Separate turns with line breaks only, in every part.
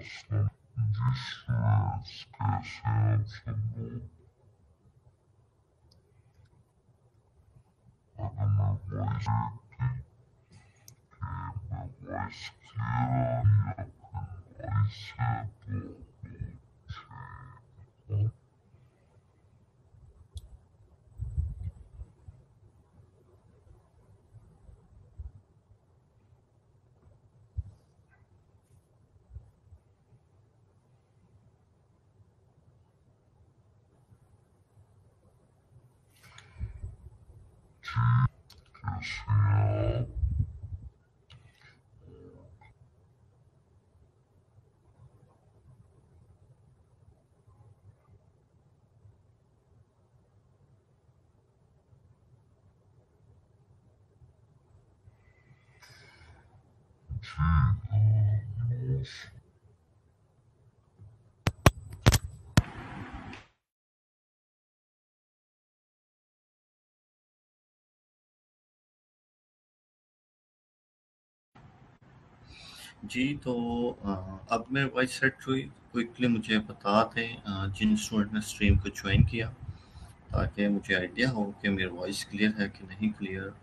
जी, तो अब मेरी वॉइस सेट हुई। क्विकली मुझे बता दें जिन स्टूडेंट ने स्ट्रीम को ज्वाइन किया, ताकि मुझे आइडिया हो कि मेरी वॉइस क्लियर है कि नहीं क्लियर।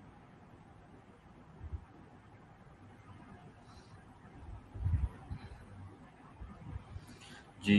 जी,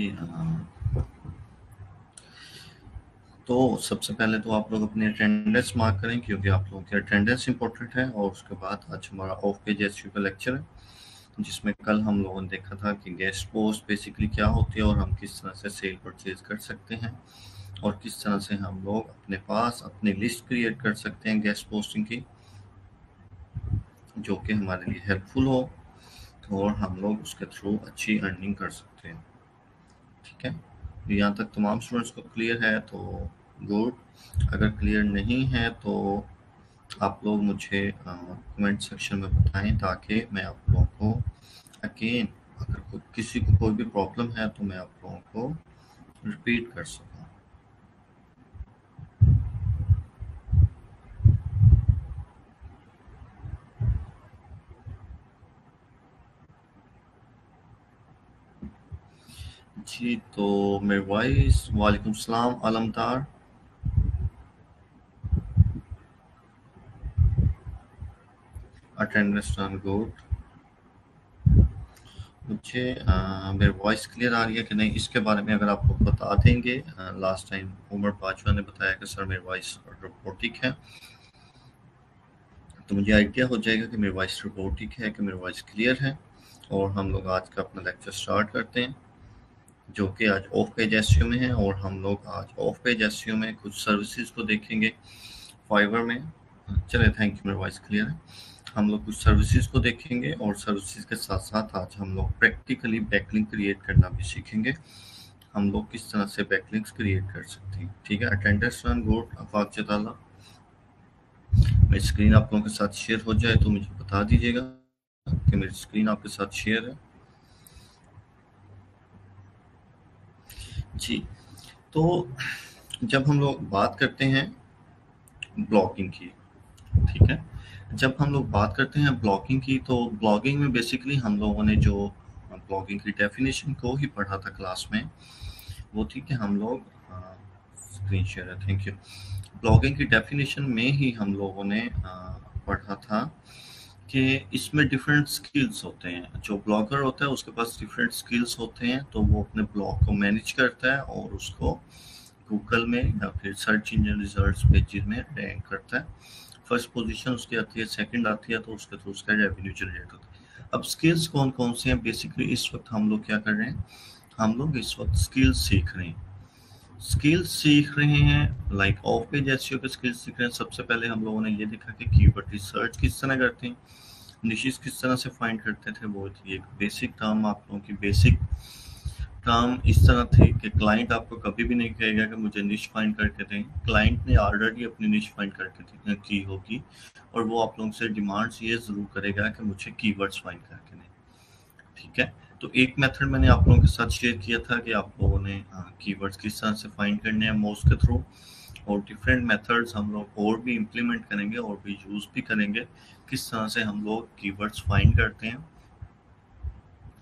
तो सबसे पहले तो आप लोग अपनी अटेंडेंस मार्क करें, क्योंकि आप लोगों की अटेंडेंस इंपॉर्टेंट है। और उसके बाद आज हमारा ऑफ पेज एसईओ का लेक्चर है, जिसमें कल हम लोगों ने देखा था कि गेस्ट पोस्ट बेसिकली क्या होती है और हम किस तरह से सेल परचेज कर सकते हैं, और किस तरह से हम लोग अपने पास अपनी लिस्ट क्रिएट कर सकते हैं गेस्ट पोस्टिंग की, जो कि हमारे लिए हेल्पफुल हो और हम लोग उसके थ्रू अच्छी अर्निंग कर सकते हैं। ठीक है, यहाँ तक तमाम स्टूडेंट्स को क्लियर है तो गुड। अगर क्लियर नहीं है तो आप लोग मुझे कमेंट सेक्शन में बताएं, ताकि मैं आप लोगों को अगेन, अगर किसी को कोई भी प्रॉब्लम है तो मैं आप लोगों को रिपीट कर सकूं। जी, तो मेरे वॉइस, वालेकुम सलाम अलमदार। अटेंडेंस रन गुड। मुझे मेरी वॉइस क्लियर आ रही है कि नहीं, इसके बारे में अगर आप लोग बता देंगे। लास्ट टाइम उमर बाजवा ने बताया कि सर मेरी वॉइस रोबोटिक है, तो मुझे आइडिया हो जाएगा कि मेरी वॉइस रोबोटिक है कि मेरी वॉइस क्लियर है। और हम लोग आज का अपना लेक्चर स्टार्ट करते हैं, जो कि आज ऑफ पेज एसईओ में है। और हम लोग आज ऑफ पेज एसईओ में कुछ सर्विसेज को देखेंगे फाइवर में। चलिए, थैंक यू, मेरी वॉइस क्लियर है। हम लोग कुछ सर्विसेज को देखेंगे और सर्विसेज के साथ साथ आज हम लोग प्रैक्टिकली बैकलिंक क्रिएट करना भी सीखेंगे। हम लोग किस तरह से बैकलिंक्स क्रिएट कर सकते हैं। ठीक है, अटेंडेंस रन गुड अफाक जताला। मेरी स्क्रीन आप लोगों के साथ शेयर हो जाए तो मुझे बता दीजिएगा कि मेरी स्क्रीन आपके साथ शेयर है। जी, तो जब हम लोग बात करते हैं ब्लॉगिंग की, ठीक है, जब हम लोग बात करते हैं ब्लॉगिंग की, तो ब्लॉगिंग में बेसिकली हम लोगों ने जो ब्लॉगिंग की डेफिनेशन को ही पढ़ा था क्लास में, वो थी कि हम लोग स्क्रीन शेयर है, थैंक यू। ब्लॉगिंग की डेफिनेशन में ही हम लोगों ने पढ़ा था कि इसमें डिफरेंट स्किल्स होते हैं। जो ब्लॉगर होता है उसके पास डिफरेंट स्किल्स होते हैं, तो वो अपने ब्लॉग को मैनेज करता है और उसको गूगल में या फिर सर्च इंजन रिजल्ट्स पेजेस में रैंक करता है। फर्स्ट पोजीशन उसकी आती है, सेकंड आती है, तो उसके थ्रू उसका रेवेन्यू जनरेट होता है। अब स्किल्स कौन कौन से हैं, बेसिकली इस वक्त हम लोग क्या कर रहे हैं, हम लोग इस वक्त स्किल्स सीख रहे हैं। स्किल्स सीख रहे हैं लाइक ऑफ पेज एसईओ के स्किल्स सीख रहे हैं। सबसे पहले हम लोगों ने ये देखा कि कीवर्ड रिसर्च किस तरह करते हैं, निशेस किस तरह से फाइंड करते थे। वो थी एक बेसिक टर्म, आप लोगों की बेसिक टर्म इस तरह थी कि क्लाइंट आपको कभी भी नहीं कहेगा कि मुझे निश फाइंड करके दें। क्लाइंट ने ऑलरेडी अपनी निश फाइंड करके की होगी, और वो आप लोगों से डिमांड्स ये ज़रूर करेगा कि मुझे कीवर्ड्स फाइंड करके दें। ठीक है, तो एक मेथड मैंने आप लोगों के साथ शेयर किया था कि आप लोगों ने कीवर्ड्स किस तरह से फाइंड करने हैं मोज के थ्रू, और डिफरेंट मेथड्स हम लोग और भी इम्प्लीमेंट करेंगे और भी यूज़ भी करेंगे, किस तरह से हम लोग कीवर्ड्स फाइंड करते हैं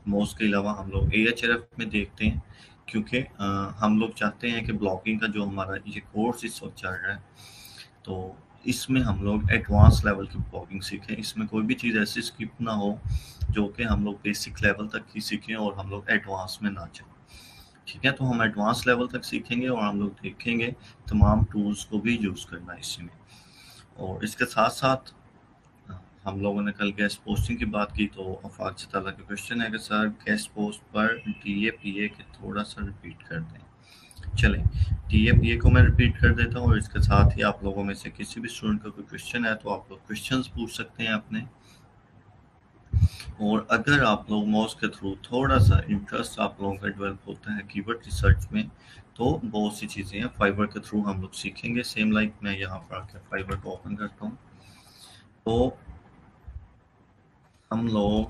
मोस्ट के अलावा हम लोग AHRF में देखते हैं, क्योंकि हम लोग चाहते हैं कि ब्लॉगिंग का जो हमारा ये कोर्स इस वक्त चल रहा है, तो इसमें हम लोग एडवांस लेवल की ब्लॉगिंग सीखें। इसमें कोई भी चीज़ ऐसी स्किप ना हो जो कि हम लोग बेसिक लेवल तक ही सीखें और हम लोग एडवांस में ना जाएं। ठीक है, तो हम एडवांस लेवल तक सीखेंगे और हम लोग देखेंगे तमाम टूल्स को भी यूज़ करना इसी में। और इसके साथ साथ हम लोगों ने कल गेस्ट पोस्टिंग की बात की, तो अफाक ताला का क्वेश्चन है कि सर गेस्ट पोस्ट पर DA/PA के थोड़ा सा रिपीट कर दें। चलें, DA/PA को मैं रिपीट कर देता हूँ और इसके साथ ही आप लोगों में से किसी भी स्टूडेंट का कोई क्वेश्चन है तो आप लोग क्वेश्चंस पूछ सकते हैं अपने। और अगर आप लोग मॉस के थ्रू थोड़ा सा इंटरेस्ट आप लोगों का डेवलप होता है कीवर्ड रिसर्च में, तो बहुत सी चीज़ें हैं फाइवर के थ्रू हम लोग सीखेंगे। सेम लाइक मैं यहाँ पर आकर फाइवर को ओपन करता हूँ, तो हम लोग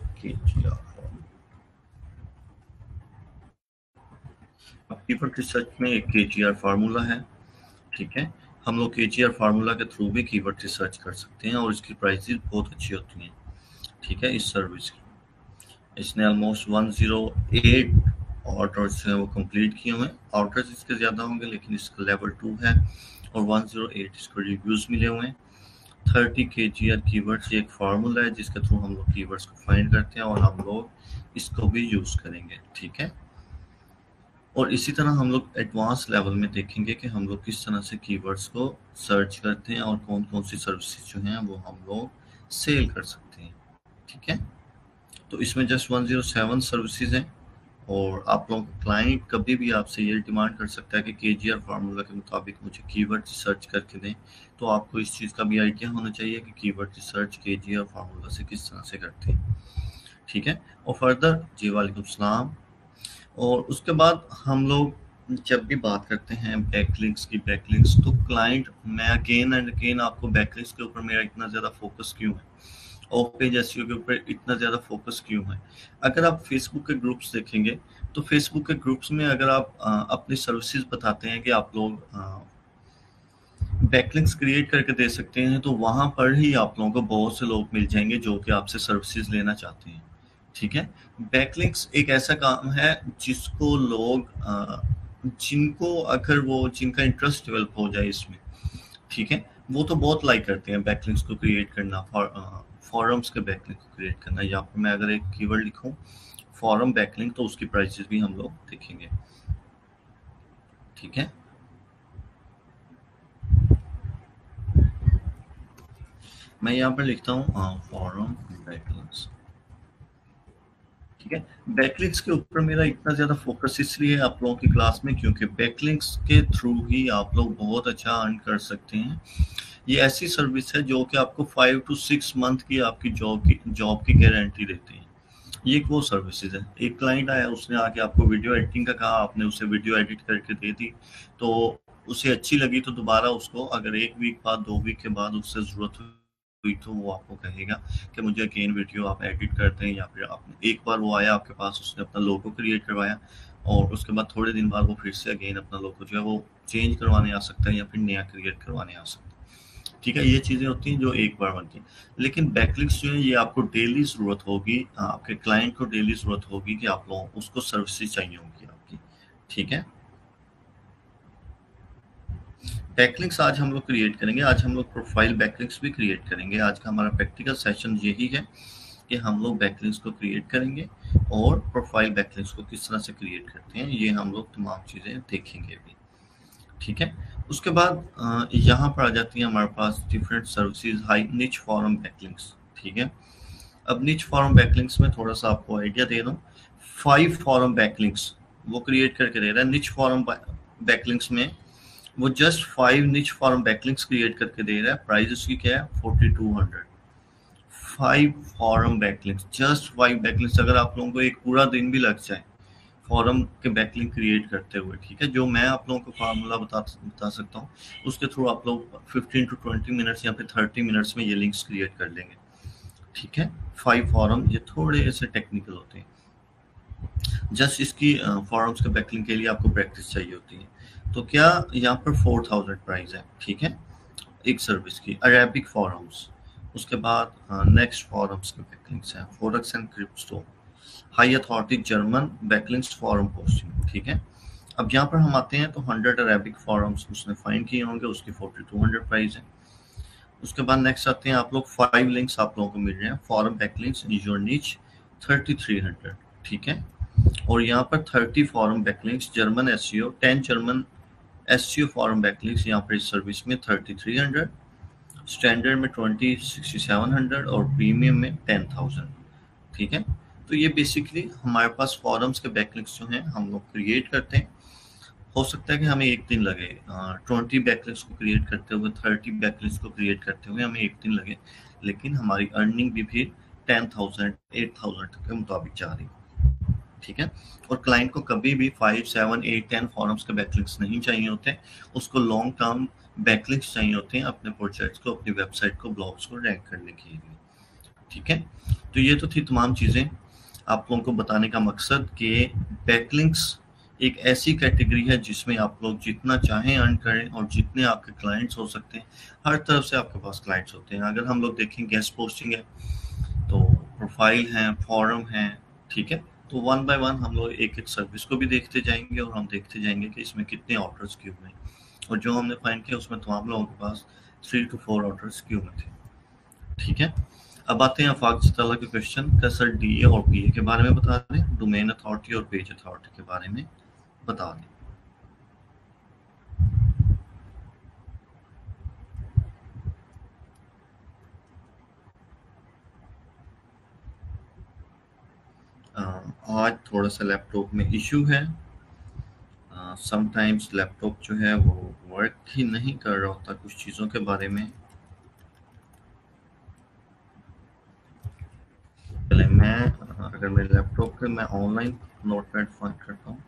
कीवर्ड रिसर्च में एक KGR फार्मूला है। ठीक है, हम लोग KGR फार्मूला के थ्रू भी कीवर्ड रिसर्च कर सकते हैं और इसकी प्राइसेस बहुत अच्छी होती हैं। ठीक है, इस सर्विस की इसने ऑलमोस्ट 108 ऑर्डर्स हैं वो कंप्लीट किए हुए हैं। ऑर्डर्स इसके ज़्यादा होंगे लेकिन इसका लेवल 2 है और 108 इसको रिव्यूज़ मिले हुए हैं। 30 KGR कीवर्ड्स एक फार्मूला है जिसके थ्रू हम लोग कीवर्ड्स को फाइंड करते हैं और हम लोग इसको भी यूज़ करेंगे। ठीक है, और इसी तरह हम लोग एडवांस लेवल में देखेंगे कि हम लोग किस तरह से कीवर्ड्स को सर्च करते हैं और कौन कौन सी सर्विसेज जो हैं वो हम लोग सेल कर सकते हैं। ठीक है, तो इसमें जस्ट 107 सर्विसेज हैं और आप लोगों का क्लाइंट कभी भी आपसे ये डिमांड कर सकता है कि KGR फार्मूला के मुताबिक मुझे कीवर्ड रिसर्च करके दें। तो आपको इस चीज़ का भी आइडिया होना चाहिए कि कीवर्ड रिसर्च KGR फार्मूला से किस तरह से करते हैं। ठीक है, और फर्दर जी वालेकुम सलाम। और उसके बाद हम लोग जब भी बात करते हैं बैकलिंक्स की, बैकलिंक्स तो क्लाइंट, मैं अगेन एंड अगेन आपको बैकलिंक्स के ऊपर मेरा इतना ज़्यादा फोकस क्यों है, ऑफ पेज एसईओ के ऊपर इतना ज़्यादा फोकस क्यों है। अगर आप फेसबुक के ग्रुप्स देखेंगे तो फेसबुक के ग्रुप्स में अगर आप अपनी सर्विसेज बताते हैं कि आप लोग बैकलिंक्स क्रिएट करके दे सकते हैं, तो वहाँ पर ही आप लोगों को बहुत से लोग मिल जाएंगे जो कि आपसे सर्विसेज लेना चाहते हैं। ठीक है, बैकलिंक्स एक ऐसा काम है जिसको लोग जिनको अगर वो जिनका इंटरेस्ट डेवलप हो जाए इसमें, ठीक है, वो तो बहुत लाइक करते हैं बैकलिंक्स को क्रिएट करना, फॉरम्स के बैकलिंक को क्रिएट करना। यहाँ पर मैं अगर एक कीवर्ड लिखूं फॉरम बैकलिंक तो उसकी प्राइसेस भी हम लोग देखेंगे। ठीक है, मैं यहाँ पर लिखता हूँ फॉरम बैकलिंक्स। ठीक है, बैकलिंक्स के ऊपर मेरा इतना ज़्यादा फोकस इसलिए है आप लोगों की क्लास में क्योंकि बैकलिंक्स के थ्रू ही आप लोग बहुत अच्छा अर्न कर सकते हैं। ये ऐसी सर्विस है जो कि आपको 5 to 6 मंथ की आपकी जॉब की गारंटी देती है। ये एक वो सर्विसेज है, एक क्लाइंट आया उसने आके आपको वीडियो एडिटिंग का कहा, आपने उसे वीडियो एडिट करके दे दी, तो उसे अच्छी लगी तो दोबारा उसको अगर 1 वीक बाद 2 वीक के बाद उससे ज़रूरत हुई तो वो आपको कहेगा कि मुझे अगेन वीडियो आप एडिट कर दें, या फिर आपने एक बार वो आया आपके पास, उसने अपना लोगो क्रिएट करवाया और उसके बाद थोड़े दिन बाद वो फिर से अगेन अपना लोगो जो है वो चेंज करवाने आ सकता है या फिर नया क्रिएट करवाने आ सकता है। ठीक है, ये चीज़ें होती हैं जो एक बार बनती हैं, लेकिन बैकलिंक्स जो है ये आपको डेली ज़रूरत होगी, आपके क्लाइंट को डेली ज़रूरत होगी कि आप लोगों उसको सर्विसेज चाहिए होगी आपकी। ठीक है, बैकलिंक्स आज हम लोग क्रिएट करेंगे, आज हम लोग प्रोफाइल बैकलिंक्स भी क्रिएट करेंगे। आज का हमारा प्रैक्टिकल सेशन यही है कि हम लोग बैकलिंक्स को क्रिएट करेंगे और प्रोफाइल बैकलिंक्स को किस तरह से क्रिएट करते हैं ये हम लोग तमाम चीज़ें देखेंगे भी। ठीक है, उसके बाद यहाँ पर आ जाती है हमारे पास different services, high niche forum backlinks. ठीक है, अब निच फॉरम बैकलिंक्स में थोड़ा सा आपको आइडिया दे दूँ। 5 फॉरम बैकलिंक्स वो क्रिएट करके दे रहा है। निच फॉरम बैकलिंक्स में वो जस्ट 5 निच फॉरम बैकलिंक्स क्रिएट करके दे रहा है। प्राइस उसकी क्या है 4200। 5 फॉरम बैकलिंक्स, जस्ट 5 बैकलिंक्स। अगर आप लोगों को एक पूरा दिन भी लग जाए फॉरम के बैकलिंक क्रिएट करते हुए, ठीक है, जो मैं आप लोगों को फार्मूला बता सकता हूँ उसके थ्रू आप लोग 15 to 20 मिनट्स या फिर 30 मिनट्स में ये लिंक्स क्रिएट कर लेंगे। ठीक है, 5 फॉरम ये थोड़े ऐसे टेक्निकल होते हैं, जस्ट इसकी फॉरम्स के बैकलिंक के लिए आपको प्रैक्टिस चाहिए होती है। तो क्या यहाँ पर 4000 प्राइस है। ठीक है, एक सर्विस की अरेबिक फॉरम्स। उसके बाद नेक्स्ट फॉरम्स के बैकलिंक्स हैं forex and crypto. High authority German backlinks forum posting, ठीक है। अब यहाँ पर हम आते हैं तो 100 अरेबिक फॉरम्स उसने फाइंड किए होंगे, उसकी 4200 प्राइस है। उसके बाद नेक्स्ट आते हैं आप लोग 5 लिंक्स आप लोगों को मिल रहे हैं फॉरम बैकलिंक्स इन योर नीच 3300, ठीक है। और यहाँ पर 30 forum backlinks German SEO, 10 German SEO forum backlinks यहाँ पर इस सर्विस में 3300, स्टैंडर्ड में 6700 और प्रीमियम में 10,000, ठीक है। तो ये बेसिकली हमारे पास फॉरम्स के बैकलिंक्स जो हैं हम लोग क्रिएट करते हैं। हो सकता है कि हमें एक दिन लगे 20 बैकलिंक्स को क्रिएट करते हुए, 30 बैकलिंक्स को क्रिएट करते हुए हमें एक दिन लगे, लेकिन हमारी अर्निंग भी फिर 10,000 8,000 तक के मुताबिक जा रही, ठीक है। और क्लाइंट को कभी भी 5 7 8 10 फॉरम्स के बैकलिंक्स नहीं चाहिए होते, उसको लॉन्ग टर्म बैकलिंक्स चाहिए होते हैं अपने प्रोजेक्ट्स को, अपनी वेबसाइट को, ब्लॉग्स को रैंक करने के लिए, ठीक है। तो ये तो थी तमाम चीज़ें आप लोगों को बताने का मकसद कि बैकलिंक्स एक ऐसी कैटेगरी है जिसमें आप लोग जितना चाहें अर्न करें और जितने आपके क्लाइंट्स हो सकते हैं, हर तरफ से आपके पास क्लाइंट्स होते हैं। अगर हम लोग देखें गेस्ट पोस्टिंग है तो प्रोफाइल है, फॉरम है, ठीक है। तो वन बाय वन हम लोग एक एक सर्विस को भी देखते जाएंगे और हम देखते जाएंगे कि इसमें कितने ऑर्डर्स क्यों हुए, और जो हमने फाइंड किया उसमें तमाम लोगों के पास 3 to 4 ऑर्डर्स क्यों में थे, ठीक है। अब आते हैं आफाक ताला के क्वेश्चन का। सर डीए और पीए के बारे में बता दें, डोमेन अथॉरिटी और पेज अथॉरिटी के बारे में बता दें। आज थोड़ा सा लैपटॉप में इशू है, समटाइम्स लैपटॉप जो है वो वर्क ही नहीं कर रहा होता कुछ चीज़ों के बारे में। पहले मैं अगर मेरे लैपटॉप पे मैं ऑनलाइन नोटपैड फाइंड करता हूँ।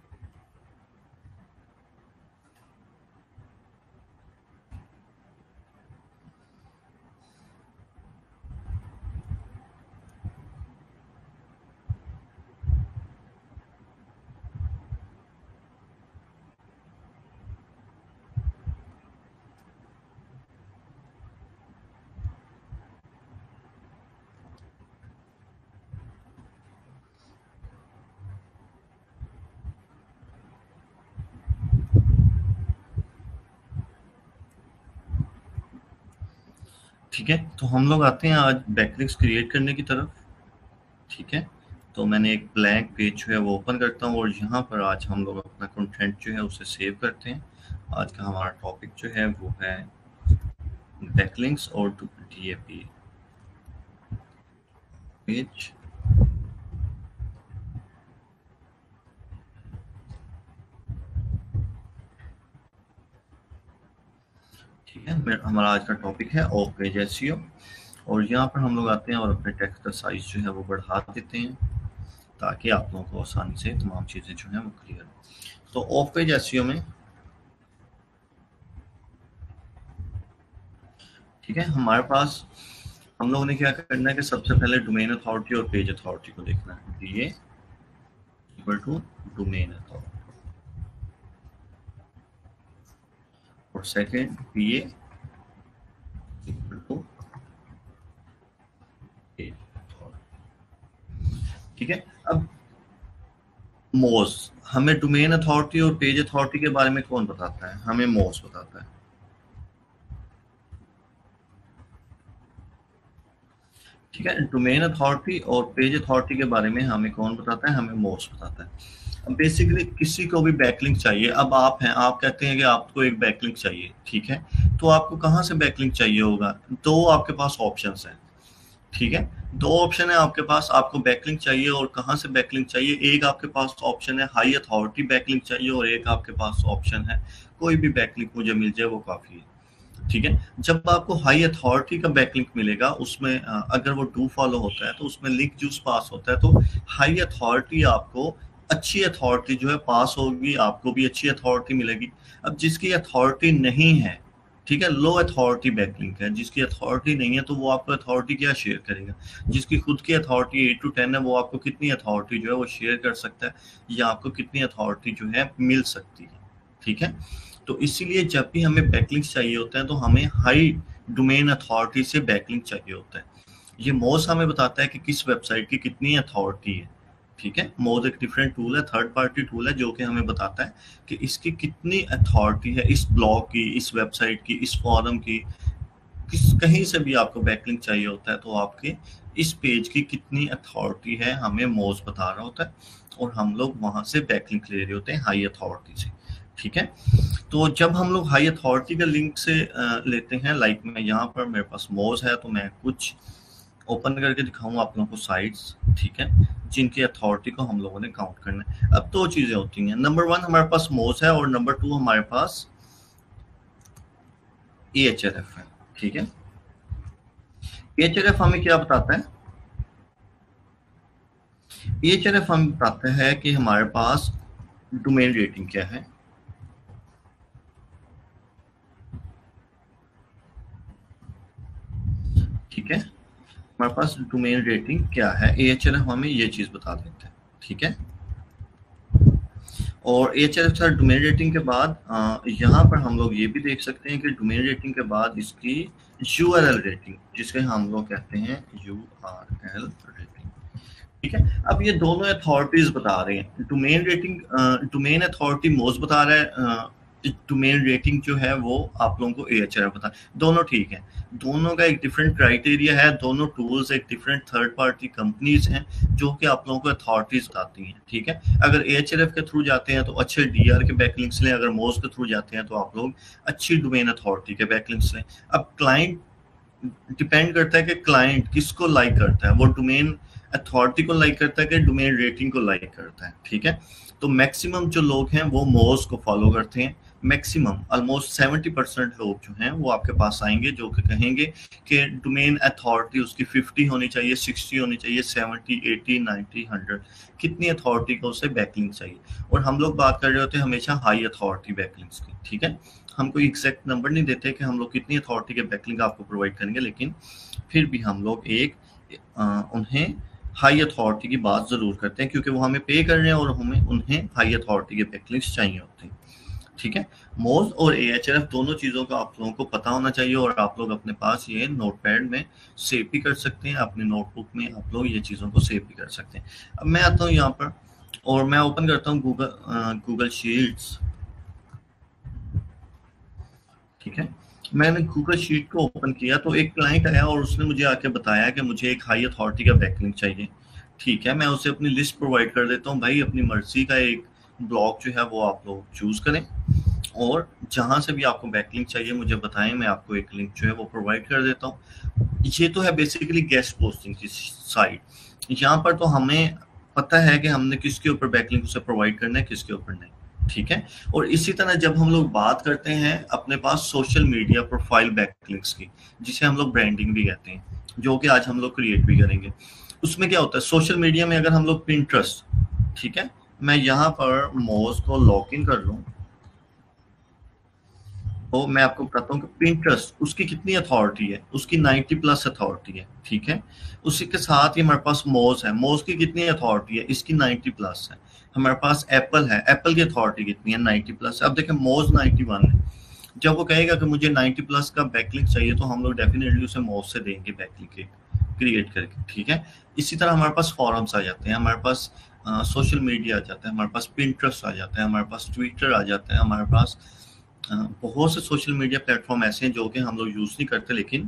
ठीक है, तो हम लोग आते हैं आज बैकलिंक्स क्रिएट करने की तरफ, ठीक है। तो मैंने एक ब्लैंक पेज जो है वो ओपन करता हूँ और यहाँ पर आज हम लोग अपना कंटेंट जो है उसे सेव करते हैं। आज का हमारा टॉपिक जो है वो है बैकलिंक्स और डीएपी पेज। ठीक है, हमारा आज का टॉपिक है ऑफ पेज एसईओ, और यहाँ पर हम लोग आते हैं और अपने टेक्स्ट का साइज जो है वो बढ़ा देते हैं ताकि आप लोगों को आसानी से तमाम चीज़ें जो हैं वो क्लियर हो। तो ऑफ पेज एसईओ में, ठीक है, हमारे पास हम लोगों ने क्या करना है कि सबसे पहले डोमेन अथॉरिटी और पेज अथॉरिटी को देखना है। DA equal to domain authority और second PA equal to page authority, ठीक है। अब मोस, हमें डोमेन अथॉरिटी और पेज अथॉरिटी के बारे में कौन बताता है? हमें मोस बताता है, ठीक है। डोमेन अथॉरिटी और पेज अथॉरिटी के बारे में हमें कौन बताता है? हमें मोस बताता है। अब बेसिकली किसी को भी बैकलिंक चाहिए, अब आप हैं, आप कहते हैं कि आपको एक बैकलिंक चाहिए, ठीक है। तो आपको कहाँ से बैकलिंक चाहिए होगा? दो आपके पास ऑप्शंस हैं, ठीक है। दो ऑप्शन है आपके पास, आपको बैकलिंक चाहिए और कहाँ से बैकलिंक चाहिए। एक आपके पास ऑप्शन है हाई अथॉरिटी बैकलिंक चाहिए और एक आपके पास ऑप्शन है कोई भी बैकलिंक मुझे मिल जाए वो काफ़ी है, ठीक है। जब आपको हाई अथॉरिटी का बैकलिंक मिलेगा उसमें अगर वो डू फॉलो होता है तो उसमें लिंक जूस पास होता है, तो हाई अथॉरिटी आपको अच्छी अथॉरिटी जो है पास होगी, आपको भी अच्छी अथॉरिटी मिलेगी। अब जिसकी अथॉरिटी नहीं है, ठीक है, लो अथॉरिटी बैकलिंक है, जिसकी अथॉरिटी नहीं है तो वो आपको अथॉरिटी क्या शेयर करेगा? जिसकी खुद की अथॉरिटी 8 to 10 है वो आपको कितनी अथॉरिटी जो है वो शेयर कर सकता है, या आपको कितनी अथॉरिटी जो है मिल सकती है, ठीक है। तो इसीलिए जब भी हमें बैकलिंक चाहिए होता है तो हमें हाई डोमेन अथॉरिटी से बैकलिंक चाहिए होता है। ये मोज हमें बताता है कि किस वेबसाइट की कितनी अथॉरिटी है, ठीक है। मोज एक डिफरेंट टूल है, थर्ड पार्टी टूल है, जो कि हमें बताता है कि इसकी कितनी अथॉरिटी है, इस ब्लॉग की, इस वेबसाइट की, इस फॉरम की, किस कहीं से भी आपको बैकलिंक चाहिए होता है तो आपके इस पेज की कितनी अथॉरिटी है हमें मोज बता रहा होता है, और हम लोग वहां से बैकलिंक ले रहे होते हैं हाई अथॉरिटी से, ठीक है। तो जब हम लोग हाई अथॉरिटी का लिंक से लेते हैं, लाइक मैं यहाँ पर मेरे पास मोज है तो मैं कुछ ओपन करके दिखाऊंगा आप लोगों को साइट्स, ठीक है, जिनकी अथॉरिटी को हम लोगों ने काउंट करना है। अब दो चीजें होती हैं, नंबर 1 हमारे पास मोज है और नंबर 2 हमारे पास AHRF है, ठीक है। AHRF हमें क्या बताता है? AHRF हमें बताता है कि हमारे पास डोमेन रेटिंग क्या है, ठीक है, हमारे पास डोमेन रेटिंग क्या है, AHRF हमें ये चीज बता देता है, ठीक है। और AHRF का डोमेन रेटिंग के बाद यहाँ पर हम लोग ये भी देख सकते हैं कि डोमेन रेटिंग के बाद इसकी URL रेटिंग, जिसके हम लोग कहते हैं URL रेटिंग, ठीक है। अब ये दोनों अथॉरिटीज बता रहे हैं, डोमेन रेटिंग, डोमेन अथॉरिटी मोज बता रहा है, डोमेन रेटिंग जो है वो आप लोगों को AHRF बता, दोनों ठीक है, दोनों का एक डिफरेंट क्राइटेरिया है, दोनों टूल्स एक डिफरेंट थर्ड पार्टी कंपनीज हैं जो कि आप लोगों को अथॉरिटीज बताती हैं, ठीक है। अगर AHRF के थ्रू जाते हैं तो अच्छे DR के बैकलिंक्स लें, अगर मोज के थ्रू जाते हैं तो आप लोग अच्छी डोमेन अथॉरिटी के बैकलिंक्स लें। अब क्लाइंट डिपेंड करता है कि क्लाइंट किसको लाइक करता है, वो डोमेन अथॉरिटी को लाइक करता है कि डोमेन रेटिंग को लाइक करता है, ठीक है। तो मैक्सिमम जो लोग हैं वो मोज को फॉलो करते हैं, मैक्सिमम ऑलमोस्ट 70% लोग जो हैं वो आपके पास आएंगे जो कि कहेंगे कि डोमेन अथॉरिटी उसकी 50 होनी चाहिए, 60 होनी चाहिए, 70, 80, 90, 100, कितनी अथॉरिटी को उसे बैकलिंक चाहिए। और हम लोग बात कर रहे होते हैं हमेशा हाई अथॉरिटी बैकलिंक्स की, ठीक है। हम कोई एग्जैक्ट नंबर नहीं देते कि हम लोग कितनी अथॉरिटी के बैकलिंक आपको प्रोवाइड करेंगे, लेकिन फिर भी हम लोग एक उन्हें हाई अथॉरिटी की बात जरूर करते हैं, क्योंकि वो हमें पे कर रहे हैं और हमें उन्हें हाई अथॉरिटी के बैकलिंक्स चाहिए होते हैं, ठीक है। मोज और AHRF दोनों चीजों का आप लोगों को पता होना चाहिए, और आप लोग अपने पास ये नोटपैड में सेव भी कर सकते हैं, अपने नोटबुक में आप लोग ये चीजों को सेव भी कर सकते हैं। अब मैं आता हूँ यहाँ पर और मैं ओपन करता हूँ गूगल शीट्स, ठीक है। मैंने गूगल शीट को ओपन किया तो एक क्लाइंट आया और उसने मुझे आके बताया कि मुझे एक हाई अथॉरिटी का बैकलिंक चाहिए, ठीक है। मैं उसे अपनी लिस्ट प्रोवाइड कर देता हूँ, भाई अपनी मर्जी का एक ब्लॉग जो है वो आप लोग चूज करें और जहां से भी आपको बैकलिंक चाहिए मुझे बताएं, मैं आपको एक लिंक जो है वो प्रोवाइड कर देता हूँ। ये तो है बेसिकली गेस्ट पोस्टिंग की साइट, यहाँ पर तो हमें पता है कि हमने किसके ऊपर बैकलिंक उसे प्रोवाइड करना है, किसके ऊपर नहीं, ठीक है। और इसी तरह जब हम लोग बात करते हैं अपने पास सोशल मीडिया प्रोफाइल बैकलिंक्स की, जिसे हम लोग ब्रांडिंग भी कहते हैं, जो कि आज हम लोग क्रिएट भी करेंगे, उसमें क्या होता है सोशल मीडिया में अगर हम लोग पिंटरेस्ट, ठीक है, मैं यहाँ पर मोज को लॉक इन कर लूं तो मैं आपको बताता हूँ कि पिंटरेस्ट उसकी कितनी अथॉरिटी है, उसकी 90+ अथॉरिटी है, ठीक है। उसी के साथ ही हमारे पास मोज है, मोज की कितनी अथॉरिटी है, इसकी 90+ है। हमारे पास एप्पल है, एप्पल की अथॉरिटी कितनी है, 90+। अब देखें मोज 91 है, जब वो कहेगा कि मुझे 90+ का बैकलिंक चाहिए तो हम लोग डेफिनेटली उसे मोज से देंगे बैकलिंक क्रिएट करके, ठीक है। इसी तरह हमारे पास फॉरम्स आ जाते हैं, हमारे पास सोशल मीडिया आ जाता है, हमारे पास पिंटरेस्ट आ जाता है, हमारे पास ट्विटर आ जाता है, हमारे पास बहुत से सोशल मीडिया प्लेटफॉर्म ऐसे हैं जो कि हम लोग यूज नहीं करते, लेकिन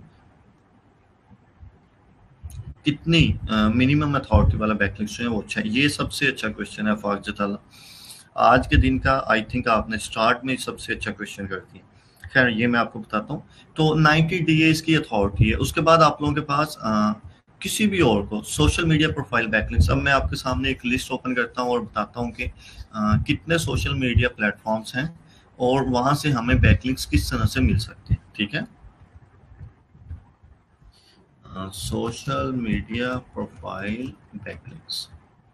कितनी मिनिमम अथॉरिटी वाला बैकलिंक जो है वो अच्छा है। ये सबसे अच्छा क्वेश्चन है फाक जताला आज के दिन का, आई थिंक आपने स्टार्ट में सबसे अच्छा क्वेश्चन कर दिया। खैर ये मैं आपको बताता हूँ, तो 90 DAs की अथॉरिटी है। उसके बाद आप लोगों के पास किसी भी और को सोशल मीडिया प्रोफाइल बैकलिंक्स, अब मैं आपके सामने एक लिस्ट ओपन करता हूँ और बताता हूँ कि कितने सोशल मीडिया प्लेटफॉर्म्स हैं और वहां से हमें बैकलिंक्स किस तरह से मिल सकते हैं, ठीक है। सोशल मीडिया प्रोफाइल बैकलिंक्स,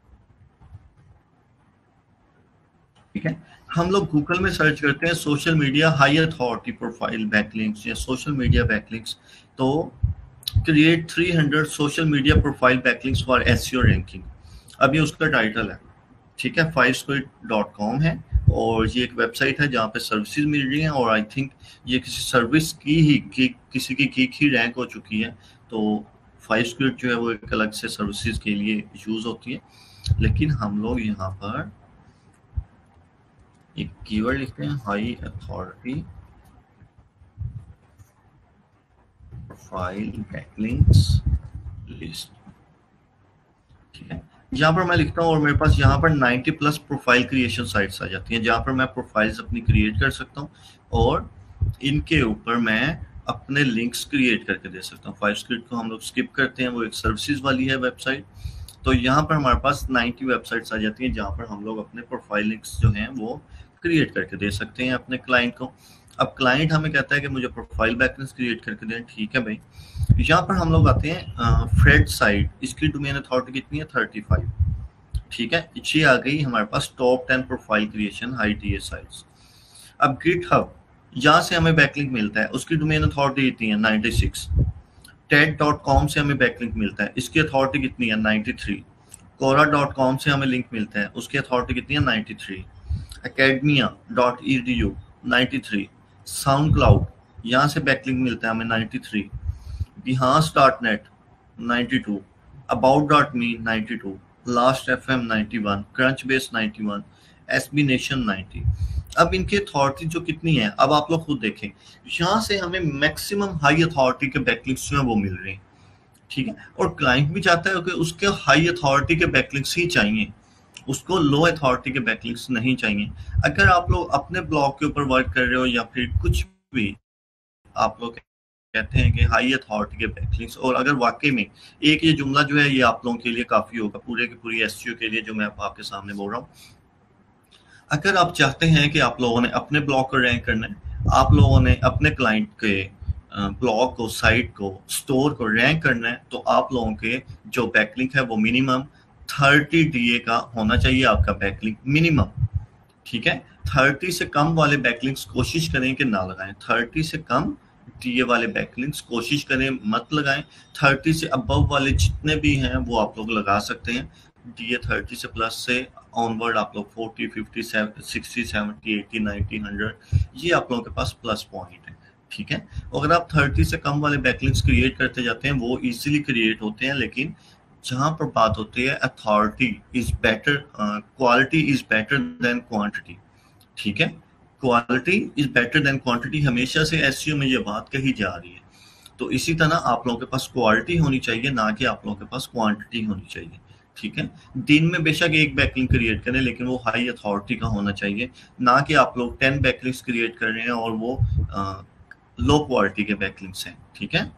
ठीक है। हम लोग गूगल में सर्च करते हैं social media high authority profile backlinks या सोशल मीडिया बैकलिंक्स, तो create 300 social media profile backlinks for SEO ranking, अभी उसका टाइटल है, ठीक है। 5squid.com है और ये एक वेबसाइट है जहाँ पे सर्विसेज मिल रही हैं, और आई थिंक ये किसी सर्विस की ही किसी की गीक ही रैंक हो चुकी है, तो फाइवस्क्रिप्ट जो है वो एक अलग से सर्विसेज के लिए यूज होती है, लेकिन हम लोग यहाँ पर एक कीवर्ड लिखते हैं high authority profile backlinks list. ठीक है, यहाँ पर मैं लिखता हूँ और मेरे पास यहाँ पर 90 प्लस प्रोफाइल क्रिएशन साइट्स आ जाती हैं, जहाँ पर मैं प्रोफाइल्स अपनी क्रिएट कर सकता हूँ और इनके ऊपर मैं अपने लिंक्स क्रिएट करके दे सकता हूँ। फाइवस्क्रिप्ट को हम लोग स्किप करते हैं, वो एक सर्विसेज वाली है वेबसाइट। तो यहाँ पर हमारे पास 90 वेबसाइट्स आ जाती हैं जहाँ पर हम लोग अपने प्रोफाइल लिंक्स जो हैं वो क्रिएट करके दे सकते हैं अपने क्लाइंट को। अब क्लाइंट हमें कहता है कि मुझे प्रोफाइल बैकलिंक्स क्रिएट करके दें, ठीक है भाई। यहाँ पर हम लोग आते हैं फ्रेड साइट, इसकी डोमेन अथॉरिटी कितनी है 35। ठीक है, ये आ गई हमारे पास टॉप 10 प्रोफाइल क्रिएशन हाई टीए साइट्स। अब गिटहब, यहाँ से हमें बैकलिंक मिलता है, उसकी डोमेन अथॉरिटी कितनी है 96। TED.com से हमें बैकलिंक मिलता है, इसकी अथॉरिटी कितनी है 93। Quora.com से हमें लिंक मिलता है, उसकी अथॉरिटी कितनी है 93। Academia.edu 93। SoundCloud, यहाँ से बैकलिंक मिलता है हमें 93। Behance.net 92। About.me 92। Last.fm 91। Crunchbase 91। SB Nation 90। अब इनकी अथॉरिटी जो कितनी है, अब आप लोग खुद देखें, यहाँ से हमें मैक्सिमम हाई अथॉरिटी के बैकलिंक्स जो है वो मिल रहे हैं। ठीक है, और क्लाइंट भी चाहता है कि उसके हाई अथॉरिटी के बैकलिंक्स ही चाहिए, उसको लो अथॉरिटी के बैकलिंक्स नहीं चाहिए। अगर आप लोग अपने ब्लॉग के ऊपर वर्क कर रहे हो या फिर कुछ भी आप लोग कहते हैं कि हाई अथॉरिटी के बैकलिंक्स, और अगर वाकई में एक ये जुमला जो है ये आप लोगों के लिए काफी होगा पूरे की पूरी एसईओ के लिए जो मैं आपके सामने बोल रहा हूँ। अगर आप चाहते हैं कि आप लोगों ने अपने ब्लॉग को रैंक करना है, आप लोगों ने अपने क्लाइंट के ब्लॉग को, साइट को, स्टोर को रैंक करना है, तो आप लोगों के जो बैकलिंक है वो मिनिमम 30 DA का होना चाहिए आपका बैकलिंक मिनिमम। ठीक है, 30 से कम वाले बैकलिंक्स कोशिश करें कि ना लगाएं। 30 से कम DA वाले बैकलिंक्स कोशिश करें मत लगाएं। 30 से अबव वाले जितने भी हैं वो आप लोग लगा सकते हैं। DA 30 से प्लस से ऑनवर्ड आप लोग 40, 50, 60, 70, 80, 90, 100 ये आप लोगों के पास प्लस पॉइंट है। ठीक है, अगर आप 30 से कम वाले बैकलिंक्स क्रिएट करते जाते हैं वो इजीली क्रिएट होते हैं, लेकिन जहां पर बात होती है authority is better, quality is better than quantity. ठीक है, quality is better than quantity हमेशा से एसईओ में ये बात कही जा रही है। तो इसी तरह आप लोगों के पास क्वालिटी होनी चाहिए, ना कि आप लोगों के पास क्वांटिटी होनी चाहिए। ठीक है, दिन में बेशक एक बैकलिंक क्रिएट करें, लेकिन वो हाई अथॉरिटी का होना चाहिए, ना कि आप लोग 10 बैकलिंक्स क्रिएट कर रहे हैं और वो लो क्वालिटी के बैकलिंक्स हैं। ठीक है,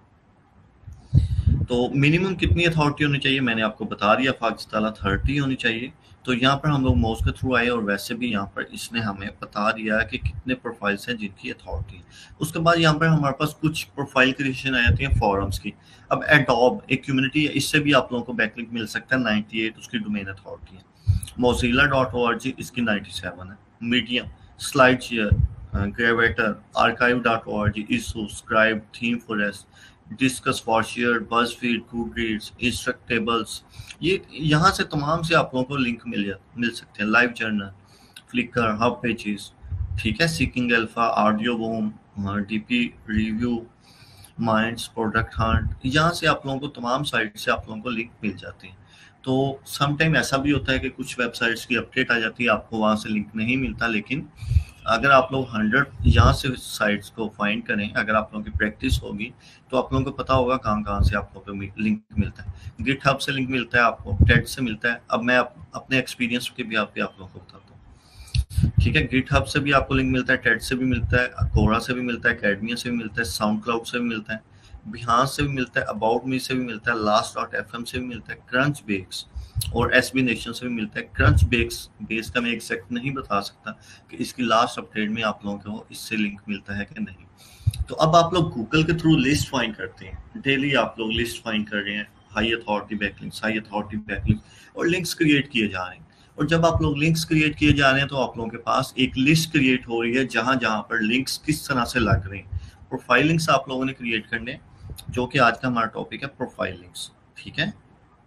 तो मिनिमम कितनी अथॉरिटी होनी चाहिए मैंने आपको बता दिया, फाकिस्तान 30 होनी चाहिए। तो यहाँ पर हम लोग माउस के थ्रू आए और वैसे भी यहाँ पर इसने हमें बता दिया कि कितने प्रोफाइल्स हैं जिनकी अथॉरिटी है। उसके बाद यहाँ पर हमारे पास कुछ प्रोफाइल क्रिएशन आ जाती है फॉरम्स की। अब एडोब एक कम्युनिटी है, इससे भी आप लोगों को बैकलिंक मिल सकता है 98, उसकी डोमेन अथॉरिटी है। mozilla.org इसकी 97 है। Medium, SlideShare, Gravatar, archive.org, Issuu, Scribd, ThemeForest, Disqus fourshared, BuzzFeed, Goodreads, Instructables, ये यहाँ से तमाम से आप लोगों को लिंक मिल सकते हैं। LiveJournal, Flickr, HubPages, ठीक है, Seeking Alpha, Audioboom, DPReview, Minds, Product Hunt, यहाँ से आप लोगों को तमाम साइट से आप लोगों को लिंक मिल जाते हैं। तो समटाइम ऐसा भी होता है कि कुछ वेबसाइट्स की अपडेट आ जाती है, आपको वहाँ से लिंक नहीं मिलता, लेकिन अगर आप लोग 100 यहाँ से साइट्स को फाइंड करें, अगर आप लोगों की प्रैक्टिस होगी तो आप लोगों को पता होगा कहाँ से आप लोगों को लिंक मिलता है। गिटहब से लिंक मिलता है आपको, टेड से मिलता है। अब मैं अपने एक्सपीरियंस के भी आप लोगों को बताता हूँ। ठीक है, गिटहब से भी आपको लिंक मिलता है, टेड से भी मिलता है, कोरा से भी मिलता है, अकेडमिया से भी मिलता है, साउंड क्लाउड से भी मिलता है, बिहांस से भी मिलता है, अबाउट मी से भी मिलता है, last.fm से भी मिलता है, क्रंच बेस और एसबी नेशन से भी मिलता है। क्रंच बेस का मैं एग्जैक्ट नहीं बता सकता कि इसकी लास्ट अपडेट में आप लोगों को इससे लिंक मिलता है कि नहीं। तो अब आप लोग गूगल के थ्रू लिस्ट फाइंड करते हैं, डेली आप लोग लिस्ट फाइंड कर रहे हैं, हाई अथॉरिटी बैकलिंक्स और लिंक्स क्रिएट किए जा रहे हैं। और जब आप लोग लिंक्स क्रिएट किए जा रहे हैं तो आप लोगों के पास एक लिस्ट क्रिएट हो रही है जहां जहां पर लिंक्स किस तरह से लग रहे हैं। प्रोफाइल लिंक्स आप लोगों ने क्रिएट करने, जो कि आज का हमारा टॉपिक है प्रोफाइल लिंक्स। ठीक है,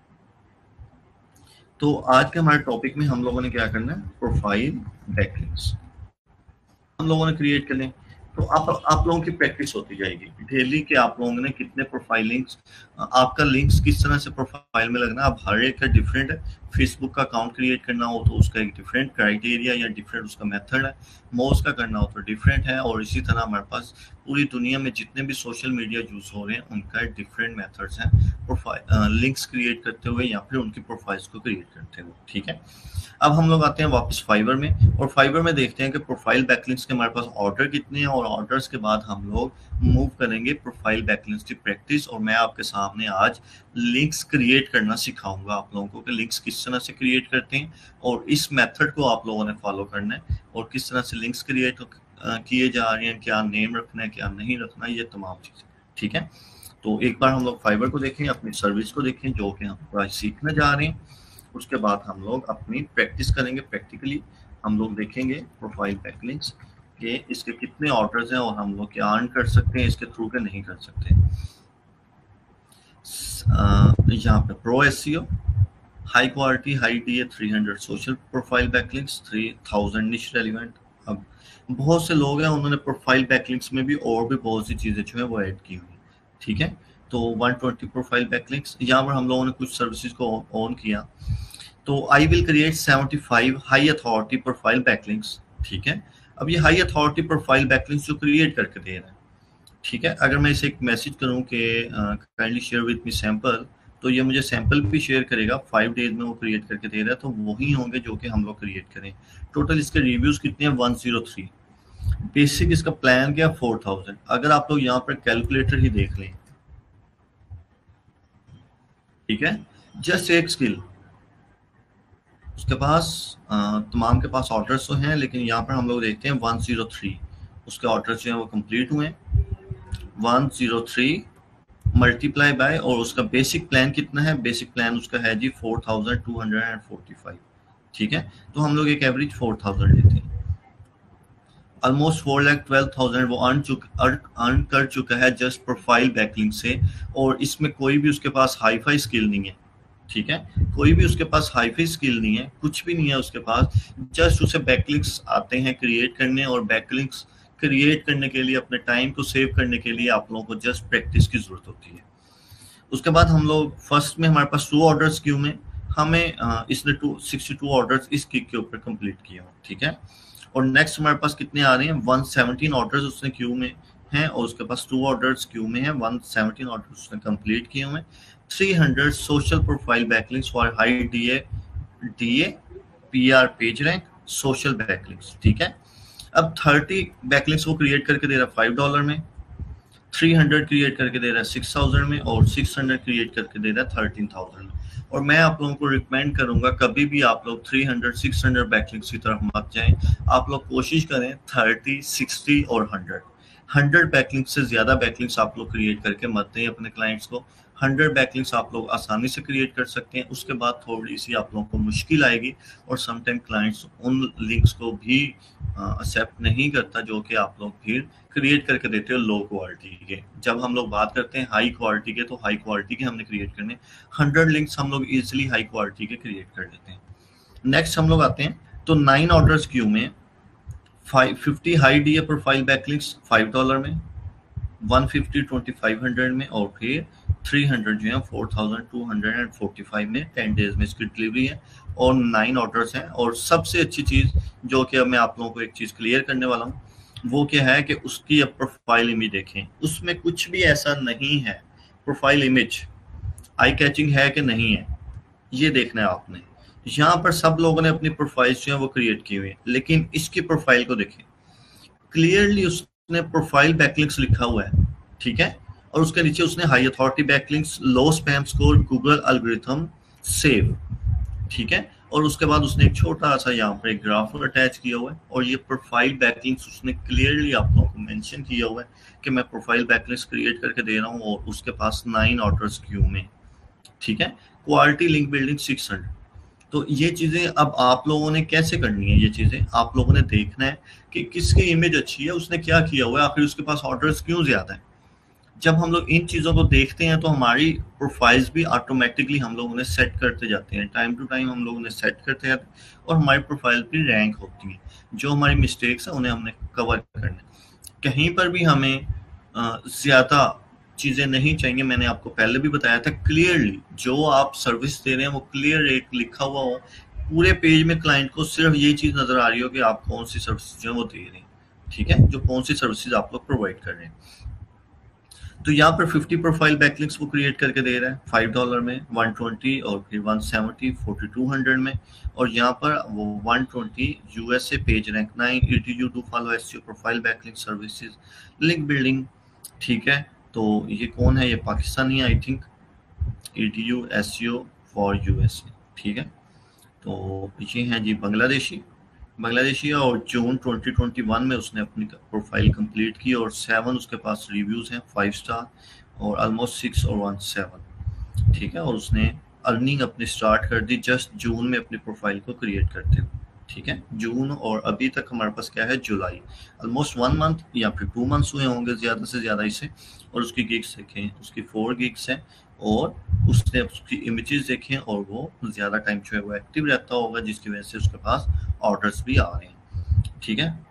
तो आज के हमारे टॉपिक में हम लोगों ने क्या करना है, प्रोफाइल बैकलिंक्स हम लोगों ने क्रिएट करने। तो आप लोगों की प्रैक्टिस होती जाएगी डेली कि आप लोगों ने कितने प्रोफाइल लिंक्स, आपका लिंक्स किस तरह से प्रोफाइल में लगना, अब हर एक का डिफरेंट है। फेसबुक का अकाउंट क्रिएट करना हो तो उसका एक डिफरेंट क्राइटेरिया या डिफरेंट उसका मेथड है, मोज का करना हो तो डिफरेंट है, और इसी तरह हमारे पास पूरी दुनिया में जितने भी सोशल मीडिया यूज हो रहे हैं उनका डिफरेंट मेथड्स हैं प्रोफाइल लिंक्स क्रिएट करते हुए या फिर उनकी प्रोफाइल्स को क्रिएट करते हुए। ठीक है, अब हम लोग आते हैं वापस फाइवर में, और फाइवर में देखते हैं कि प्रोफाइल बैकलिंक्स के हमारे पास ऑर्डर कितने हैं, और ऑर्डर्स के बाद हम लोग मूव करेंगे प्रोफाइल बैकलिंक्स की प्रैक्टिस, और मैं आपके सामने आज लिंक्स क्रिएट करना सिखाऊंगा आप लोगों को कि लिंक्स किस तरह से क्रिएट करते हैं, और इस मेथड को आप लोगों ने फॉलो करना है, और किस तरह से लिंक्स क्रिएट किए जा रहे हैं, क्या नेम रखना है क्या नहीं रखना है, ये तमाम चीज़ें। ठीक है, तो एक बार हम लोग फाइवर को देखें, अपनी सर्विस को देखें जो कि हम सीखने जा रहे हैं, उसके बाद हम लोग अपनी प्रैक्टिस करेंगे। प्रैक्टिकली हम लोग देखेंगे प्रोफाइल बैकलिंक्स के इसके कितने ऑर्डर्स हैं और हम लोग क्या अर्न कर सकते हैं इसके थ्रू के नहीं कर सकते। यहाँ पे pro SEO, high quality high DA 300 social profile backlinks, 3000 niche relevant. अब बहुत से लोग हैं उन्होंने प्रोफाइल बैकलिंक्स में भी और भी बहुत सी चीज़ें जो है वो ऐड की हुई। ठीक है, तो 120 प्रोफाइल बैकलिंक्स, यहाँ पर हम लोगों ने कुछ सर्विसेज को ऑन किया, तो I will create 75 high authority profile backlinks. ठीक है, अब ये हाई अथॉरिटी प्रोफाइल बैकलिंक्स जो क्रिएट करके दे रहा है, ठीक है, अगर मैं इसे एक मैसेज करूं कि kindly share with me sample, तो ये मुझे सैंपल भी शेयर करेगा। 5 डेज में वो क्रिएट करके दे रहा है, तो वही होंगे जो कि हम लोग क्रिएट करें। टोटल इसके रिव्यूज कितने हैं 103। बेसिक इसका प्लान क्या 4000। अगर आप लोग यहाँ पर कैलकुलेटर ही देख लें, ठीक है, जस्ट एक स्किल उसके पास, तमाम के पास ऑर्डर्स तो हैं, लेकिन यहाँ पर हम लोग देखते हैं 103 उसके ऑर्डर्स जो हैं वो कंप्लीट हुए हैं। 103 मल्टीप्लाई बाय, और उसका बेसिक प्लान कितना है, बेसिक प्लान उसका है जी 4245। ठीक है, तो हम लोग एक एवरेज 4000 लेते हैं। ऑलमोस्ट 4,12,000 वो अर्न कर चुका है जस्ट प्रोफाइल बैकलिंक से, और इसमें कोई भी उसके पास हाई फाई स्किल नहीं है। ठीक है, कोई भी उसके पास हाई फाई स्किल नहीं है, कुछ भी नहीं है उसके पास, जस्ट उसे बैकलिंक्स आते हैं क्रिएट करने, और बैकलिंक्स क्रिएट करने के लिए अपने टाइम को सेव करने के लिए आप लोगों को जस्ट प्रैक्टिस की जरूरत होती है। उसके बाद हम लोग फर्स्ट में हमारे पास 2 ऑर्डर्स क्यू में, हमें इसने 262 ऑर्डर्स इस किक के ऊपर कंप्लीट किए हुए। ठीक है, और नेक्स्ट हमारे पास कितने आ रहे हैं 117 ऑर्डर्स उसने क्यू में हैं, और उसके पास 2 ऑर्डर्स क्यू में हैं, 117 ऑर्डर्स उसने कंप्लीट किए हुए। 300 social profile backlinks for high DA PR page rank social backlinks. ठीक है, अब 30 बैकलिंक्स वो क्रिएट करके दे रहा है $5 में, 300 क्रिएट करके दे रहा है 6000 में, और 600 क्रिएट करके दे रहा है 13,000 में। और मैं आप लोगों को रिकमेंड करूंगा कभी भी आप लोग 300 600 बैकलिंक्स की तरफ मत जाएं, आप लोग कोशिश करें 30 60 और 100 बैकलिंक्स से ज्यादा बैकलिंक्स आप लोग क्रिएट करके मत दें अपने क्लाइंट्स को। 100 बैकलिंक्स आप लोग आसानी से क्रिएट कर सकते हैं, उसके बाद थोड़ी सी आप लोगों को मुश्किल आएगी, और समटाइम क्लाइंट्स उन लिंक्स को भी एक्सेप्ट नहीं करता जो कि आप लोग फिर क्रिएट करके देते हो लो क्वालिटी के। जब हम लोग बात करते हैं हाई क्वालिटी के, तो हाई क्वालिटी के हमने क्रिएट करने, 100 लिंक्स हम लोग इजिली हाई क्वालिटी के क्रिएट कर देते हैं। नेक्स्ट हम लोग आते हैं, तो 9 ऑर्डर्स क्यू में 50 हाई डीए प्रोफाइल बैकलिंक्स $5 में, 150 2500 में, और फिर 300 जो है 4245 में। 10 डेज में इसकी डिलीवरी है, और 9 ऑर्डर्स हैं। और सबसे अच्छी चीज़ जो कि अब मैं आप लोगों को एक चीज़ क्लियर करने वाला हूँ, वो क्या है कि उसकी अब प्रोफाइल इमेज देखें, उसमें कुछ भी ऐसा नहीं है, प्रोफाइल इमेज आई कैचिंग है कि नहीं है, ये देखना है आपने। यहाँ पर सब लोगों ने अपनी प्रोफाइल जो है वो क्रिएट की हुई है, लेकिन इसकी प्रोफाइल को देखें, क्लियरली उसने प्रोफाइल बैकलिंक्स लिखा हुआ है। ठीक है, और उसके नीचे उसने high authority backlinks, low spam score, Google algorithm, save. ठीक है, और उसके बाद उसने एक छोटा सा यहाँ पर एक ग्राफ अटैच किया हुआ है, और ये प्रोफाइल बैकलिंक्स उसने क्लियरली आप लोगों को मेंशन किया हुआ है कि मैं प्रोफाइल बैकलिंक्स क्रिएट करके दे रहा हूँ, और उसके पास 9 ऑर्डर्स क्यू में। ठीक है, क्वालिटी लिंक बिल्डिंग 600। तो ये चीजें अब आप लोगों ने कैसे करनी है, ये चीजें आप लोगों ने देखना है कि किसकी इमेज अच्छी है, उसने क्या किया हुआ है, आखिर उसके पास ऑर्डर्स क्यों ज्यादा है। जब हम लोग इन चीज़ों को देखते हैं तो हमारी प्रोफाइल्स भी ऑटोमेटिकली हम लोग उन्हें सेट करते जाते हैं, टाइम टू टाइम हम लोग उन्हें सेट करते जाते हैं, और हमारी प्रोफाइल भी रैंक होती है। जो हमारी मिस्टेक्स हैं उन्हें हमने कवर करना है। कहीं पर भी हमें ज़्यादा चीज़ें नहीं चाहिए। मैंने आपको पहले भी बताया था क्लियरली जो आप सर्विस दे रहे हैं वो क्लियर एक लिखा हुआ हो, पूरे पेज में क्लाइंट को सिर्फ ये चीज़ नज़र आ रही हो कि आप कौन सी सर्विस जो है वो दे रहे हैं, ठीक है, जो कौन सी सर्विसेज आप लोग प्रोवाइड कर रहे हैं। तो यहाँ पर 50 प्रोफाइल बैकलिंक्स वो क्रिएट करके दे रहा है $5 में, 120 और फिर 170 4200 में, और यहाँ पर वो 120 USA page rank 9 ETU do follow SEO profile backlink services link building, ठीक है। तो ये कौन है, ये Pakistani I think, ETU SEO for USA, ठीक है। तो ये हैं जी बांग्लादेशी, और जून 2021 में उसने अपनी प्रोफाइल कंप्लीट की और 7 उसके पास रिव्यूज़ हैं 5 स्टार और ऑलमोस्ट 6 और 1 7, ठीक है। और उसने अर्निंग अपनी स्टार्ट कर दी जस्ट जून में अपनी प्रोफाइल को क्रिएट करते हुए, ठीक है। जून और अभी तक हमारे पास क्या है, जुलाई, ऑलमोस्ट 1 मंथ या फिर 2 मंथ्स हुए होंगे ज़्यादा से ज़्यादा इसे। और उसकी गिग्स देखें, उसकी 4 गिग्स हैं और उसने उसकी इमेजेस देखें और वो ज़्यादा टाइम जो है वो एक्टिव रहता होगा, जिसकी वजह से उसके पास ऑर्डर्स भी आ रहे हैं, ठीक है।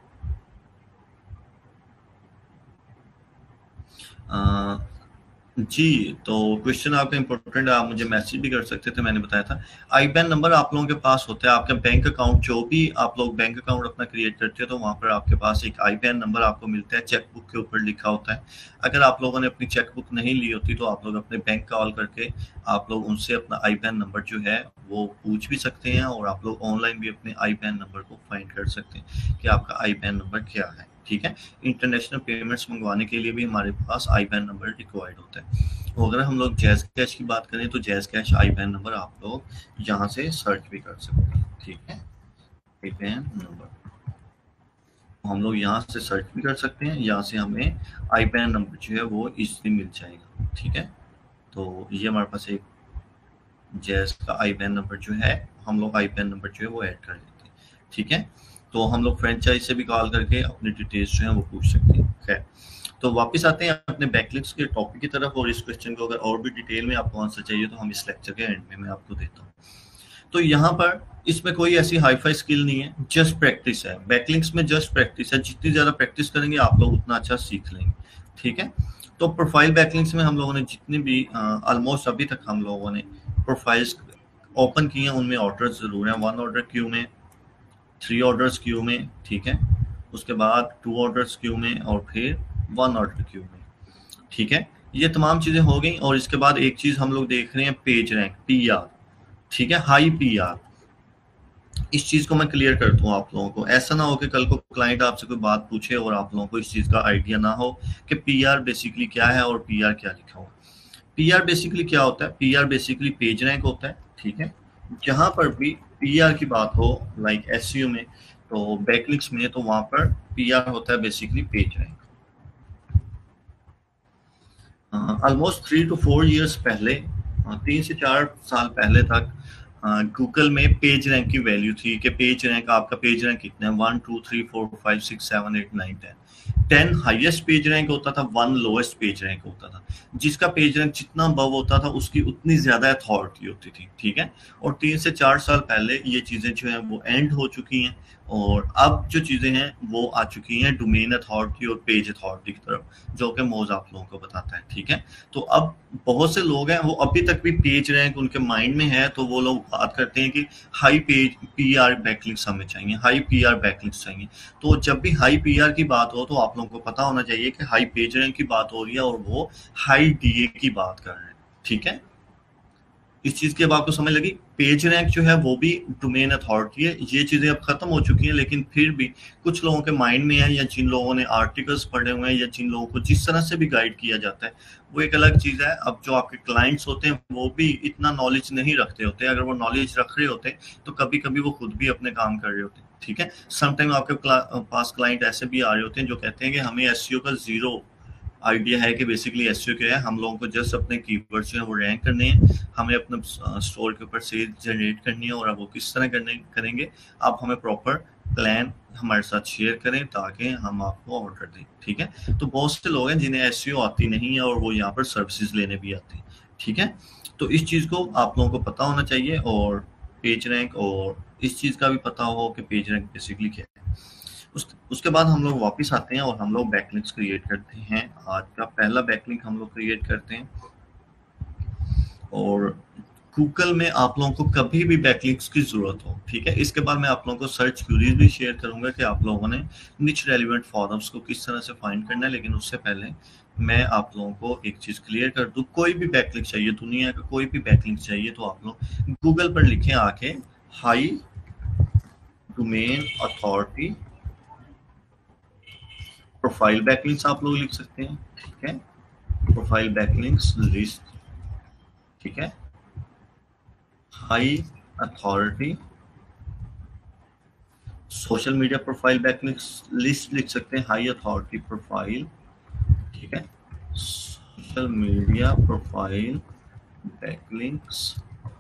जी, तो क्वेश्चन आपका इम्पोर्टेंट है, आप मुझे मैसेज भी कर सकते थे, मैंने बताया था। आईबैन नंबर आप लोगों के पास होता है, आपका बैंक अकाउंट, जो भी आप लोग बैंक अकाउंट अपना क्रिएट करते हो तो वहाँ पर आपके पास एक आईबैन नंबर आपको मिलता है, चेकबुक के ऊपर लिखा होता है। अगर आप लोगों ने अपनी चेकबुक नहीं ली होती तो आप लोग अपने बैंक कॉल करके आप लोग उनसे अपना आईबैन नंबर जो है वो पूछ भी सकते हैं, और आप लोग ऑनलाइन भी अपने आईबैन नंबर को फाइंड कर सकते हैं कि आपका आईबैन नंबर क्या है, ठीक है। इंटरनेशनल पेमेंट्स मंगवाने के लिए भी हमारे पास आईबैन नंबर रिक्वायर्ड होता है। तो अगर हम लोग जैज़ कैश की बात करें तो जैज़ कैश आईबैन नंबर आप लोग यहाँ से सर्च भी कर सकते हैं, ठीक है। आईबैन नंबर हम लोग यहाँ से सर्च भी कर सकते हैं, यहाँ से हमें आईबैन नंबर जो है वो इजीली मिल जाएगा, ठीक है। तो ये हमारे पास एक जैज़ का आईबैन नंबर जो है, हम लोग आईबैन नंबर जो है वो ऐड कर लेते हैं, ठीक है। तो हम लोग फ्रेंचाइज से भी कॉल करके अपनी डिटेल्स जो है वो पूछ सकते हैं। खैर, तो वापस आते हैं अपने बैकलिंक्स के टॉपिक की तरफ, और इस क्वेश्चन को अगर और भी डिटेल में आपको आंसर चाहिए तो हम इस लेक्चर के एंड में मैं आपको देता हूँ। तो यहाँ पर इसमें कोई ऐसी हाईफाई स्किल नहीं है, जस्ट प्रैक्टिस है। बैकलिंक्स में जस्ट प्रैक्टिस है, जितनी ज़्यादा प्रैक्टिस करेंगे आप लोग उतना अच्छा सीख लेंगे, ठीक है। तो प्रोफाइल बैकलिंक्स में हम लोगों ने जितनी भी ऑलमोस्ट अभी तक हम लोगों ने प्रोफाइल्स ओपन किए हैं उनमें ऑर्डर ज़रूर हैं। 1 ऑर्डर क्यू में, 3 ऑर्डर्स क्यू में, ठीक है। उसके बाद 2 ऑर्डर्स क्यू में और फिर 1 ऑर्डर क्यू में, ठीक है। ये तमाम चीज़ें हो गई, और इसके बाद एक चीज़ हम लोग देख रहे हैं, पेज रैंक, PR, ठीक है, हाई PR। इस चीज़ को मैं क्लियर कर दूं आप लोगों को, ऐसा ना हो कि कल को क्लाइंट आपसे कोई बात पूछे और आप लोगों को इस चीज़ का आइडिया ना हो कि PR बेसिकली क्या है और PR क्या लिखा हुआ। PR बेसिकली क्या होता है, PR बेसिकली पेज रैंक होता है, ठीक है। जहां पर भी PR की बात हो, लाइक SEO में, तो बैकलिंक्स में, तो वहां पर PR होता है basically page rank. Almost 3 to 4 years पहले, 3 से 4 साल पहले तक गूगल में पेज रैंक की वैल्यू थी कि पेज रैंक, आपका पेज रैंक कितना है, 1 2 3 4 5 6 7 8 9 10 हाईएस्ट पेज रैंक होता था, 1 लोएस्ट पेज रैंक होता था। जिसका पेज रैंक जितना अबव होता था उसकी उतनी ज्यादा अथॉरिटी होती थी, ठीक है। और 3 से 4 साल पहले ये चीजें जो है वो एंड हो चुकी हैं, और अब जो चीजें हैं वो आ चुकी हैं डोमेन अथॉरिटी और पेज अथॉरिटी की तरफ, जो कि मोज आप लोगों को बताता है, ठीक है। तो अब बहुत से लोग हैं वो अभी तक भी पेज रैंक उनके माइंड में है, तो वो लोग बात करते हैं कि हाई पेज PR बैकलिंक्स हमें चाहिए, हाई PR बैकलिंक्स चाहिए। तो जब भी हाई PR की बात हो तो आप लोगों को पता होना चाहिए कि हाई पेज रैंक की बात हो रही है और वो हाई DA की बात कर रहे हैं, ठीक है। इस चीज की अब आपको समझ लगी। पेज रैंक जो है वो भी डोमेन अथॉरिटी है, ये चीजें अब खत्म हो चुकी हैं, लेकिन फिर भी कुछ लोगों के माइंड में है, या जिन लोगों ने आर्टिकल्स पढ़े हुए हैं, या जिन लोगों को जिस तरह से भी गाइड किया जाता है वो एक अलग चीज है। अब जो आपके क्लाइंट्स होते हैं वो भी इतना नॉलेज नहीं रखते होते, अगर वो नॉलेज रख रहे होते तो कभी कभी वो खुद भी अपने काम कर रहे होते, ठीक है। समटाइम आपके पास क्लाइंट ऐसे भी आ रहे होते हैं जो कहते हैं कि हमें एसईओ का जीरो आइडिया है कि बेसिकली एसईओ क्या है, हम लोगों को जस्ट अपने कीवर्ड्स जो है वो रैंक करने हैं, हमें अपने स्टोर के ऊपर सेल जनरेट करनी है, और अब वो किस तरह करेंगे आप हमें प्रॉपर प्लान हमारे साथ शेयर करें ताकि हम आपको ऑर्डर दें, ठीक है। तो बहुत से लोग हैं जिन्हें एसईओ आती नहीं है और वो यहाँ पर सर्विसेज लेने भी आते हैं, ठीक है। तो इस चीज़ को आप लोगों को पता होना चाहिए, और पेज रैंक, और इस चीज़ का भी पता हो कि पेज रैंक बेसिकली क्या है। उसके बाद हम लोग वापस आते हैं और हम लोग बैकलिंक्स क्रिएट करते हैं। आज का पहला बैकलिंक हम लोग क्रिएट करते हैं। और गूगल में आप लोगों को कभी भी बैकलिंक्स की जरूरत हो, ठीक है। इसके बाद मैं आप लोगों को सर्च क्वेरीज भी शेयर करूंगा कि आप लोगों ने निच रेलिवेंट फॉरम्स को किस तरह से फाइंड करना है। लेकिन उससे पहले मैं आप लोगों को एक चीज क्लियर कर दूं, कोई भी बैकलिंक चाहिए, दुनिया का कोई भी बैकलिंक चाहिए, तो आप लोग गूगल पर लिखें आके high domain authority profile backlinks आप लोग लिख सकते हैं, ठीक है। प्रोफाइल बैकलिंक्स लिस्ट, ठीक है। High authority social media profile backlinks list लिख सकते हैं, हाई अथॉरिटी प्रोफाइल, ठीक है। Social media profile backlinks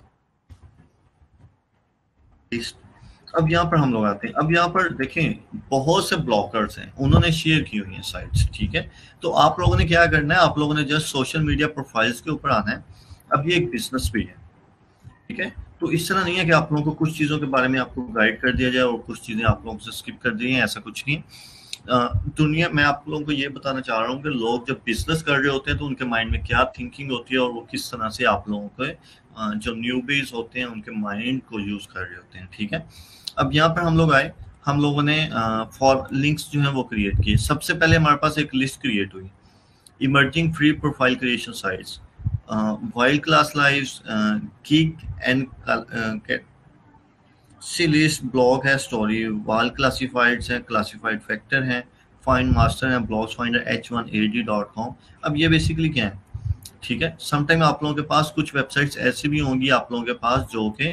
list. अब यहाँ पर हम लोग आते हैं। अब यहाँ पर देखें बहुत से ब्लॉकर्स हैं, उन्होंने शेयर की हुई हैं साइट्स, ठीक है। तो आप लोगों ने क्या करना है, आप लोगों ने जस्ट सोशल मीडिया प्रोफाइल्स के ऊपर आना है। अब ये एक बिजनेस भी है, ठीक है। तो इस तरह नहीं है कि आप लोगों को कुछ चीज़ों के बारे में आपको गाइड कर दिया जाए और कुछ चीज़ें आप लोगों से स्किप कर दी हैं, ऐसा कुछ नहीं। दुनिया मैं आप लोगों को ये बताना चाह रहा हूँ कि लोग जब बिजनेस कर रहे होते हैं तो उनके माइंड में क्या थिंकिंग होती है और वो किस तरह से आप लोगों के जो न्यूबीज होते हैं उनके माइंड को यूज कर रहे होते हैं, ठीक है। अब यहाँ पर हम लोग आए, हम लोगों ने फॉर लिंक्स जो है वो क्रिएट किए। सबसे पहले हमारे पास एक लिस्ट क्रिएट हुई, emerging free profile creation sites, wild class lives, geek and C list, blog है, स्टोरी वाल क्लासिफाइड्स है, क्लासिफाइड फैक्टर है, फाइंड मास्टर है, ब्लॉग्स फाइंडर h1ad.com। अब ये बेसिकली क्या है, ठीक है। समटाइम आप लोगों के पास कुछ वेबसाइट्स ऐसी भी होंगी आप लोगों के पास जो कि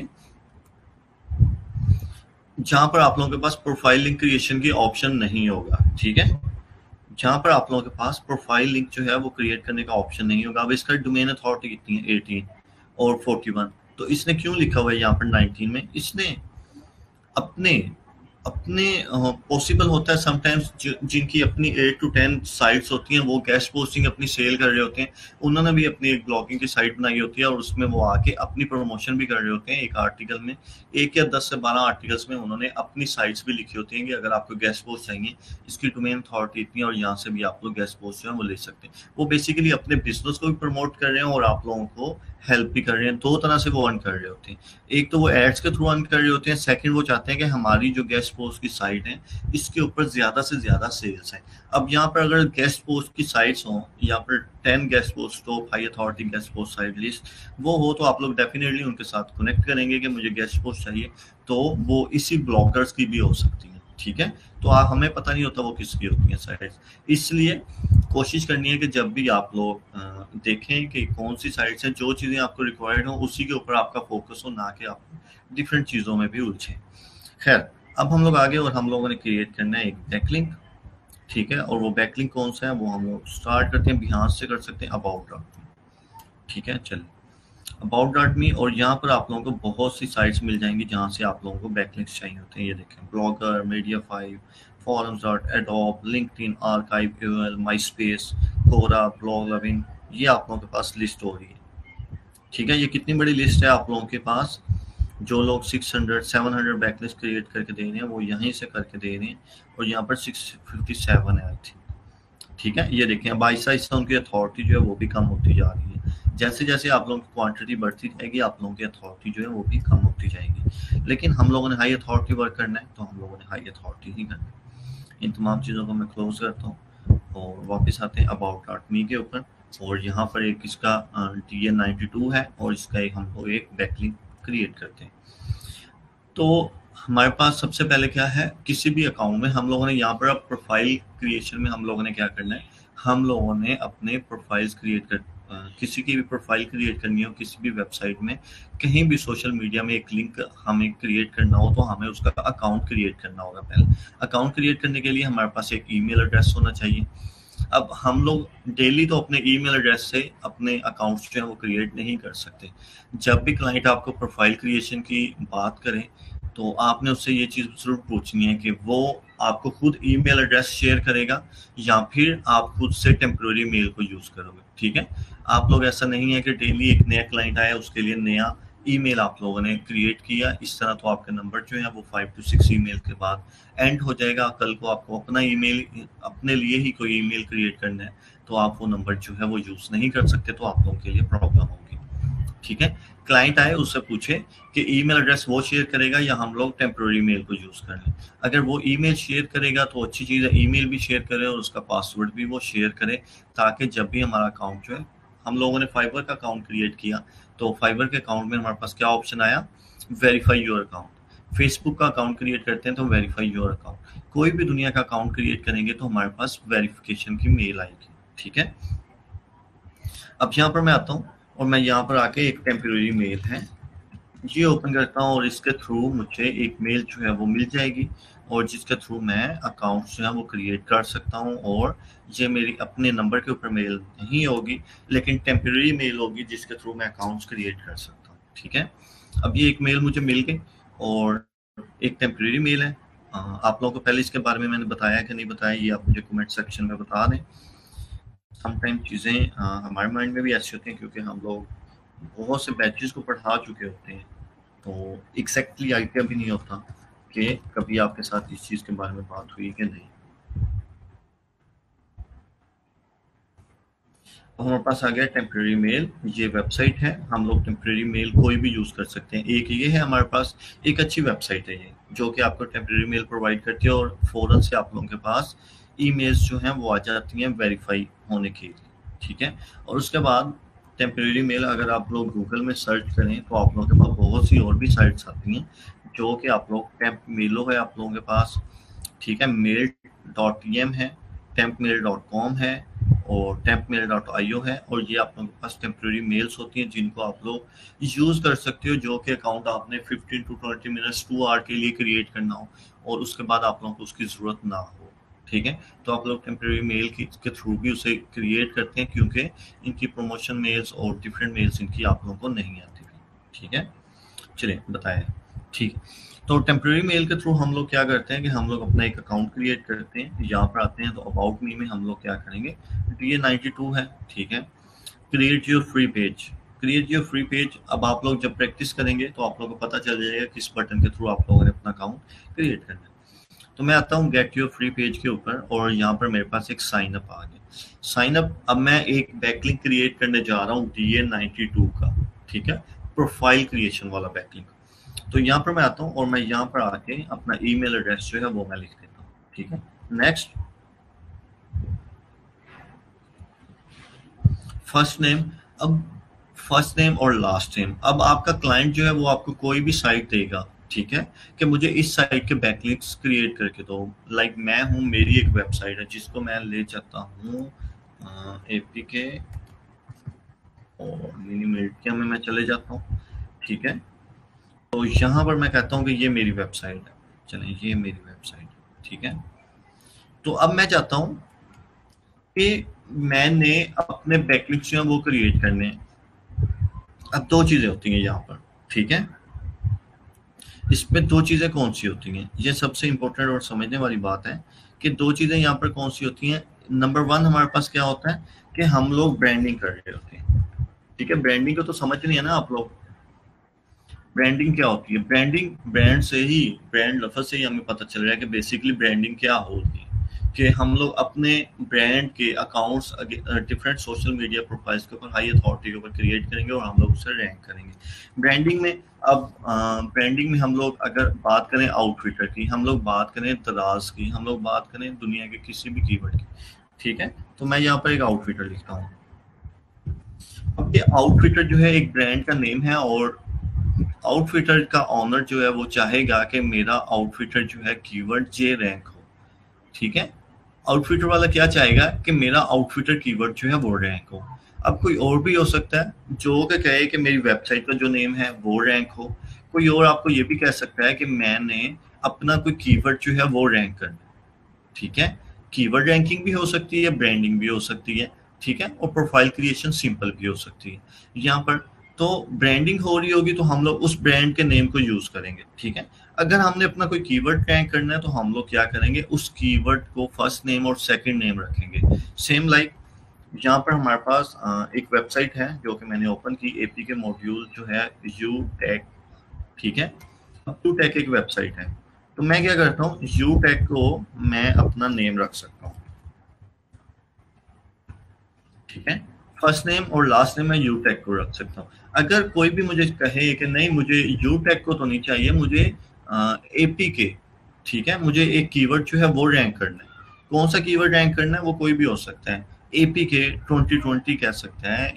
जहां पर आप लोगों के पास प्रोफाइल लिंक क्रिएशन की ऑप्शन नहीं होगा, ठीक है। जहां पर आप लोगों के पास प्रोफाइल लिंक जो है वो क्रिएट करने का ऑप्शन नहीं होगा। अब इसका डोमेन अथॉरिटी कितनी है, 18 और 41। तो इसने क्यों लिखा हुआ है यहाँ पर 19 में, इसने अपने अपने पॉसिबल होता है समटाइम्स जिनकी अपनी 8 to 10 साइट्स होती हैं, वो गेस्ट पोस्टिंग अपनी सेल कर रहे होते हैं, उन्होंने भी अपनी एक ब्लॉगिंग की साइट बनाई होती है और उसमें वो आके अपनी प्रमोशन भी कर रहे होते हैं। एक आर्टिकल में 1 या 10 से 12 आर्टिकल्स में उन्होंने अपनी साइट्स भी लिखी होती हैं कि अगर आपको गेस्ट पोस्ट चाहिए, इसकी डोमेन अथॉरिटी इतनी और यहाँ से भी आप लोग गेस्ट पोस्ट जो है वो ले सकते हैं। वो बेसिकली अपने बिजनेस को भी प्रमोट कर रहे हैं और आप लोगों को हेल्प भी कर रहे हैं। दो तरह से वो अर्न कर रहे होते हैं, एक तो वो एड्स के थ्रू अर्न कर रहे होते हैं, सेकंड वो चाहते हैं कि हमारी जो गेस्ट पोस्ट की साइट है इसके ऊपर ज्यादा से ज्यादा सेल्स है। अब यहाँ पर अगर गेस्ट पोस्ट की साइट्स हो, यहाँ पर 10 guest post top high authority guest post site list वो हो, तो आप लोग डेफिनेटली उनके साथ कनेक्ट करेंगे कि मुझे गेस्ट पोस्ट चाहिए, तो वो इसी ब्लॉगर्स की भी हो सकती है, ठीक है। तो हमें पता नहीं होता वो किसकी होती है साइट्स, इसलिए कोशिश करनी है कि जब भी आप लोग देखें कि कौन सी साइट्स हैं, जो चीज़ें आपको रिक्वायर्ड हो उसी के ऊपर आपका फोकस हो, ना कि आप डिफरेंट चीज़ों में भी उलझें। खैर, अब हम लोग आगे और हम लोगों ने क्रिएट करना है एक बैकलिंक, ठीक है। और वो बैकलिंक कौन सा है वो हम लोग स्टार्ट करते हैं, बिहार से कर सकते हैं अबाउट डॉट मी, ठीक है। चलिए अबाउट डॉट मी, और यहाँ पर आप लोगों को बहुत सी साइट्स मिल जाएंगी जहाँ से आप लोगों को बैकलिंक्स चाहिए होते हैं। ये देखें, ब्लॉगर, मीडिया5, forums.adobe, LinkedIn, archive, AOL, Myspace, Quora, blog loving, ये आप लोगों के पास लिस्ट हो रही है, ठीक है। ये कितनी बड़ी लिस्ट है आप लोगों के पास, जो लोग 600-700 बैकलिस्ट क्रिएट करके दे रहे हैं वो यहीं से करके दे रहे हैं, और यहाँ पर 657 है आई थिंक, ठीक है। ये देखें, अब आहिस्ता आहिस्ता उनकी अथॉरिटी जो है वो भी कम होती जा रही है। जैसे जैसे आप लोगों की क्वांटिटी बढ़ती जाएगी आप लोगों की अथॉरिटी जो है वो भी कम होती जाएगी। लेकिन हम लोगों ने हाई अथॉरिटी वर्क करना है तो हम लोगों ने हाई अथॉरिटी ही करना है। इन तमाम चीज़ों को मैं क्लोज करता हूँ और वापस आते हैं अबाउट डॉट मी के ऊपर, और यहाँ पर एक इसका DN92 है और इसका एक हम लोग एक बैकलिंक क्रिएट करते हैं। तो हमारे पास सबसे पहले क्या है, किसी भी अकाउंट में हम लोगों ने यहाँ पर अब प्रोफाइल क्रिएशन में हम लोगों ने क्या करना है, हम लोगों ने अपने प्रोफाइल्स क्रिएट कर किसी की भी प्रोफाइल क्रिएट करनी हो किसी भी वेबसाइट में, कहीं भी सोशल मीडिया में एक लिंक हमें क्रिएट करना हो तो हमें उसका अकाउंट क्रिएट करना होगा। पहले अकाउंट क्रिएट करने के लिए हमारे पास एक ईमेल एड्रेस होना चाहिए। अब हम लोग डेली तो अपने ईमेल एड्रेस से अपने अकाउंट्स जो है वो क्रिएट नहीं कर सकते। जब भी क्लाइंट आपको प्रोफाइल क्रिएशन की बात करें तो आपने उससे ये चीज़ जरूर पूछनी है कि वो आपको खुद ईमेल एड्रेस शेयर करेगा या फिर आप खुद से टेम्पररी मेल को यूज़ करोगे, ठीक है। आप लोग ऐसा नहीं है कि डेली एक नया क्लाइंट आया उसके लिए नया ईमेल आप लोगों ने क्रिएट किया इस तरह, तो आपका नंबर जो है वो 5 to 6 ईमेल के बाद एंड हो जाएगा। कल को आपको अपना ईमेल, अपने लिए ही कोई ईमेल क्रिएट करना है, तो आप वो नंबर जो है वो यूज़ नहीं कर सकते, तो आप लोगों के लिए प्रॉब्लम होगी। ठीक है, क्लाइंट आए उससे पूछे कि ईमेल एड्रेस वो शेयर करेगा या हम लोग टेम्पररी मेल को यूज़ कर लें। अगर वो ईमेल शेयर करेगा तो अच्छी चीज़ है, ईमेल भी शेयर करे और उसका पासवर्ड भी वो शेयर करे, ताकि जब भी हमारा अकाउंट जो है, हम लोगों ने फाइवर का अकाउंट क्रिएट किया तो फाइवर के अकाउंट में हमारे पास क्या ऑप्शन आया, वेरीफाई योर अकाउंट। फेसबुक का अकाउंट क्रिएट करते हैं तो वेरीफाई योर अकाउंट। कोई भी दुनिया का अकाउंट क्रिएट करेंगे तो हमारे पास वेरिफिकेशन की मेल आएगी। ठीक है, अब यहाँ पर मैं आता हूँ और मैं यहाँ पर आके एक टेम्पररी मेल है ये ओपन करता हूँ और इसके थ्रू मुझे एक मेल जो है वो मिल जाएगी, और जिसके थ्रू मैं अकाउंट जो है वो क्रिएट कर सकता हूँ। और ये मेरी अपने नंबर के ऊपर मेल नहीं होगी, लेकिन टेम्पररी मेल होगी जिसके थ्रू मैं अकाउंट्स क्रिएट कर सकता हूँ। ठीक है, अब ये एक मेल मुझे मिल गई और एक टेम्पररी मेल है। आप लोगों को पहले इसके बारे में मैंने बताया कि नहीं बताया, ये आप मुझे कमेंट सेक्शन में बता दें। समटाइम चीज़ें हमारे माइंड में भी ऐसी होती हैं, क्योंकि हम लोग बहुत से बैचेस को पढ़ा चुके होते हैं, तो एग्जैक्टली आइडिया भी नहीं होता कि कभी आपके साथ इस चीज़ के बारे में बात हुई कि नहीं। तो हमारे पास आ गया टेम्परेरी मेल, ये वेबसाइट है, हम लोग टेम्परेरी मेल कोई भी यूज़ कर सकते हैं। एक ये है हमारे पास, एक अच्छी वेबसाइट है ये, जो कि आपको टेम्परेरी मेल प्रोवाइड करती है और फ़ौरन से आप लोगों के पास ईमेल्स जो हैं वो आ जाती हैं वेरीफाई होने के लिए। ठीक है, और उसके बाद टेम्परेरी मेल अगर आप लोग गूगल में सर्च करें तो आप लोगों के पास बहुत सी और भी साइट्स आती हैं, जो कि आप लोग टेम्प मेलो है आप लोगों के पास, ठीक है, mail.em है, tempmail.com है और tempmail.io है, और ये आप लोगों के पास टेम्परेरी मेल्स होती हैं जिनको आप लोग यूज़ कर सकते हो, जो कि अकाउंट आपने 15 to 20 मिनट्स 2 आवर के लिए क्रिएट करना हो और उसके बाद आप लोगों को उसकी ज़रूरत ना हो। ठीक है, तो आप लोग टेम्परेरी मेल के थ्रू भी उसे क्रिएट करते हैं, क्योंकि इनकी प्रमोशन मेल्स और डिफरेंट मेल्स इनकी आप लोगों को नहीं आती। ठीक है, चलिए बताया। ठीक, तो टेम्परेरी मेल के थ्रू हम लोग क्या करते हैं कि हम लोग अपना एक अकाउंट क्रिएट करते हैं। यहाँ पर आते हैं तो अबाउट मी में हम लोग क्या करेंगे, DA92 है। ठीक है, create your free page, create your free page. अब आप लोग जब प्रैक्टिस करेंगे तो आप लोगों को पता चल जाएगा किस बटन के थ्रू आप लोगों ने अपना अकाउंट क्रिएट करना है। तो मैं आता हूँ गेट योर फ्री पेज के ऊपर और यहाँ पर मेरे पास एक साइन अप आ गया। साइन अप, अब मैं एक बैकलिंक क्रिएट करने जा रहा हूँ DA92 का। ठीक है, प्रोफाइल क्रिएशन वाला बैकलिंक। तो यहाँ पर मैं आता हूँ और मैं यहाँ पर आके अपना ईमेल एड्रेस जो है वो मैं लिख देता हूँ। ठीक है, नेक्स्ट, फर्स्ट नेम। अब फर्स्ट नेम और लास्ट नेम, अब आपका क्लाइंट जो है वो आपको कोई भी साइट देगा, ठीक है, कि मुझे इस साइट के बैकलिंक्स क्रिएट करके दो। लाइक मैं हूँ, मेरी एक वेबसाइट है जिसको मैं ले जाता हूँ APK और मिनिमेटिया में मैं चले जाता हूँ। ठीक है, तो यहाँ पर मैं कहता हूँ कि ये मेरी वेबसाइट है, चलें ये मेरी वेबसाइट है। ठीक है, तो अब मैं चाहता हूँ कि मैंने अपने बैकलिंक्स जो है वो क्रिएट करने हैं। अब दो चीज़ें होती हैं यहाँ पर। ठीक है, इसमें दो चीज़ें कौन सी होती हैं, ये सबसे इंपॉर्टेंट और समझने वाली बात है कि दो चीज़ें यहाँ पर कौन सी होती हैं। नंबर वन, हमारे पास क्या होता है कि हम लोग ब्रांडिंग कर रहे होते हैं। ठीक है, ब्रांडिंग को तो समझ नहीं है ना आप लोग, ब्रांडिंग क्या होती है। ब्रांडिंग, ब्रांड से ही, ब्रांड लफ्ज़ से ही हमें पता चल रहा है कि बेसिकली ब्रांडिंग क्या होती है, कि हम लोग अपने ब्रांड के accounts different social media profiles के ऊपर हाई अथॉरिटी के ऊपर क्रिएट करेंगे और हम लोग उसे रैंक करेंगे ब्रांडिंग में। अब ब्रांडिंग में हम लोग अगर बात करें आउटफिटर की, हम लोग बात करें दराज की, हम लोग बात करें दुनिया के किसी भी कीवर्ड की। ठीक है, तो मैं यहाँ पर एक आउटफिटर लिखता हूँ। अब ये आउटफिटर जो है एक ब्रांड का नेम है और आउटफिटर का ऑनर जो है वो चाहेगा कि मेरा आउटफिटर जो है कीवर्ड जे रैंक हो। ठीक है, आउटफिटर वाला क्या चाहेगा कि मेरा आउटफिटर कीवर्ड जो है वो रैंक हो। अब कोई और भी हो सकता है जो कि कहे कि मेरी वेबसाइट का जो नेम है वो रैंक हो। कोई और आपको ये भी कह सकता है कि मैंने अपना कोई कीवर्ड जो है वो रैंक करना। ठीक है, कीवर्ड रैंकिंग भी हो सकती है, ब्रांडिंग भी हो सकती है। ठीक है, और प्रोफाइल क्रिएशन सिंपल भी हो सकती है। यहाँ पर तो ब्रांडिंग हो रही होगी तो हम लोग उस ब्रांड के नेम को यूज करेंगे। ठीक है, अगर हमने अपना कोई कीवर्ड रैंक करना है तो हम लोग क्या करेंगे, उस कीवर्ड को फर्स्ट नेम और सेकंड नेम रखेंगे। सेम लाइक यहाँ पर हमारे पास एक वेबसाइट है जो कि मैंने ओपन की, एपी के मॉड्यूल जो है यू टेक, ठीक है। यू टेक एक वेबसाइट है, तो मैं क्या करता हूँ, यू टेक को मैं अपना नेम रख सकता हूँ, ठीक है। फर्स्ट नेम और लास्ट नेम मैं यू टेक को रख सकता हूँ। अगर कोई भी मुझे कहे कि नहीं मुझे यू टेक को तो नहीं चाहिए, मुझे एपी के, ठीक है, मुझे एक कीवर्ड जो है वो रैंक करना है। कौन सा कीवर्ड रैंक करना है, वो कोई भी हो सकता है। एपी के 2020 कह सकते हैं,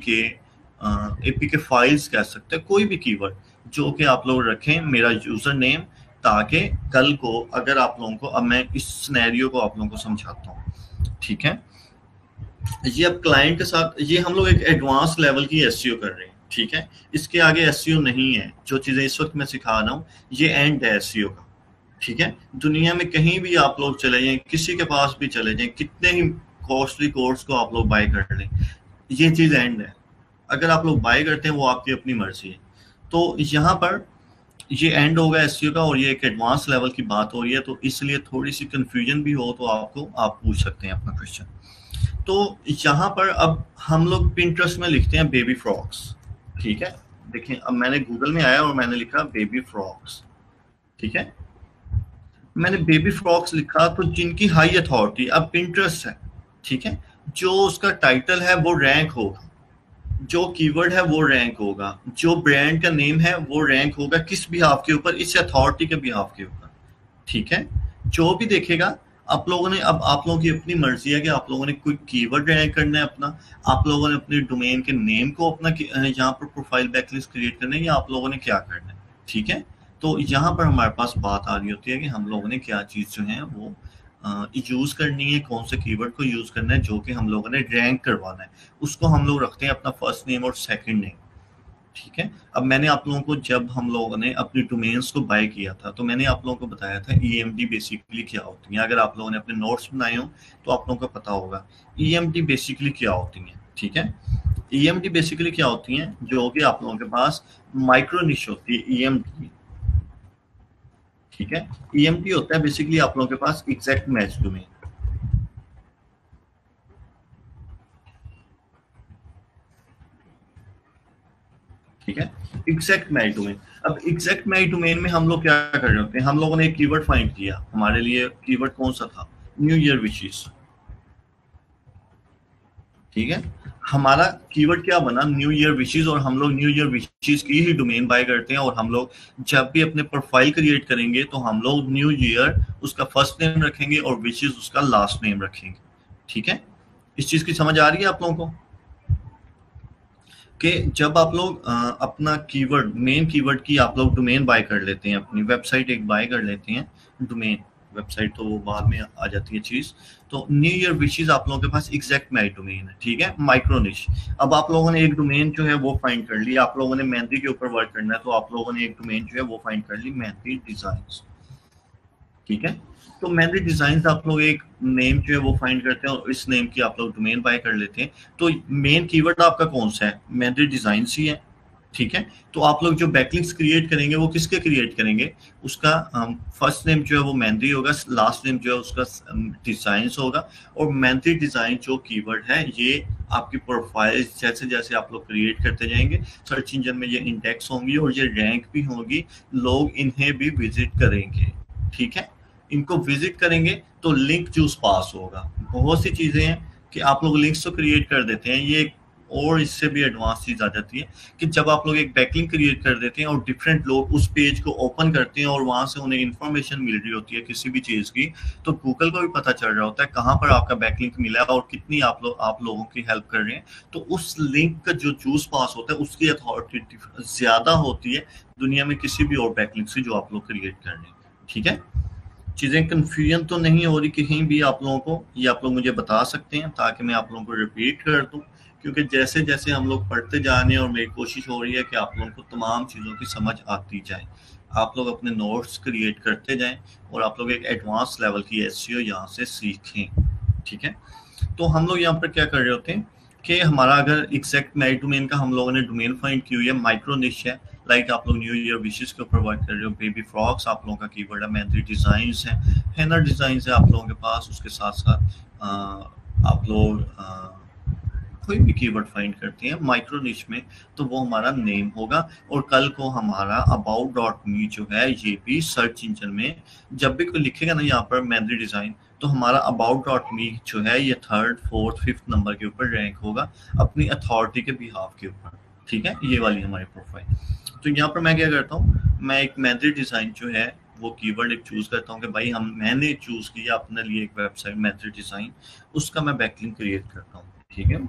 एपी के फाइल्स कह सकते हैं, कोई भी कीवर्ड जो कि आप लोग रखें, मेरा यूजर नेम, ताकि कल को अगर आप लोगों को, अब मैं इस सिनेरियो को आप लोगों को समझाता हूँ, ठीक है। ये अब क्लाइंट के साथ, ये हम लोग एक एडवांस लेवल की एसईओ कर रहे हैं, ठीक है। इसके आगे एसईओ नहीं है, जो चीजें इस वक्त मैं सिखा रहा हूँ ये एंड है एसईओ का, ठीक है। दुनिया में कहीं भी आप लोग चले जाएं, किसी के पास भी चले जाएं, कितने ही कॉस्टली कोर्स को आप लोग बाय कर लें, ये चीज एंड है। अगर आप लोग बाय करते हैं वो आपकी अपनी मर्जी है। तो यहाँ पर ये एंड होगा एसईओ का, और ये एक एडवांस लेवल की बात हो रही है, तो इसलिए थोड़ी सी कंफ्यूजन भी हो तो आप पूछ सकते हैं अपना क्वेश्चन। तो यहाँ पर अब हम लोग पिंटरेस्ट में लिखते हैं बेबी फ्रॉक्स, ठीक है। देखिए अब मैंने गूगल में आया और मैंने लिखा बेबी फ्रॉक्स, ठीक है। मैंने बेबी फ्रॉक्स लिखा, तो जिनकी हाई अथॉरिटी, अब पिंटरेस्ट है, ठीक है, जो उसका टाइटल है वो रैंक होगा, जो कीवर्ड है वो रैंक होगा, जो ब्रांड का नेम है वो रैंक होगा, किस बिहाफ के ऊपर, इस अथॉरिटी के बिहाफ के ऊपर, ठीक है। जो भी देखेगा, आप लोगों ने, अब आप लोगों की अपनी मर्जी है कि आप लोगों ने कोई कीवर्ड रैंक करना है अपना, आप लोगों ने अपने डोमेन के नेम को अपना यहाँ पर प्रोफाइल बैकलिस्ट क्रिएट करना है, या आप लोगों ने क्या करना है, ठीक है। तो यहाँ पर हमारे पास बात आ रही होती है कि हम लोगों ने क्या चीज जो है वो यूज करनी है, कौन से कीवर्ड को यूज करना है जो कि हम लोगों ने रैंक करवाना है, उसको हम लोग रखते हैं अपना फर्स्ट नेम और सेकंड नेम, ठीक है। अब मैंने आप लोगों को, जब हम लोगों ने अपनी डोमेन्स को बाय किया था, तो मैंने आप लोगों को बताया था ईएमडी बेसिकली क्या होती है। अगर आप लोगों ने अपने नोट्स बनाए हो तो आप लोगों को पता होगा ईएमडी बेसिकली क्या होती है, ठीक है। ईएमडी बेसिकली क्या होती है, जो कि आप लोगों के पास माइक्रो निश होती है ईएमडी, ठीक है। ईएमडी होता है बेसिकली आप लोगों के पास एग्जैक्ट मैच डोमेन, ठीक है, एग्जैक्ट मैच डोमेन। अब एग्जैक्ट मैच डोमेन में हम लोग क्या कर रहे होते हैं, हम लोगों ने एक कीवर्ड फाइंड किया, हमारे लिए कीवर्ड कौन सा था, न्यू ईयर विशेस, ठीक है। हमारा कीवर्ड क्या बना, न्यू ईयर विशेस, और हम लोग न्यू ईयर विशेस की ही डोमेन बाय करते हैं, और हम लोग जब भी अपने प्रोफाइल क्रिएट करेंगे तो हम लोग न्यू ईयर उसका फर्स्ट नेम रखेंगे और विशेस उसका लास्ट नेम रखेंगे, ठीक है। इस चीज की समझ आ रही है आप लोगों को कि जब आप लोग अपना कीवर्ड, मेन कीवर्ड की आप लोग डोमेन बाय कर लेते हैं, अपनी वेबसाइट एक बाय कर लेते हैं डोमेन, वेबसाइट तो वो बाद में आ जाती है चीज। तो न्यू ईयर विशेस आप लोगों के पास एग्जैक्ट मैच डोमेन है, ठीक है, माइक्रो निश। अब आप लोगों ने एक डोमेन जो है वो फाइंड कर ली, आप लोगों ने मेहंदी के ऊपर वर्क करना है, तो आप लोगों ने एक डोमेन जो है वो फाइंड कर ली, मेहंदी डिजाइन्स, ठीक है। तो मेहंदी डिजाइन आप लोग एक नेम जो है वो फाइंड करते हैं, और इस नेम की आप लोग डोमेन बाय कर लेते हैं। तो मेन कीवर्ड आपका कौन सा है, मेहंदी डिजाइन ही है, ठीक है। तो आप लोग जो बैकलिंक्स क्रिएट करेंगे वो किसके क्रिएट करेंगे, उसका फर्स्ट नेम जो है वो मेहंदी होगा, लास्ट नेम जो है उसका डिजाइन्स होगा, और मेहंदी डिजाइन जो कीवर्ड है ये आपकी प्रोफाइल जैसे जैसे आप लोग क्रिएट करते जाएंगे सर्च इंजन में ये इंडेक्स होंगी और ये रैंक भी होगी, लोग इन्हें भी विजिट करेंगे, ठीक है। इनको विजिट करेंगे तो लिंक चूज पास होगा। बहुत सी चीजें हैं कि आप लोग लिंक्स तो क्रिएट कर देते हैं, ये और इससे भी एडवांस चीज आ जाती है कि जब आप लोग एक बैकलिंक क्रिएट कर देते हैं और डिफरेंट लोग उस पेज को ओपन करते हैं और वहां से उन्हें इंफॉर्मेशन मिल रही होती है किसी भी चीज की, तो गूगल को भी पता चल रहा होता है कहाँ पर आपका बैकलिंक मिला है और कितनी आप लोगों की हेल्प कर रहे हैं। तो उस लिंक का जो चूज पास होता है उसकी अथॉरिटी ज्यादा होती है दुनिया में किसी भी और बैकलिंक से जो आप लोग क्रिएट कर रहे हैं, ठीक है। चीजें कंफ्यूजन तो नहीं हो रही कहीं भी आप लोगों को, ये आप लोग मुझे बता सकते हैं ताकि मैं आप लोगों को रिपीट कर दूं, क्योंकि जैसे जैसे हम लोग पढ़ते जा रहे हैं और मेरी कोशिश हो रही है कि आप लोगों को तमाम चीज़ों की समझ आती जाए, आप लोग अपने नोट्स क्रिएट करते जाएं और आप लोग एक एडवांस लेवल की एसईओ यहाँ से सीखें, ठीक है। तो हम लोग यहाँ पर क्या कर रहे होते हैं कि हमारा अगर एग्जैक्ट मैच डोमेन का हम लोगों ने डोमेन फाइंड की हुई है, माइक्रो निश है, लाइक आप लोग न्यू ईयर विशेस के ऊपर वर्क कर रहे हो, बेबी फ्रॉक्स आप लोगों का कीवर्ड है, मेहंदी डिजाइन्स है, हेनर डिजाइन्स है आप लोगों के पास, उसके साथ साथ आप लोग कोई भी कीवर्ड फाइंड करते हैं माइक्रो निश में, तो वो हमारा नेम होगा। और कल को हमारा अबाउट डॉट मी जो है ये भी सर्च इंजन में जब भी कोई लिखेगा ना यहाँ पर मेहंदी डिजाइन, तो हमारा अबाउट डॉट मी जो है ये 3rd 4th 5th नंबर के ऊपर रैंक होगा अपनी अथॉरिटी के बिहाफ के ऊपर। ठीक है, ये वाली हमारी प्रोफाइल। तो यहाँ पर मैं क्या करता हूँ, मैं एक मेहंदी डिजाइन जो है वो कीवर्ड एक चूज करता हूँ कि भाई मैंने चूज किया अपने लिए एक वेबसाइट मेहंदी डिजाइन, उसका मैं बैकलिंक क्रिएट करता हूँ। ठीक है,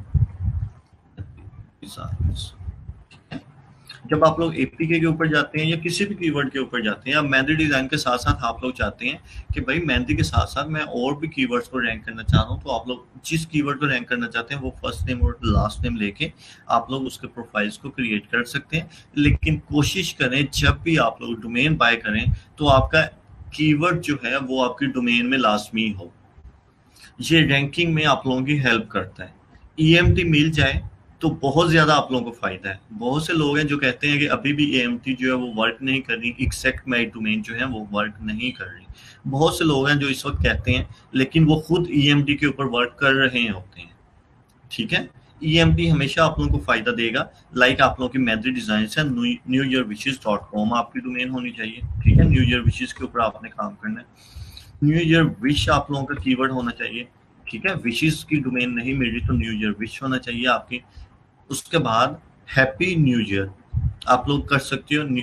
जब आप लोग एपीके के ऊपर जाते हैं या किसी भी कीवर्ड के ऊपर जाते हैं, या मेहंदी डिजाइन के साथ साथ आप लोग चाहते हैं कि भाई मेहंदी के साथ साथ मैं और भी कीवर्ड्स को रैंक करना चाह रहा हूँ, तो आप लोग जिस कीवर्ड को रैंक करना चाहते हैं वो फर्स्ट नेम और लास्ट नेम लेके आप लोग उसके प्रोफाइल्स को क्रिएट कर सकते हैं। लेकिन कोशिश करें जब भी आप लोग डोमेन बाय करें तो आपका कीवर्ड जो है वो आपकी डोमेन में लाजमी हो। ये रैंकिंग में आप लोगों की हेल्प करता है। ईएमटी मिल जाए तो बहुत ज्यादा आप लोगों को फायदा है। बहुत से लोग हैं जो कहते हैं कि अभी भी ईएमटी जो है वो वर्क नहीं कर रही, एक्सेप्ट माई डोमेन जो है वो वर्क नहीं कर रही। बहुत से लोग हैं जो इस वक्त कहते हैं, लेकिन वो खुद ईएमटी के ऊपर वर्क कर रहे होते हैं। ठीक है, ईएमटी हमेशा आप लोगों को फायदा देगा। लाइक आप लोगों की मेहंदी डिजाइन है, newyearwishes.com आपकी डोमेन होनी चाहिए। ठीक है, न्यू ईयर विशेस के ऊपर आपने काम करना है। न्यू ईयर विश आप लोगों का कीवर्ड होना चाहिए। ठीक है, विशेस की डोमेन नहीं मिल रही तो न्यू ईयर विश होना चाहिए आपकी। उसके बाद हैप्पी न्यू ईयर आप लोग कर सकते हो,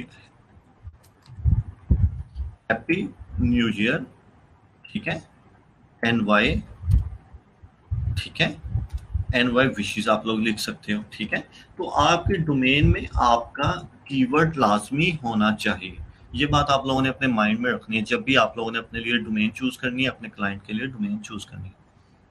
हैप्पी न्यू ईयर। ठीक है, NY, ठीक है, NY विशेस आप लोग लिख सकते हो। ठीक है, तो आपके डोमेन में आपका कीवर्ड लाजमी होना चाहिए। ये बात आप लोगों ने अपने माइंड में रखनी है जब भी आप लोगों ने अपने लिए डोमेन चूज करनी है, अपने क्लाइंट के लिए डोमेन चूज करनी है।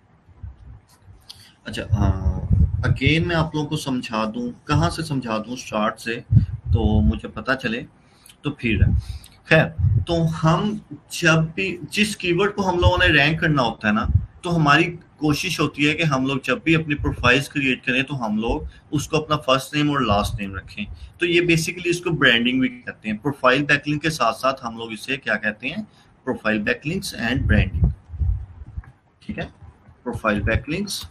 अच्छा, अगेन मैं आप लोगों को समझा दूं, कहाँ से समझा दूं, स्टार्ट से तो मुझे पता चले तो फिर खैर। तो हम जब भी जिस कीवर्ड को हम लोगों ने रैंक करना होता है ना, तो हमारी कोशिश होती है कि हम लोग जब भी अपनी प्रोफाइल्स क्रिएट करें तो हम लोग उसको अपना फर्स्ट नेम और लास्ट नेम रखें। तो ये बेसिकली इसको ब्रांडिंग भी कहते हैं। प्रोफाइल बैकलिंक के साथ साथ हम लोग इसे क्या कहते हैं, प्रोफाइल बैकलिंक्स एंड ब्रांडिंग। ठीक है, प्रोफाइल बैकलिंक्स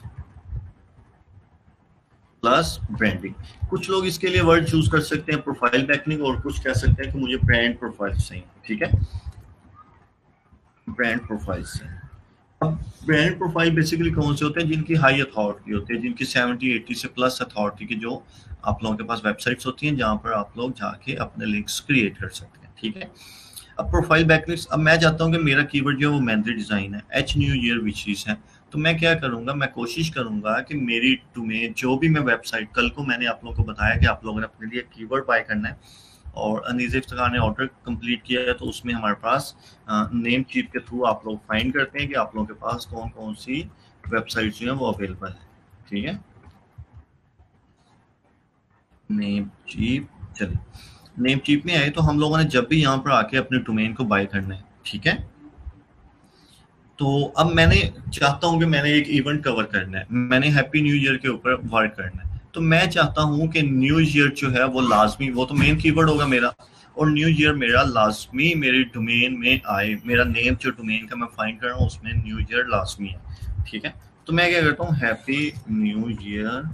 प्लस ब्रांडिंग। कुछ लोग इसके लिए वर्ड चूज कर सकते हैं प्रोफाइल बैकलिंक, और कुछ कह सकते हैं कि मुझे ब्रांड प्रोफाइल चाहिए। ठीक है, ब्रांड प्रोफाइल से। अब ब्रांड प्रोफाइल बेसिकली कौन से होते हैं, जिनकी हाई अथॉरिटी होती है, जिनकी 70-80 से प्लस अथॉरिटी की जो आप लोगों के पास वेबसाइट्स होती हैं जहां पर आप लोग जाके अपने लिंक्स क्रिएट कर सकते हैं। ठीक है, अब प्रोफाइल बैकलिंक्स, अब मैं चाहता हूं कि मेरा कीवर्ड जो है वो मेहंदी डिजाइन है, एच न्यू ईयर विशेस है, तो मैं क्या करूंगा, मैं कोशिश करूंगा कि मेरी डोमेन जो भी मैं वेबसाइट, कल को मैंने आप लोगों को बताया कि आप लोगों ने अपने लिए कीवर्ड बाय करना है और अनीज़ इफ्तिखार ने ऑर्डर कंप्लीट किया है, तो उसमें हमारे पास नेम चीप के थ्रू आप लोग फाइंड करते हैं कि आप लोगों के पास कौन कौन सी वेबसाइट जो है वो अवेलेबल है। ठीक है, नेम चीप, चलिए नेम चीप में आए तो हम लोगों ने जब भी यहाँ पर आके अपने डोमेन को बाय करना है। ठीक है, तो अब मैंने चाहता हूं कि मैंने एक इवेंट कवर करना है, मैंने हैप्पी न्यू ईयर के ऊपर वर्क करना है, तो मैं चाहता हूं कि न्यू ईयर जो है वो लाजमी, वो तो मेन कीवर्ड होगा मेरा, और न्यू ईयर मेरा लाजमी मेरे डोमेन में आए। मेरा नेम जो डोमेन का मैं फाइंड कर रहा हूँ उसमें न्यू ईयर लाजमी है। ठीक है, तो मैं क्या करता हूँ, हैप्पी न्यू ईयर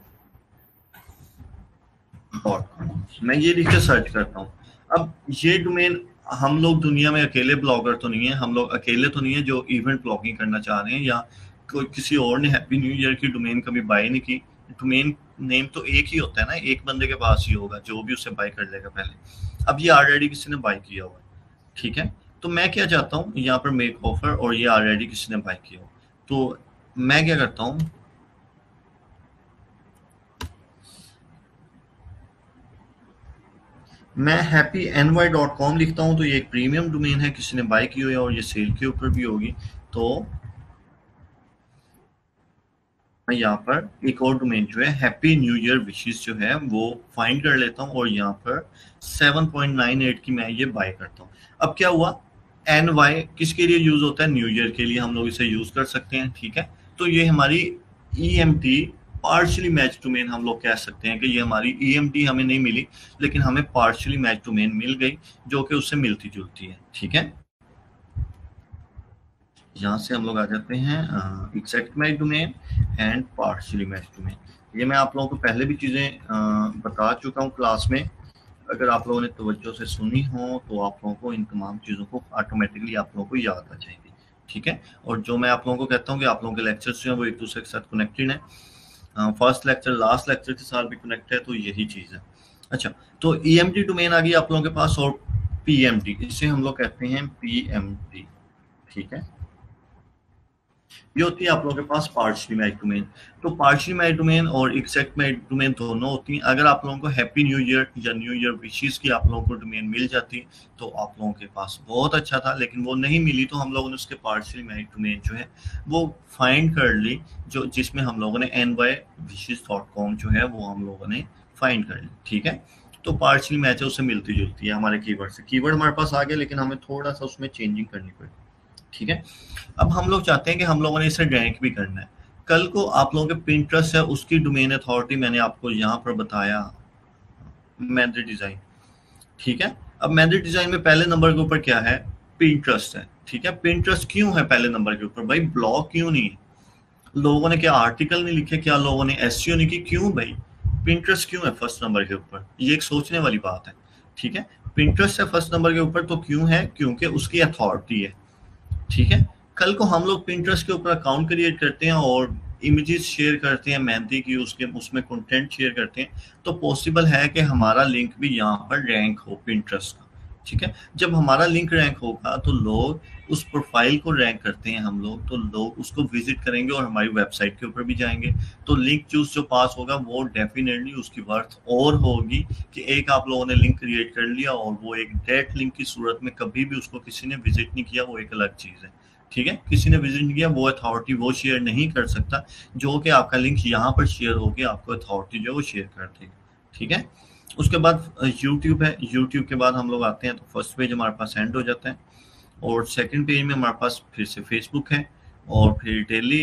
मैं ये लिख के सर्च करता हूँ। अब ये डोमेन, हम लोग दुनिया में अकेले ब्लॉगर तो नहीं है, हम लोग अकेले तो नहीं है जो इवेंट ब्लॉगिंग करना चाह रहे हैं, या कोई किसी और ने हैप्पी न्यू ईयर की डोमेन कभी बाय नहीं की। डोमेन नेम तो एक ही होता है ना, एक बंदे के पास ही होगा जो भी उसे बाय कर लेगा पहले। अब ये ऑलरेडी किसी ने बाय किया हुआ है। ठीक है, तो मैं क्या चाहता हूँ यहाँ पर मेक ऑफर, और ये ऑलरेडी किसी ने बाय किया हो, तो मैं क्या करता हूँ, मैं happyny.com लिखता हूं, तो ये एक प्रीमियम डोमेन है, किसी ने बाय की हुई है और ये सेल के ऊपर भी होगी। तो मैं यहाँ पर एक और डोमेन जो है हैप्पी न्यू ईयर विशेस जो है वो फाइंड कर लेता हूँ, और यहाँ पर 7.98 की मैं ये बाय करता हूँ। अब क्या हुआ, NY किसके लिए यूज होता है, न्यू ईयर के लिए हम लोग इसे यूज कर सकते हैं। ठीक है, तो ये हमारी EMT पार्शियली मैच डोमेन हम लोग कह सकते हैं कि ये हमारी EMT हमें नहीं मिली, लेकिन हमें पार्शियली मैच डोमेन मिल गई जो कि उससे मिलती जुलती है। ठीक है, यहाँ से हम लोग आ जाते हैं exact match domain and partially match domain. ये मैं आप लोगों को पहले भी चीज़ें बता चुका हूँ क्लास में। अगर आप लोगों ने तवज्जो से सुनी हो तो आप लोगों को इन तमाम चीज़ों को ऑटोमेटिकली आप लोगों को याद आ जाएंगी, ठीक है। और जो मैं आप लोगों को कहता हूँ कि आप लोगों के लेक्चर्स जो हैं वो एक दूसरे के साथ कनेक्टेड हैं, फर्स्ट लेक्चर लास्ट लेक्चर के साथ भी कनेक्ट है, तो यही चीज़ है। अच्छा, तो EMD डोमेन आ गई आप लोगों के पास, और PMD, इसे हम लोग कहते हैं PMD, ठीक है। ये होती है आप लोगों के पास पार्शियली मैच डोमेन। तो पार्शियली मैच डोमेन और एग्जैक्ट मैच डोमेन दोनों होती हैं। अगर आप लोगों को हैप्पी न्यू ईयर या न्यू ईयर विशेस की आप लोगों को डोमेन मिल जाती तो आप लोगों के पास बहुत अच्छा था, लेकिन वो नहीं मिली तो हम लोगों ने उसके पार्शियली मैच डोमेन जो है वो फाइंड कर ली, जो जिसमें हम लोगों ने nywishes.com जो है वो हम लोगों ने फाइंड कर ली, ठीक है। तो पार्शियली मैच है, उससे मिलती जुलती है हमारे कीवर्ड से। कीवर्ड हमारे पास आ गया, लेकिन हमें थोड़ा सा उसमें चेंजिंग करनी पड़ी, ठीक है। अब हम लोग चाहते हैं कि हम लोगों ने इसे रैंक भी करना है। कल को आप लोगों के पिंटरेस्ट है, उसकी डोमेन अथॉरिटी मैंने आपको यहाँ पर बताया मैंडेटरी डिजाइन, ठीक है। अब मैंडेटरी डिजाइन में पहले नंबर के ऊपर क्या है? पिंटरेस्ट है, ठीक है। पिंटरेस्ट क्यों है पहले नंबर के ऊपर? भाई ब्लॉग क्यों नहीं है? लोगों ने क्या आर्टिकल नहीं लिखे? क्या लोगों ने एसईओ नहीं की? क्यों भाई पिंटरेस्ट क्यों है फर्स्ट नंबर के ऊपर? ये एक सोचने वाली बात है, ठीक है। पिंटरेस्ट है फर्स्ट नंबर के ऊपर, तो क्यों है? क्योंकि उसकी अथॉरिटी है, ठीक है। कल को हम लोग पिंटरेस्ट के ऊपर अकाउंट क्रिएट करते हैं और इमेजेस शेयर करते हैं मेहंदी की, उसके उसमें कंटेंट शेयर करते हैं, तो पॉसिबल है कि हमारा लिंक भी यहाँ पर रैंक हो पिंटरेस्ट का, ठीक है। जब हमारा लिंक रैंक होगा तो लोग उस प्रोफाइल को रैंक करते हैं हम लोग, तो लोग उसको विजिट करेंगे और हमारी वेबसाइट के ऊपर भी जाएंगे। तो लिंक चूज जो पास होगा वो डेफिनेटली उसकी वर्थ और होगी कि एक आप लोगों ने लिंक क्रिएट कर लिया और वो एक डेड लिंक की सूरत में कभी भी उसको किसी ने विजिट नहीं किया, वो एक अलग चीज़ है, ठीक है। किसी ने विजिट नहीं किया, वो अथॉरिटी वो शेयर नहीं कर सकता, जो कि आपका लिंक यहाँ पर शेयर होगी आपको अथॉरिटी जो है वो शेयर कर देगी, ठीक है। उसके बाद यूट्यूब है। यूट्यूब के बाद हम लोग आते हैं तो फर्स्ट पेज हमारे पास एंड हो जाता है, और सेकंड पेज में हमारे पास फिर से फेसबुक है, और फिर डेली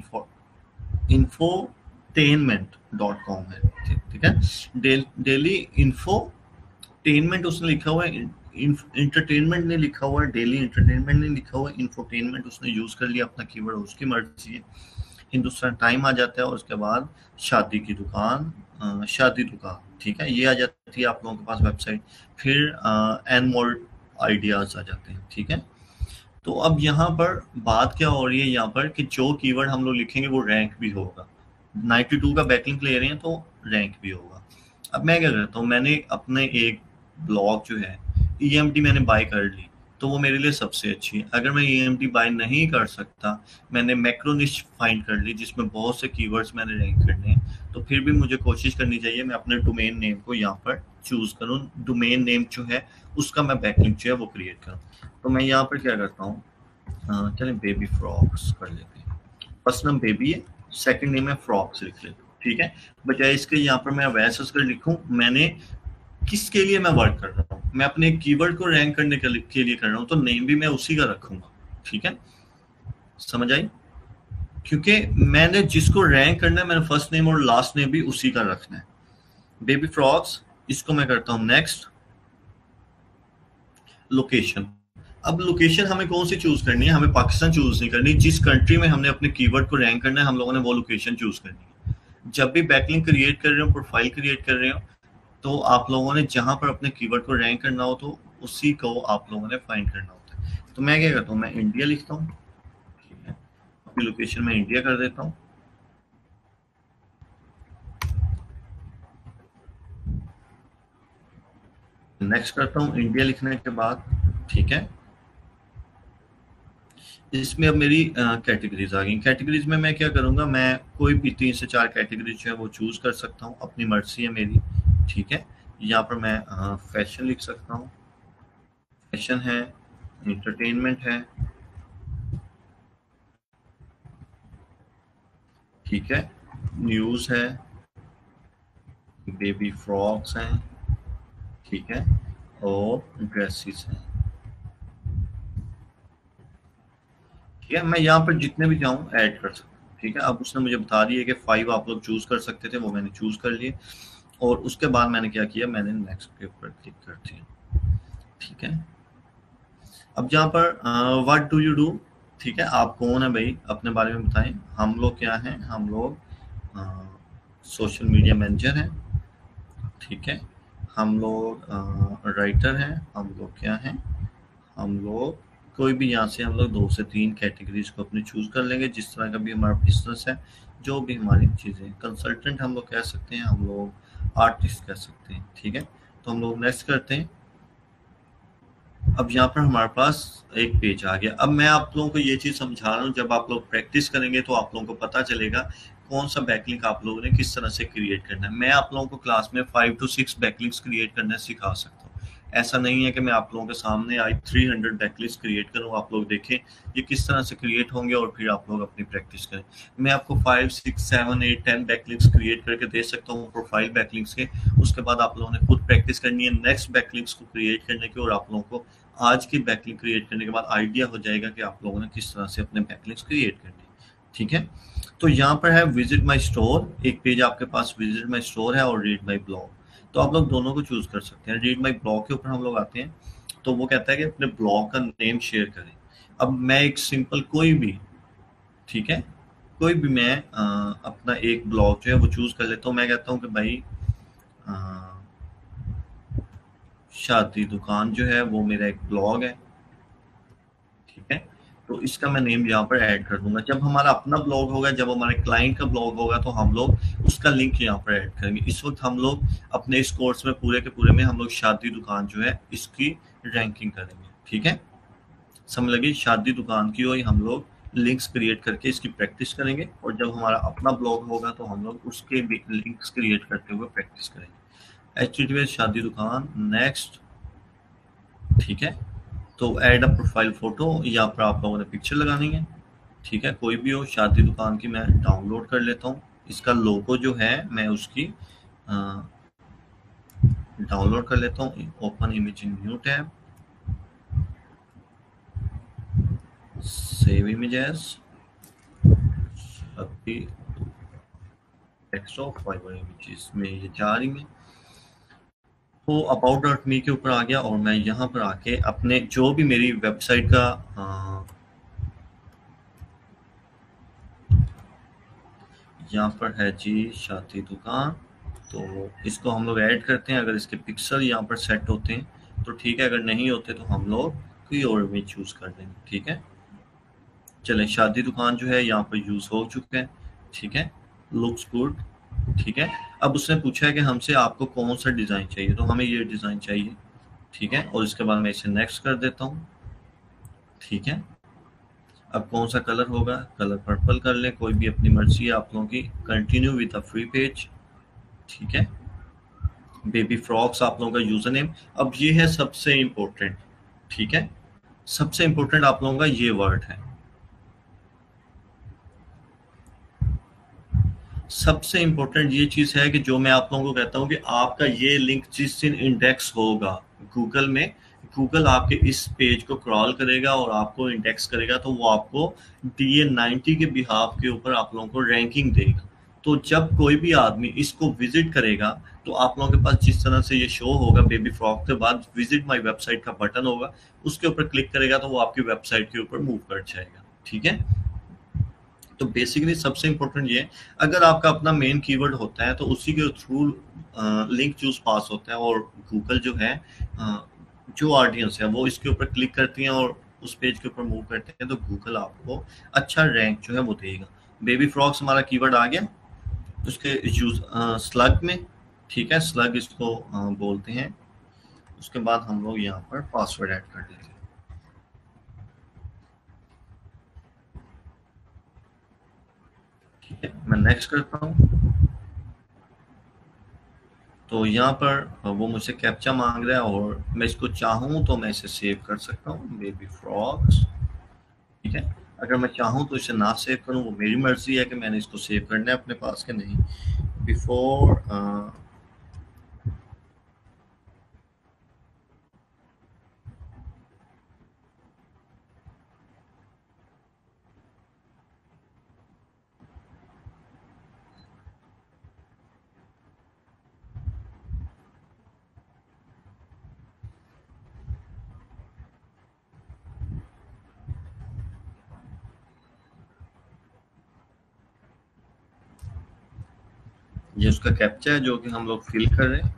infotainment.com है, ठीक है। डेली इंफोटेनमेंट उसने लिखा हुआ है, इंटरटेनमेंट नहीं लिखा हुआ है, डेली इंटरटेनमेंट नहीं लिखा हुआ है, इंफोटेनमेंट उसने यूज कर लिया अपना कीवर्ड, उसकी मर्जी है। हिंदुस्तान टाइम आ जाता है, और उसके बाद शादी की दुकान, शादी दुकान, ठीक है, ये आ जाती है आप लोगों के पास वेबसाइट। फिर एंड मोर आइडियाज आ जाते हैं, ठीक है। तो अब यहाँ पर बात क्या हो रही है यहाँ पर कि जो कीवर्ड हम लोग लिखेंगे वो रैंक भी होगा। 92 का बैकलिंक ले रहे हैं तो रैंक भी होगा। अब मैं क्या करता हूँ, मैंने अपने एक ब्लॉग जो है EMD मैंने बाय कर ली, तो वो मेरे लिए सबसे अच्छी है। अगर मैं EMD बाय नहीं कर सकता, मैंने मैक्रोनिश फाइंड कर ली जिसमें बहुत से कीवर्ड्स मैंने रैंक करने हैं, तो फिर भी मुझे कोशिश करनी चाहिए मैं अपने डोमेन नेम को यहाँ पर चूज करूँ, डोमेन नेम जो है उसका मैं बैकलिंक जो है वो क्रिएट करूँ। तो मैं यहाँ पर क्या करता हूँ, चलें बेबी फ्रॉक्स कर लेते हैं। फर्स्ट नेम बेबी है, सेकंड नेम है फ्रॉक्स लिख लेते हैं, ठीक है। बजाय इसके यहाँ पर मैं वैसे कर लिखूँ, मैंने किसके लिए मैं वर्क कर रहा हूँ, मैं अपने कीवर्ड को रैंक करने के लिए कर रहा हूँ, तो नेम भी मैं उसी का रखूंगा, ठीक है। समझ आई? क्योंकि मैंने जिसको रैंक करना है, मैंने फर्स्ट नेम और लास्ट नेम भी उसी का रखना है। बेबी फ्रॉक्स, इसको मैं करता हूँ नेक्स्ट। लोकेशन, अब लोकेशन हमें कौन सी चूज करनी है? हमें पाकिस्तान चूज नहीं करनी, जिस कंट्री में हमने अपने कीवर्ड को रैंक करना है हम लोगों ने वो लोकेशन चूज करनी है। जब भी बैकलिंक क्रिएट कर रहे हो, प्रोफाइल क्रिएट कर रहे हो, तो आप लोगों ने जहां पर अपने कीवर्ड को रैंक करना हो तो उसी को आप लोगों ने फाइंड करना होता है। तो मैं क्या करता हूँ, मैं इंडिया लिखता हूँ, ठीक है। अपनी लोकेशन में इंडिया कर देता हूँ, नेक्स्ट करता हूँ इंडिया लिखने के बाद, ठीक है। इसमें अब मेरी कैटेगरीज आ गई। कैटेगरीज में मैं क्या करूंगा, मैं कोई भी 3 से 4 कैटेगरीज जो है वो चूज कर सकता हूँ, अपनी मर्जी है मेरी, ठीक है। यहाँ पर मैं फैशन लिख सकता हूँ, फैशन है, एंटरटेनमेंट है, ठीक है, न्यूज है, बेबी फ्रॉक्स हैं, ठीक है, और ड्रेसेस हैं, ठीक है। मैं यहाँ पर जितने भी चाहूँ ऐड कर सकता हूँ, ठीक है। अब उसने मुझे बता दिया कि 5 आप लोग चूज कर सकते थे, वो मैंने चूज कर लिए, और उसके बाद मैंने क्या किया, मैंने नेक्स्ट के ऊपर क्लिक कर दिया, ठीक है। अब जहाँ पर व्हाट डू यू डू, ठीक है, आप कौन है भाई, अपने बारे में बताएं। हम लोग क्या हैं, हम लोग सोशल मीडिया मैनेजर हैं। ठीक है, हम लोग राइटर हैं। हम लोग क्या हैं, हम लोग कोई भी यहाँ से हम लोग 2 से 3 कैटेगरीज को अपनी चूज कर लेंगे, जिस तरह का भी हमारा बिजनेस है, जो भी हमारी चीज़ें। कंसल्टेंट हम लोग कह सकते हैं, हम लोग आर्टिस्ट कह सकते हैं। ठीक है, तो हम लोग नेक्स्ट करते हैं। अब यहाँ पर हमारे पास एक पेज आ गया। अब मैं आप लोगों को ये चीज़ समझा रहा हूँ, जब आप लोग प्रैक्टिस करेंगे तो आप लोगों को पता चलेगा कौन सा बैकलिंक आप लोगों ने किस तरह से क्रिएट करना है। मैं आप लोगों को क्लास में 5 to 6 बैकलिंक्स क्रिएट करना सिखा सकता हूँ। ऐसा नहीं है कि मैं आप लोगों के सामने आई 300 बैकलिंक्स क्रिएट करूँ, आप लोग देखें ये किस तरह से क्रिएट होंगे और फिर आप लोग अपनी प्रैक्टिस करें। मैं आपको 5 6 7 8 10 बैकलिंक्स क्रिएट करके दे सकता हूँ प्रोफाइल बैकलिंक्स के। उसके बाद आप लोगों ने खुद प्रैक्टिस करनी है नेक्स्ट बैकलिंक्स को क्रिएट करने की, और आप लोगों को आज की बैकलिंक क्रिएट करने के बाद आइडिया हो जाएगा कि आप लोगों ने किस तरह से अपने बैकलिंक्स क्रिएट करनी है। ठीक है, तो यहाँ पर है विजिट माय स्टोर, एक पेज आपके पास विजिट माय स्टोर है, और रीड माय ब्लॉग। तो आप लोग दोनों को चूज कर सकते हैं। रीड माय ब्लॉग के ऊपर हम लोग आते हैं, तो वो कहता है कि अपने ब्लॉग का नेम शेयर करें। अब मैं एक सिंपल कोई भी, ठीक है, कोई भी मैं अपना एक ब्लॉग जो है वो चूज कर लेता हूँ। मैं कहता हूँ कि भाई शादी दुकान जो है वो मेरा एक ब्लॉग है। ठीक है, तो इसका मैं नेम यहाँ पर ऐड कर दूंगा। जब हमारा अपना ब्लॉग होगा, जब हमारे क्लाइंट का ब्लॉग होगा, तो हम लोग उसका लिंक यहाँ पर ऐड करेंगे। इस वक्त हम लोग अपने इस कोर्स में पूरे के पूरे में हम लोग शादी दुकान जो है इसकी रैंकिंग करेंगे। ठीक है, समझ लगी, शादी दुकान की और हम लोग लिंक्स क्रिएट करके इसकी प्रैक्टिस करेंगे, और जब हमारा अपना ब्लॉग होगा तो हम लोग उसके भी लिंक्स क्रिएट करते हुए प्रैक्टिस करेंगे। HTTPS शादी दुकान नेक्स्ट। ठीक है, तो ऐड अ प्रोफाइल फोटो, यहाँ पर आप लोगों ने पिक्चर लगानी है। ठीक है, कोई भी हो, शादी दुकान की मैं डाउनलोड कर लेता हूँ। इसका लोगो जो है मैं उसकी डाउनलोड कर लेता हूँ। Open image in new tab, save images, अभी डेस्कटॉप फाइबर इमेजेस में ये जा रही है। तो अबाउट डॉट मी के ऊपर आ गया, और मैं यहाँ पर आके अपने जो भी मेरी वेबसाइट का यहाँ पर है जी शादी दुकान, तो इसको हम लोग ऐड करते हैं। अगर इसके पिक्सल यहाँ पर सेट होते हैं तो ठीक है, अगर नहीं होते तो हम लोग कोई और इमेज चूज कर देंगे। ठीक है, चलें, शादी दुकान जो है यहाँ पर यूज हो चुका है। ठीक है, लुक्स गुड। ठीक है, अब उसने पूछा है कि हमसे आपको कौन सा डिजाइन चाहिए, तो हमें ये डिजाइन चाहिए। ठीक है, और इसके बाद मैं इसे नेक्स्ट कर देता हूँ। ठीक है, अब कौन सा कलर होगा, कलर पर्पल कर लें, कोई भी अपनी मर्जी है आप लोगों की। Continue with a free page. ठीक है, बेबी फ्रॉक्स आप लोगों का यूजर नेम। अब ये है सबसे इंपॉर्टेंट। ठीक है, सबसे इंपॉर्टेंट आप लोगों का ये वर्ड है। सबसे इंपॉर्टेंट ये चीज है कि जो मैं आप लोगों को कहता हूँ कि आपका ये लिंक जिस दिन इंडेक्स होगा गूगल में, गूगल आपके इस पेज को क्रॉल करेगा और आपको इंडेक्स करेगा, तो वो आपको DA90 के बिहाफ के ऊपर आप लोगों को रैंकिंग देगा। तो जब कोई भी आदमी इसको विजिट करेगा, तो आप लोगों के पास जिस तरह से ये शो होगा बेबी फ्रॉक के बाद विजिट माय वेबसाइट का बटन होगा, उसके ऊपर क्लिक करेगा तो वो आपकी वेबसाइट के ऊपर मूव कर जाएगा। ठीक है, तो बेसिकली सबसे इम्पोर्टेंट ये है, अगर आपका अपना मेन कीवर्ड होता है तो उसी के थ्रू लिंक चूज पास होता है, और गूगल जो है जो ऑडियंस है वो इसके ऊपर क्लिक करती है और उस पेज के ऊपर मूव करते हैं, तो गूगल आपको अच्छा रैंक जो है वो देगा। बेबी फ्रॉक्स हमारा कीवर्ड आ गया, उसके यूज स्लग में। ठीक है, स्लग इसको बोलते हैं। उसके बाद हम लोग यहाँ पर पासवर्ड ऐड कर देते हैं। ठीक है, मैं नेक्स्ट करता हूँ। तो यहाँ पर वो मुझसे कैप्चा मांग रहा है, और मैं इसको चाहूँ तो मैं इसे सेव कर सकता हूँ, बेबी फ्रॉक्स। ठीक है, अगर मैं चाहूँ तो इसे ना सेव करूँ, वो मेरी मर्जी है कि मैंने इसको सेव करना है अपने पास के नहीं। बिफोर ये उसका कैप्चा है जो कि हम लोग फिल कर रहे हैं।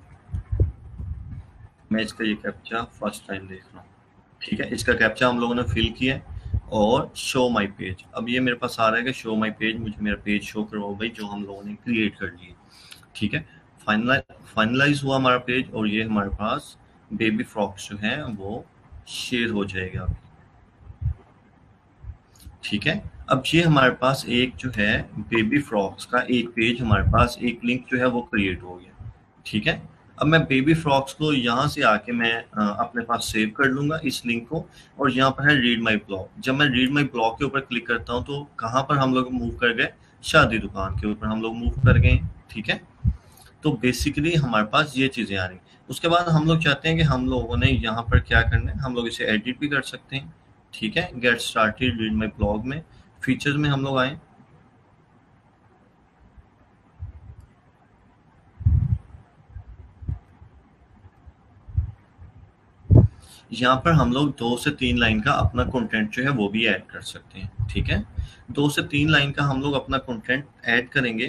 मैं इसका ये कैप्चा फर्स्ट टाइम देख रहा हूँ। ठीक है, इसका कैप्चा हम लोगों ने फिल किया है और शो माई पेज, अब ये मेरे पास आ रहा है कि शो माई पेज, मुझे मेरा पेज शो करवाओ भाई जो हम लोगों ने क्रिएट कर लिए। ठीक है, फाइनलाइज हुआ हमारा पेज और ये हमारे पास बेबी फ्रॉक्स जो है वो शेयर हो जाएगा अभी। ठीक है, अब ये हमारे पास एक जो है बेबी फ्रॉक्स का एक पेज, हमारे पास एक लिंक जो है वो क्रिएट हो गया। ठीक है, अब मैं बेबी फ्रॉक्स को यहाँ से आके मैं अपने पास सेव कर लूंगा इस लिंक को, और यहाँ पर है रीड माई ब्लॉग। जब मैं रीड माई ब्लॉग के ऊपर क्लिक करता हूँ तो कहाँ पर हम लोग मूव कर गए, शादी दुकान के ऊपर हम लोग मूव कर गए। ठीक है, तो बेसिकली हमारे पास ये चीजें आ रही। उसके बाद हम लोग चाहते हैं कि हम लोगों ने यहाँ पर क्या करना है, हम लोग इसे एडिट भी कर सकते हैं। ठीक है, get started read my blog में फीचर्स में हम लोग आए। यहाँ पर हम लोग 2 से 3 लाइन का अपना कंटेंट जो है वो भी ऐड कर सकते हैं। ठीक है, 2 से 3 लाइन का हम लोग अपना कंटेंट ऐड करेंगे।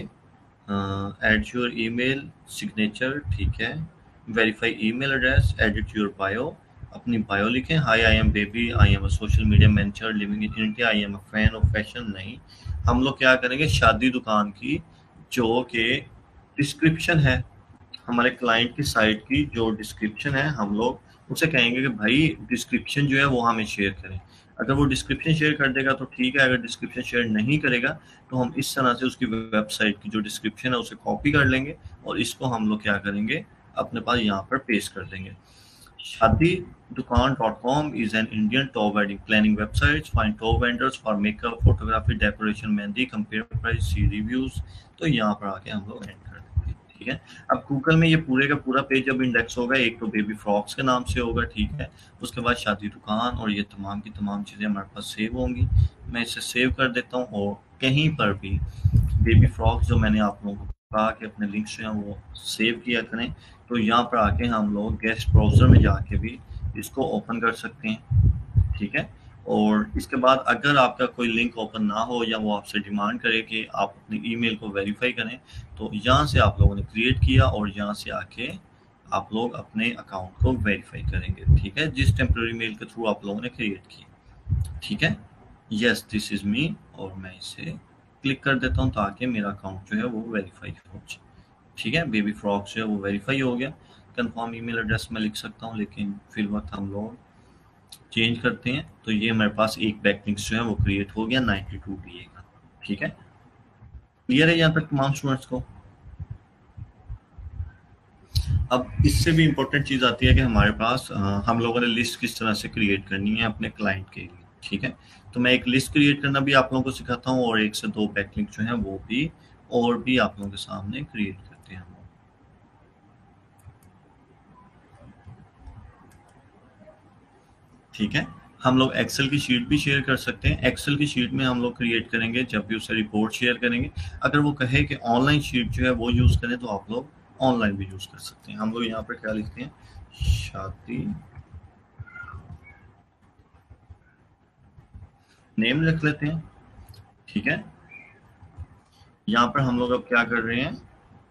ऐड योर ईमेल सिग्नेचर, ठीक है, verify email address, edit your bio, अपनी बायो लिखें, hi I am baby, I am a social media manager living in India, I am a fan of fashion. नहीं, हम लोग क्या करेंगे, शादी दुकान की जो कि डिस्क्रिप्शन है, हमारे क्लाइंट की साइट की जो डिस्क्रिप्शन है, हम लोग उसे कहेंगे कि भाई डिस्क्रिप्शन जो है वो हमें शेयर करें। अगर वो डिस्क्रिप्शन शेयर कर देगा तो ठीक है, अगर डिस्क्रिप्शन शेयर नहीं करेगा तो हम इस तरह से उसकी वेबसाइट की जो डिस्क्रिप्शन है उसे कॉपी कर लेंगे और इसको हम लोग क्या करेंगे, अपने पास यहाँ पर पेस्ट कर देंगे। शादी दुकान.com is an Indian top wedding planning website. Find top vendors for makeup, photography, decoration, mehndi, compare price, see reviews। तो यहाँ पर आके हम लोग एंड कर देंगे। ठीक है, अब गूगल में ये पूरे का पूरा पेज जब इंडेक्स होगा, एक तो बेबी फ्रॉक्स के नाम से होगा। ठीक है, उसके बाद शादी दुकान और ये तमाम की तमाम चीज़ें हमारे पास सेव होंगी। मैं इसे सेव कर देता हूँ और कहीं पर भी बेबी फ्रॉक्स जो मैंने आप लोगों को कहा कि अपने लिंक्स जो हैं वो सेव किया करें, तो यहाँ पर आके हम लोग गेस्ट ब्राउज़र में जाके भी इसको ओपन कर सकते हैं। ठीक है, और इसके बाद अगर आपका कोई लिंक ओपन ना हो या वो आपसे डिमांड करे कि आप अपनी ईमेल को वेरीफाई करें, तो यहाँ से आप लोगों ने क्रिएट किया और यहाँ से आके आप लोग अपने अकाउंट को वेरीफाई करेंगे। ठीक है, जिस टेम्पररी मेल के थ्रू आप लोगों ने क्रिएट किया। ठीक है, यस दिस इज मी, और मैं इसे क्लिक कर देता हूँ ताकि मेरा अकाउंट जो है वो वेरीफाई हो जाए। ठीक है, बेबी फ्रॉक जो है वो वेरीफाई हो गया। कंफर्म ईमेल एड्रेस में लिख सकता हूँ, लेकिन फिर वक्त हम लोग चेंज करते हैं तो ये मेरे पास एक बैकलिंक्स जो है वो क्रिएट हो गया 92 बीए का। ठीक है, क्लियर है यहाँ तक तमाम स्टूडेंट्स को। अब इससे भी इम्पोर्टेंट चीज़ आती है कि हमारे पास हम लोगों ने लिस्ट किस तरह से क्रिएट करनी है अपने क्लाइंट के लिए। ठीक है, तो मैं एक लिस्ट क्रिएट करना भी आप लोगों को सिखाता हूँ और 1 से 2 बैकलिंक जो है वो भी और भी आप लोगों के सामने क्रिएट करते हैं हम लोग। ठीक है, हम लोग एक्सेल की शीट भी शेयर कर सकते हैं। एक्सेल की शीट में हम लोग क्रिएट करेंगे जब भी उसे रिपोर्ट शेयर करेंगे। अगर वो कहे कि ऑनलाइन शीट जो है वो यूज़ करें तो आप लोग ऑनलाइन भी यूज़ कर सकते हैं। हम लोग यहाँ पर क्या लिखते हैं, शादी नेम रख लेते हैं। ठीक है, यहाँ पर हम लोग अब क्या कर रहे हैं,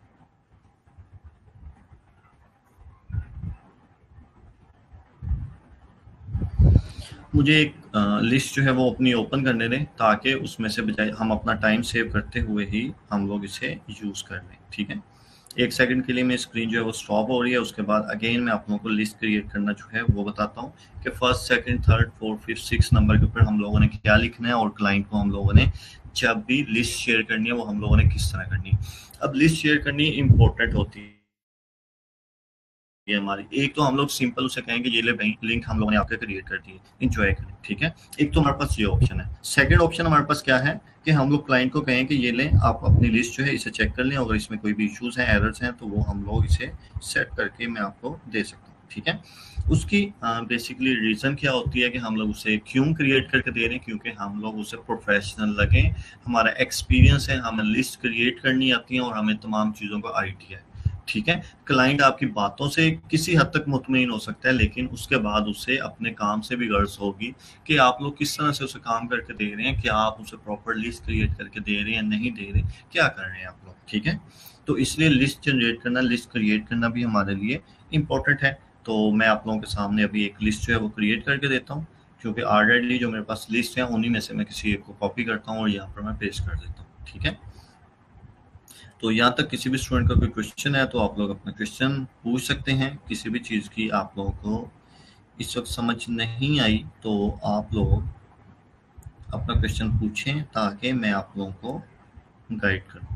मुझे एक लिस्ट जो है वो अपनी ओपन करने दें ताकि उसमें से बजाय हम अपना टाइम सेव करते हुए ही हम लोग इसे यूज़ कर लें। ठीक है, 1 सेकंड के लिए मेरी स्क्रीन जो है वो स्टॉप हो रही है। उसके बाद अगेन मैं आप लोगों को लिस्ट क्रिएट करना जो है वो बताता हूँ कि first, second, third, fourth, fifth, 6 number के ऊपर हम लोगों ने क्या लिखना है और क्लाइंट को हम लोगों ने जब भी लिस्ट शेयर करनी है वो हम लोगों ने किस तरह करनी है। अब लिस्ट शेयर करनी इंपॉर्टेंट होती है ये हमारी। एक तो हम लोग सिंपल उसे कहेंगे ये ले भाई लिंक हम लोगों ने आपके क्रिएट कर दी है, एंजॉय करें। ठीक है, एक तो हमारे पास ये ऑप्शन है। सेकंड ऑप्शन हमारे पास क्या है कि हम लोग क्लाइंट को कहें कि ये लें आप अपनी लिस्ट जो है इसे चेक कर लें, अगर इसमें कोई भी इश्यूज हैं, एरर्स हैं, तो वो हम लोग इसे सेट करके मैं आपको दे सकता हूँ। ठीक है, उसकी बेसिकली रीज़न क्या होती है कि हम लोग उसे क्यों क्रिएट करके दे रहे हैं, क्योंकि हम लोग उसे प्रोफेशनल लगें, हमारा एक्सपीरियंस है, हमें लिस्ट क्रिएट करनी आती है और हमें तमाम चीज़ों का आइडिया है। ठीक है, क्लाइंट आपकी बातों से किसी हद तक मुतमईन हो सकता है, लेकिन उसके बाद उसे अपने काम से भी गर्ज होगी कि आप लोग किस तरह से उसे काम करके दे रहे हैं, क्या आप उसे प्रॉपर लिस्ट क्रिएट करके दे रहे हैं, नहीं दे रहे, क्या कर रहे हैं आप लोग। ठीक है, तो इसलिए लिस्ट जनरेट करना, लिस्ट क्रिएट करना भी हमारे लिए इम्पोर्टेंट है। तो मैं आप लोगों के सामने अभी एक लिस्ट जो है वो क्रिएट करके देता हूँ, क्योंकि ऑलरेडी जो मेरे पास लिस्ट है उन्हीं में से मैं किसी एक को कॉपी करता हूँ और यहाँ पर मैं पेस्ट कर देता हूँ। ठीक है, तो यहाँ तक किसी भी स्टूडेंट का कोई क्वेश्चन है तो आप लोग अपना क्वेश्चन पूछ सकते हैं। किसी भी चीज़ की आप लोगों को इस वक्त समझ नहीं आई तो आप लोग अपना क्वेश्चन पूछें ताकि मैं आप लोगों को गाइड करूँ।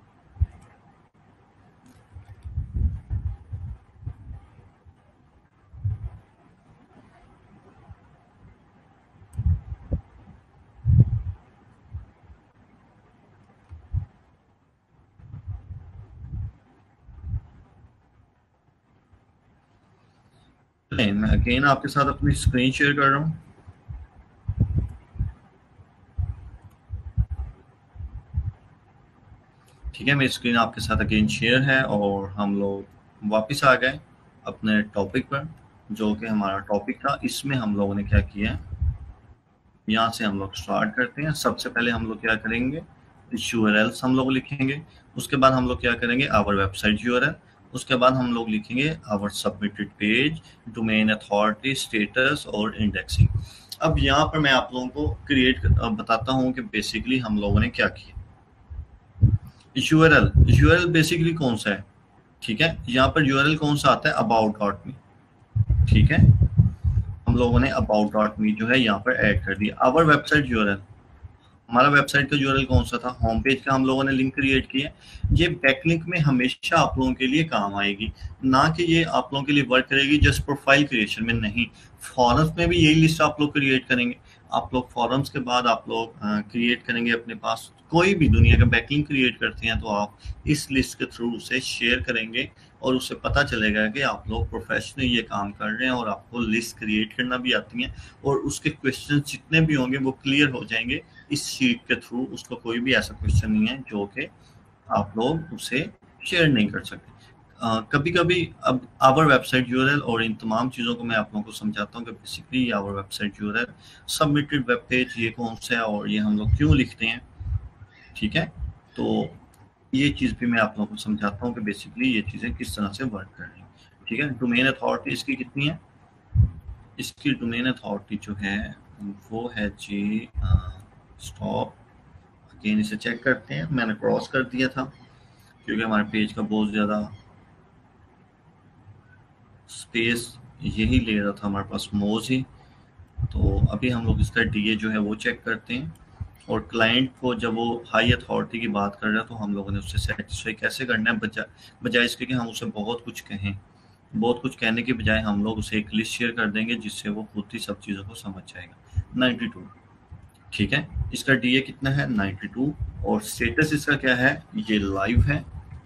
मैं अगेन आपके साथ अपनी स्क्रीन शेयर कर रहा हूँ। ठीक है, मेरी स्क्रीन आपके साथ अगेन शेयर है और हम लोग वापस आ गए अपने टॉपिक पर, जो कि हमारा टॉपिक था। इसमें हम लोगों ने क्या किया, यहाँ से हम लोग स्टार्ट करते हैं। सबसे पहले हम लोग क्या करेंगे, यूआरएल्स हम लोग लिखेंगे। उसके बाद हम लोग क्या करेंगे, आवर वेबसाइट यूआरएल। उसके बाद हम लोग लिखेंगे our submitted page, domain authority, status और इंडेक्सिंग। अब यहाँ पर मैं आप लोगों को बताता हूँ कि बेसिकली हम लोगों ने क्या किया। यूआरएल बेसिकली कौन सा है, ठीक है, यहाँ पर यूआरएल कौन सा आता है, अबाउट डॉट मी। ठीक है, हम लोगों ने अबाउट डॉट मी जो है यहाँ पर ऐड कर दिया। आवर वेबसाइट यूआरएल, हमारा वेबसाइट का यूआरएल कौन सा था, होम पेज का हम लोगों ने लिंक क्रिएट किया। ये बैकलिंक में हमेशा आप लोगों के लिए काम आएगी, ना कि ये आप लोगों के लिए वर्क करेगी जस्ट प्रोफाइल क्रिएशन में नहीं। फॉरम्स में भी यही लिस्ट आप लोग क्रिएट करेंगे। आप लोग फॉरम्स के बाद आप लोग क्रिएट करेंगे अपने पास कोई भी दुनिया का बैकलिंक क्रिएट करते हैं तो आप इस लिस्ट के थ्रू उसे शेयर करेंगे और उससे पता चलेगा कि आप लोग प्रोफेशनल ये काम कर रहे हैं और आपको लिस्ट क्रिएट करना भी आती है और उसके क्वेश्चन जितने भी होंगे वो क्लियर हो जाएंगे इस शीट के थ्रू। उसको कोई भी ऐसा क्वेश्चन नहीं है जो कि आप लोग उसे शेयर नहीं कर सकते। कभी कभी अब आवर वेबसाइट यूआरएल और इन तमाम चीज़ों को मैं आप लोगों को समझाता हूँ कि basically our website URL, submitted web page ये कौन सा है और ये हम लोग क्यों लिखते हैं। ठीक है, तो ये चीज़ भी मैं आप लोगों को समझाता हूँ कि बेसिकली ये चीज़ें किस तरह से वर्क कर रही हैं। ठीक है, डोमेन अथॉरिटी इसकी कितनी है, इसकी डोमेन अथॉरिटी जो है वो है जी स्टॉप। अगेन इसे चेक करते हैं, मैंने क्रॉस कर दिया था क्योंकि हमारे पेज का बहुत ज़्यादा स्पेस यही ले रहा था हमारे पास मोज ही। तो अभी हम लोग इसका डीए जो है वो चेक करते हैं और क्लाइंट को जब वो हाई अथॉरिटी की बात कर रहा है तो हम लोगों ने उससे सेटिस्फाई कैसे करना है, बजाय इसके कि हम उसे बहुत कुछ कहें। बहुत कुछ कहने के बजाय हम लोग उसे एक लिस्ट शेयर कर देंगे जिससे वो खुद ही सब चीज़ों को समझ जाएगा। 92, ठीक है, इसका डीए कितना है 92 और स्टेटस इसका क्या है, ये लाइव है।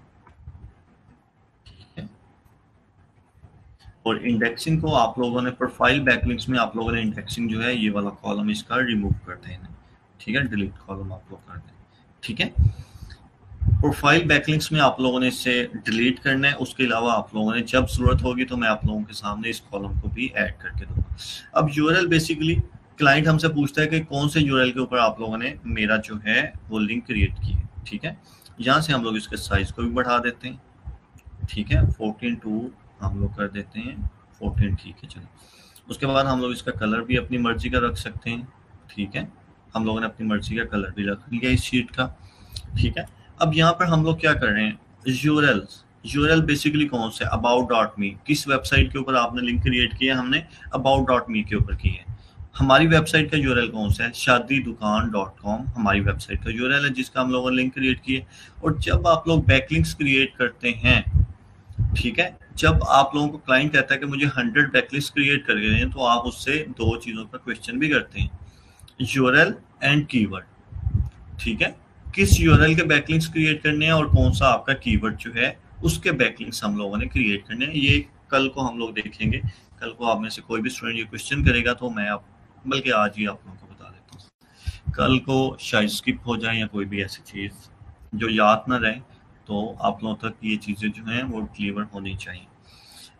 और इंडेक्सिंग को आप लोगों ने प्रोफाइल बैकलिंक्स में आप लोगों ने इंडेक्सिंग जो है ये वाला कॉलम इसका रिमूव कर देना। ठीक है, डिलीट कॉलम आप लोग कर दें। ठीक है, प्रोफाइल बैकलिंक्स में आप लोगों ने इसे डिलीट करना है। उसके अलावा आप लोगों ने जब जरूरत होगी तो मैं आप लोगों के सामने इस कॉलम को भी ऐड करके दूंगा। अब यूआरएल बेसिकली क्लाइंट हमसे पूछता है कि कौन से यूआरएल के ऊपर आप लोगों ने मेरा जो है वो लिंक क्रिएट की है। ठीक है, यहाँ से हम लोग इसके साइज को भी बढ़ा देते हैं। ठीक है, 14 टू हम लोग कर देते हैं 14। ठीक है, चलो उसके बाद हम लोग इसका कलर भी अपनी मर्जी का रख सकते हैं। ठीक है, हम लोगों ने अपनी मर्जी का कलर भी रख लिया इस शीट का। ठीक है, अब यहाँ पर हम लोग क्या कर रहे हैं, यूआरएल बेसिकली कौन से, अबाउट डॉट मी। किस वेबसाइट के ऊपर आपने लिंक क्रिएट किया, हमने अबाउट डॉट मी के ऊपर की है। हमारी वेबसाइट का यूआरएल कौन सा है, shaadidukaan.com हमारी वेबसाइट का यूआरएल है जिसका हम लोगों ने लिंक क्रिएट किया। और जब आप लोग बैकलिंक्स क्रिएट करते हैं, ठीक है, जब आप लोगों को क्लाइंट कहता है कि मुझे 100 बैकलिस्ट क्रिएट कर दें तो आप उससे दो चीज़ों का क्वेश्चन भी करते हैं, यूआरएल एंड कीवर्ड। ठीक है, किस यूआरएल के बैकलिंक्स क्रिएट करने हैं और कौन सा आपका कीवर्ड जो है उसके बैकलिंक्स हम लोगों ने क्रिएट करने हैं। ये कल को हम लोग देखेंगे। कल को आप में से कोई भी स्टूडेंट ये क्वेश्चन करेगा तो मैं बल्कि आज ही आप लोगों को बता देता हूँ, कल को शायद स्किप हो जाए या कोई भी ऐसी चीज़ जो याद ना रहे, तो आप लोगों तक ये चीज़ें जो हैं वो क्लियर होनी चाहिए।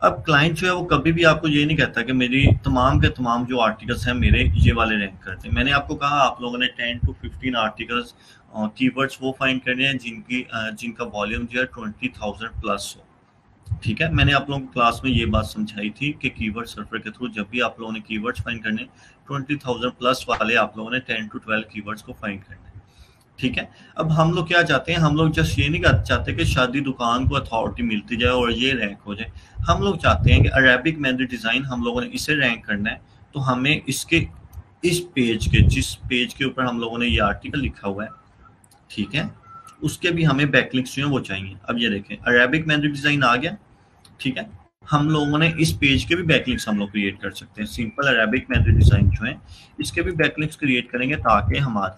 अब क्लाइंट जो है वो कभी भी आपको ये नहीं कहता कि मेरी तमाम के तमाम जो आर्टिकल्स हैं मेरे ये वाले रैंक करते हैं। मैंने आपको कहा आप लोगों ने 10 to 15 आर्टिकल्स कीवर्ड्स वो फाइंड करने हैं जिनका वॉल्यूम जो है 20,000 प्लस हो। ठीक है, मैंने आप लोगों को क्लास में ये बात समझाई थी कि कीवर्ड सर्वर के थ्रू जब भी आप लोगों ने कीवर्ड्स फाइंड करने 20,000 प्लस वाले आप लोगों ने 10 to 12 कीवर्ड्स को फाइंड करने। ठीक है, अब हम लोग क्या चाहते हैं, हम लोग जस्ट ये नहीं चाहते कि शादी दुकान को अथॉरिटी मिलती जाए और ये रैंक हो जाए। हम लोग चाहते हैं कि अरेबिक मेहंदी डिज़ाइन हम लोगों ने इसे रैंक करना है, तो हमें इसके इस पेज के जिस पेज के ऊपर हम लोगों ने ये आर्टिकल लिखा हुआ है, ठीक है, उसके भी हमें बैकलिंक्स जो है वो चाहिए। अब ये देखें अरेबिक मेहंदी डिज़ाइन आ गया। ठीक है, हम लोगों ने इस पेज के भी बैकलिंक्स हम लोग क्रिएट कर सकते हैं। सिंपल अरेबिक मेहंदी डिज़ाइन जो है इसके भी बैकलिंक्स क्रिएट करेंगे ताकि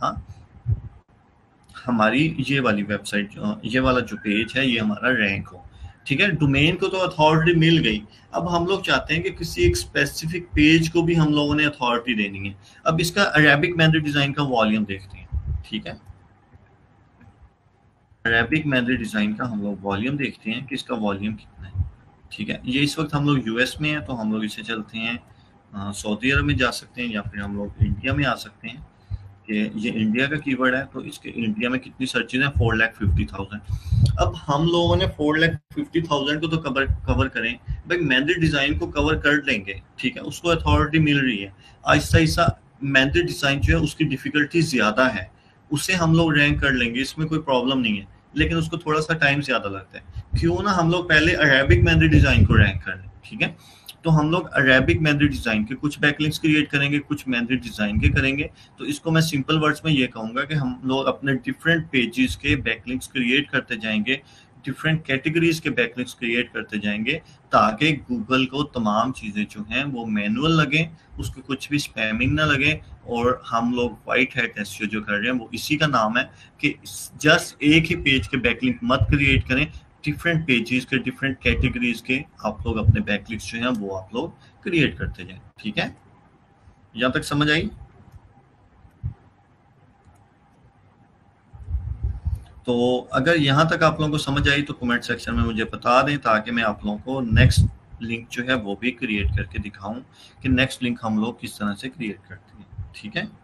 हमारी ये वाली वेबसाइट ये वाला जो पेज है ये हमारा रैंक हो। ठीक है, डोमेन को तो अथॉरिटी मिल गई। अब हम लोग चाहते हैं कि किसी एक स्पेसिफिक पेज को भी हम लोगों ने अथॉरिटी देनी है। अब इसका अरेबिक मेहंदी डिज़ाइन का वॉल्यूम देखते हैं। ठीक है, अरेबिक मेहंदी डिज़ाइन का हम लोग वॉल्यूम देखते हैं कि इसका वॉल्यूम कितना है। ठीक है, ये इस वक्त हम लोग यूएस में हैं तो हम लोग इसे चलते हैं सऊदी अरब में जा सकते हैं या फिर हम लोग इंडिया में आ सकते हैं कि ये इंडिया का कीवर्ड है तो इसके इंडिया में कितनी सर्चेज हैं 4,50,000। अब हम लोगों ने 4,50,000 को तो कवर करें भाई, मेहंदी डिज़ाइन को कवर कर लेंगे। ठीक है, उसको अथॉरिटी मिल रही है। आहिस्ता आहिस्ता मेहंदी डिज़ाइन जो है उसकी डिफ़िकल्टी ज़्यादा है, उसे हम लोग रैंक कर लेंगे, इसमें कोई प्रॉब्लम नहीं है, लेकिन उसको थोड़ा सा टाइम ज़्यादा लगता है। क्यों ना हम लोग पहले अरेबिक मेहंदी डिज़ाइन को रैंक कर लें। ठीक है, तो हम लोग अरेबिक मेहंदी डिज़ाइन के कुछ बैकलिंक्स क्रिएट करेंगे, कुछ मेहंदी डिज़ाइन के करेंगे। तो इसको मैं सिंपल वर्ड्स में ये कहूँगा कि हम लोग अपने डिफरेंट पेजेस के बैकलिंक्स क्रिएट करते जाएंगे, डिफरेंट कैटेगरीज के बैकलिंक्स क्रिएट करते जाएंगे ताकि गूगल को तमाम चीज़ें जो हैं वो मैनुअल लगें, उसको कुछ भी स्पैमिंग ना लगे। और हम लोग वाइट हैट एसईओ जो कर रहे हैं वो इसी का नाम है कि जस्ट एक ही पेज के बैकलिंक मत क्रिएट करें, डिफरेंट पेजेस के डिफरेंट कैटेगरीज के आप लोग अपने बैकलिंक्स जो हैं वो आप लोग क्रिएट करते जाएं। ठीक है, यहाँ तक समझ आई? तो अगर यहाँ तक आप लोगों को समझ आई तो कमेंट सेक्शन में मुझे बता दें ताकि मैं आप लोगों को नेक्स्ट लिंक जो है वो भी क्रिएट करके दिखाऊं कि नेक्स्ट लिंक हम लोग किस तरह से क्रिएट करते हैं। ठीक है,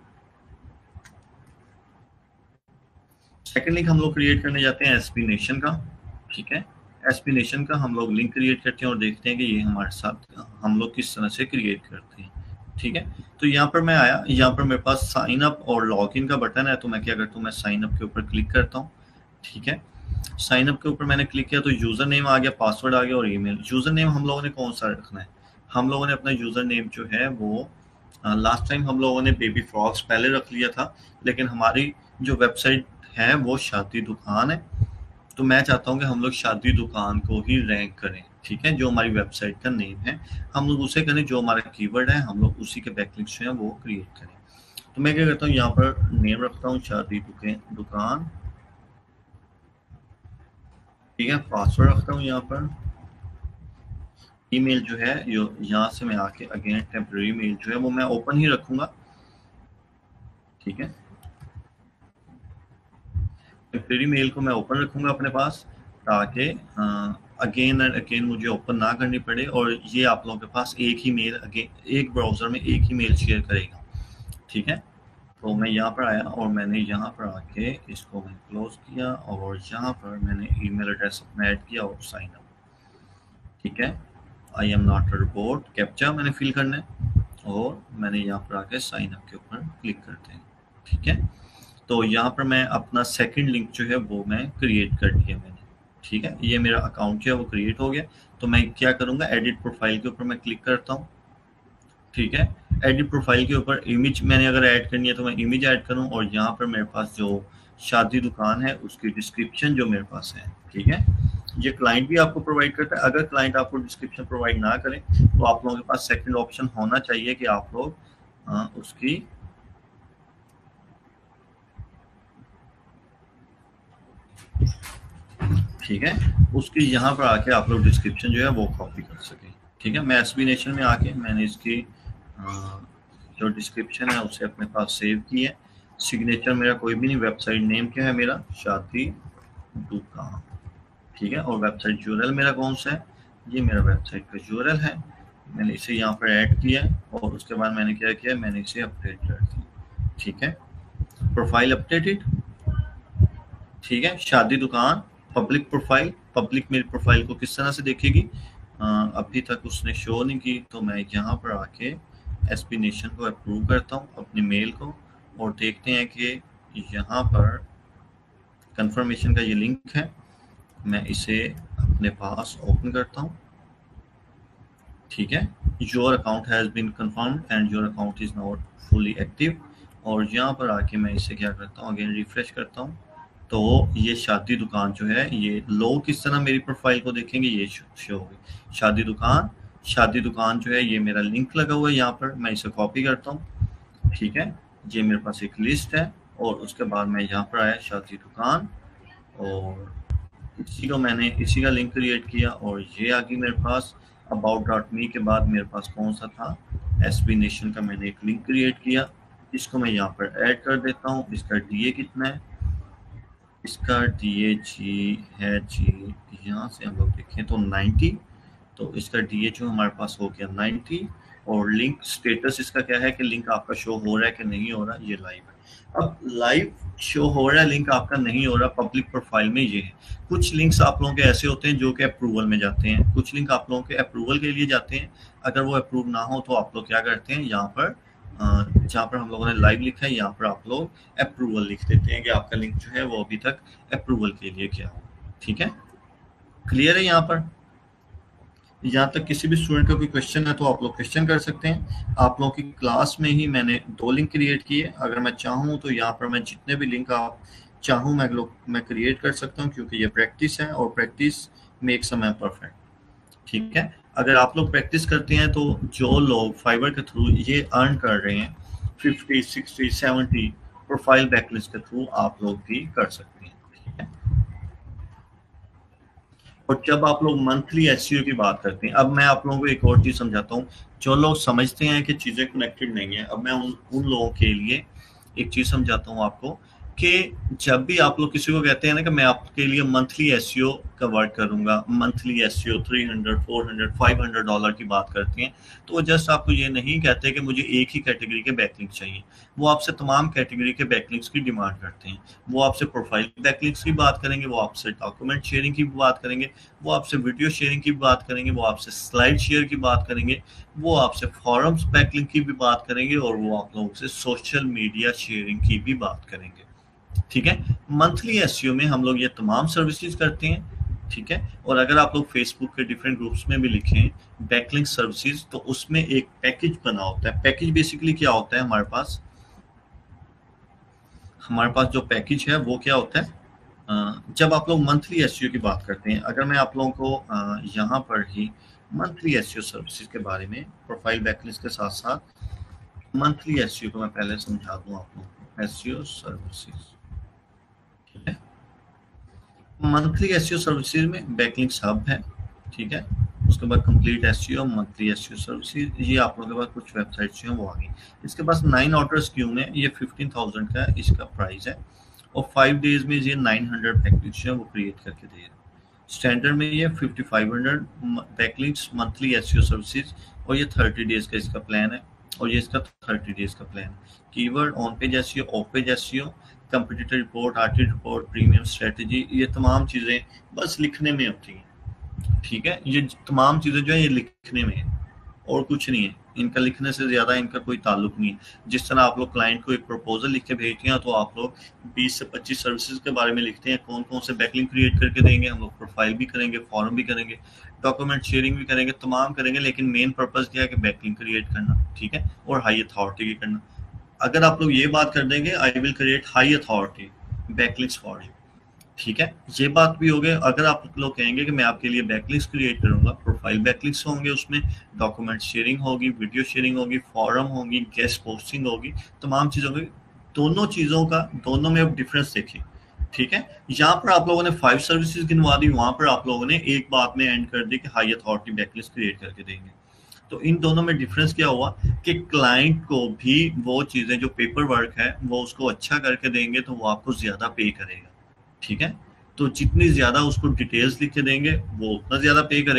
सेकंड लिंक हम लोग क्रिएट करने जाते हैं एसपी नेशन का। ठीक है, एसपी नेशन का हम लोग लिंक क्रिएट करते हैं और देखते हैं कि ये हमारे साथ हम लोग किस तरह से क्रिएट करते हैं। ठीक है, तो यहाँ पर मैं आया, यहाँ पर मेरे पास साइन अप और लॉग इन का बटन है, तो मैं क्या करता हूँ, मैं साइन अप के ऊपर क्लिक करता हूँ। ठीक है, साइन अप के ऊपर मैंने क्लिक किया तो यूज़र नेम आ गया, पासवर्ड आ गया और ईमेल। यूज़र नेम हम लोगों ने कौन सा रखना है, हम लोगों ने अपना यूज़र नेम जो है वो लास्ट टाइम हम लोगों ने बेबी फ्रॉक्स पहले रख लिया था, लेकिन हमारी जो वेबसाइट है वो शादी दुकान है, तो मैं चाहता हूँ कि हम लोग शादी दुकान को ही रैंक करें। ठीक है, जो हमारी वेबसाइट का नेम है हम लोग उसे करें, जो हमारा कीवर्ड है हम लोग उसी के बैकलिंक्स जो है वो क्रिएट करें। तो मैं क्या करता हूँ, यहाँ पर नेम रखता हूँ शादी दुकान। ठीक है, पासवर्ड रखता हूँ यहाँ पर। ईमेल जो है यहाँ से मैं आके अगेन टेम्परेरी मेल जो है वो मैं ओपन ही रखूंगा। ठीक है, टेम्परेरी मेल को मैं ओपन रखूंगा अपने पास ताकि अगेन एंड अगेन मुझे ओपन ना करनी पड़े और ये आप लोगों के पास एक ही मेल अगेन एक ब्राउज़र में एक ही मेल शेयर करेगा। ठीक है, तो मैं यहाँ पर आया और मैंने यहाँ पर आके इसको मैं क्लोज किया और यहाँ पर मैंने ईमेल एड्रेस अपना ऐड किया और साइन अप। ठीक है, I am not a robot captcha मैंने फिल करना है और मैंने यहाँ पर आके साइन अप के ऊपर क्लिक करते हैं। ठीक है, तो यहाँ पर मैं अपना सेकंड लिंक जो है वो मैं क्रिएट कर दिया मैंने। ठीक है, ये मेरा अकाउंट जो है वो क्रिएट हो गया। तो मैं क्या करूँगा, एडिट प्रोफाइल के ऊपर मैं क्लिक करता हूँ। ठीक है, एडिट प्रोफाइल के ऊपर इमेज मैंने अगर ऐड करनी है तो मैं इमेज ऐड करूँ और यहाँ पर मेरे पास जो शादी दुकान है उसकी डिस्क्रिप्शन जो मेरे पास है। ठीक है, ये क्लाइंट भी आपको प्रोवाइड करता है। अगर क्लाइंट आपको डिस्क्रिप्शन प्रोवाइड ना करें तो आप लोगों के पास सेकंड ऑप्शन होना चाहिए कि आप लोग उसकी ठीक है उसकी यहाँ पर आके आप लोग डिस्क्रिप्शन जो है वो कॉपी कर सकें। ठीक है, मैं एसबी नेशन में आके मैंने इसकी जो डिस्क्रिप्शन है उसे अपने पास सेव की है। सिग्नेचर मेरा कोई भी नहीं, वेबसाइट नेम क्या है मेरा, शादी दुकान। ठीक है, और वेबसाइट यूआरएल मेरा कौन सा है, ये मेरा वेबसाइट का यूआरएल है, मैंने इसे यहाँ पर ऐड किया और उसके बाद मैंने क्या किया, मैंने इसे अपडेट कर दिया। ठीक है, प्रोफाइल अपडेटेड। ठीक है, Shaadi Dukaan public profile, public मेरी प्रोफाइल को किस तरह से देखेगी, अभी तक उसने शो नहीं की, तो मैं यहाँ पर आके एसपी नेशन को अप्रूव करता हूँ अपनी मेल को, और देखते हैं कि यहाँ पर कंफर्मेशन का ये लिंक है, मैं इसे अपने पास ओपन करता हूँ। ठीक है, your account has been confirmed and your account is not fully active, और यहाँ पर आके मैं इसे क्या करता हूँ, अगेन रिफ्रेश करता हूँ, तो ये शादी दुकान जो है, ये लोग किस तरह मेरी प्रोफाइल को देखेंगे, ये शो होगी शादी दुकान। शादी दुकान जो है, ये मेरा लिंक लगा हुआ है यहाँ पर, मैं इसे कॉपी करता हूँ। ठीक है, ये मेरे पास एक लिस्ट है, और उसके बाद मैं यहाँ पर आया शादी दुकान, और इसी का लिंक क्रिएट किया, और ये आ गई मेरे पास। about.me के बाद मेरे पास कौन सा था, एसबी नेशन का मैंने एक लिंक क्रिएट किया, इसको मैं यहाँ पर ऐड कर देता हूँ। इसका डीए कितना है, इसका डीए जी है जी, यहाँ से हम लोग देखें तो 90, तो इसका डीए जो हमारे पास हो गया 90, और लिंक स्टेटस इसका क्या है कि लिंक आपका शो हो रहा है कि नहीं हो रहा, ये लाइव है। अब लाइव शो हो रहा है, लिंक आपका नहीं हो रहा पब्लिक प्रोफाइल में, ये है। कुछ लिंक्स आप लोगों के ऐसे होते हैं जो कि अप्रूवल में जाते हैं, कुछ लिंक आप लोगों के अप्रूवल के लिए जाते हैं, अगर वो अप्रूव ना हो तो आप लोग क्या करते हैं, यहाँ पर जहाँ पर हम लोगों ने लाइव लिखा है, यहाँ पर आप लोग अप्रूवल लिख देते हैं कि आपका लिंक जो है वो अभी तक अप्रूवल के लिए गया हो। ठीक है, क्लियर है यहाँ पर? यहाँ तक किसी भी स्टूडेंट का कोई क्वेश्चन है तो आप लोग क्वेश्चन कर सकते हैं। आप लोगों की क्लास में ही मैंने 2 लिंक क्रिएट किए, अगर मैं चाहूँ तो यहाँ पर मैं जितने भी लिंक आप चाहूँ मैं क्रिएट कर सकता हूँ, क्योंकि ये प्रैक्टिस है और practice makes a man perfect. ठीक है, अगर आप लोग प्रैक्टिस करते हैं तो जो लोग फाइवर के थ्रू ये अर्न कर रहे हैं 50, 60, 70 प्रोफाइल बैकलिस्ट के थ्रू, आप लोग भी कर सकते हैं। ठीक है, और जब आप लोग मंथली एसईओ की बात करते हैं, अब मैं आप लोगों को एक और चीज समझाता हूँ। जो लोग समझते हैं कि चीजें कनेक्टेड नहीं है, अब मैं उन लोगों के लिए एक चीज समझाता हूँ आपको, कि जब भी आप लोग किसी को कहते हैं ना कि मैं आपके लिए मंथली एसईओ का वर्क करूंगा, मंथली एसईओ 300, 400, $500 की बात करते हैं, तो वो जस्ट आपको ये नहीं कहते कि मुझे एक ही कैटेगरी के बैकलिंक चाहिए, वो आपसे तमाम कैटेगरी के बैकलिंक्स की डिमांड करते हैं। वो आपसे प्रोफाइल बैकलिंक्स की बात करेंगे, वो आपसे डॉक्यूमेंट शेयरिंग की बात करेंगे, वो आपसे वीडियो शेयरिंग की बात करेंगे, वो आपसे स्लाइड शेयर की बात करेंगे, वो आपसे फॉरम्स बैकलिंक की भी बात करेंगे, और वो आप लोगों से सोशल मीडिया शेयरिंग की भी बात करेंगे। ठीक है, मंथली एसईओ में हम लोग ये तमाम सर्विसेज करते हैं। ठीक है, और अगर आप लोग फेसबुक के डिफरेंट ग्रुप्स में भी लिखें बैकलिंक सर्विसेज, तो उसमें एक पैकेज बना होता है। पैकेज बेसिकली क्या होता है, हमारे पास जो पैकेज है वो क्या होता है, जब आप लोग मंथली एसईओ की बात करते हैं, अगर मैं आप लोगों को यहाँ पर ही मंथली एसईओ सर्विसेज के बारे में, प्रोफाइल बैकलिस्ट के साथ साथ मंथली एसईओ को मैं पहले समझा दूं आप लोगों को। एसईओ सर्विसेज, ठीक है, मंथली एसईओ सर्विसेज में बैकलिंक्स हब है। ठीक है, उसके बाद complete SEO, monthly SEO services, ये आप लोगों के पास कुछ वेबसाइट्स हैं वो आ गई। इसके पास 9 ऑर्डर्स क्यों में, ये 15,000 का इसका प्राइस है, और 5 डेज में ये 900 बैकलिंक्स हैं वो क्रिएट करके दे रहे हैं। स्टैंडर्ड में ये 5500 बैकलिंक्स मंथली एसईओ सर्विसेज, और ये 30 डेज का इसका प्लान है, और ये इसका 30 डेज का प्लान है। Keyword, on page SEO, off page SEO, competitor report, article report, premium strategy, ये तमाम चीज़ें बस लिखने में होती हैं। ठीक है, ये तमाम चीज़ें जो है ये लिखने में है और कुछ नहीं है, इनका लिखने से ज़्यादा इनका कोई ताल्लुक नहीं है। जिस तरह आप लोग क्लाइंट को एक प्रपोजल लिख के भेजते हैं, तो आप लोग 20 से 25 सर्विसेज के बारे में लिखते हैं, कौन कौन से बैकलिंक क्रिएट करके देंगे, हम लोग प्रोफाइल भी करेंगे, फॉर्म भी करेंगे, डॉक्यूमेंट शेयरिंग भी करेंगे, तमाम करेंगे, लेकिन मेन पर्पज़ क्या है कि बैकलिंक क्रिएट करना। ठीक है, और हाई अथॉरिटी की करना। अगर आप लोग ये बात कर देंगे, I will create high authority backlinks for you, ठीक है, ये बात भी हो गई। अगर आप लोग कहेंगे कि मैं आपके लिए बैकलिंक्स क्रिएट करूंगा, प्रोफाइल बैकलिंक्स होंगे, उसमें डॉक्यूमेंट शेयरिंग होगी, वीडियो शेयरिंग होगी, फॉरम होगी, गेस्ट पोस्टिंग होगी, तमाम चीज़ों की, दोनों में अब डिफरेंस देखिए। ठीक है, यहाँ पर आप लोगों ने 5 सर्विसेज गिनवा दी, वहां पर आप लोगों ने एक बात में एंड कर दी कि हाई अथॉरिटी बैकलिस्ट क्रिएट करके देंगे। तो इन दोनों में डिफरेंस क्या हुआ कि क्लाइंट को भी वो चीज़ें जो पेपर वर्क है वो उसको अच्छा करके देंगे, तो वो आपको ज़्यादा पे करेगा। ठीक है, तो जितनी ज़्यादा उसको डिटेल्स लिख के देंगे वो उतना ज़्यादा पे करेगा।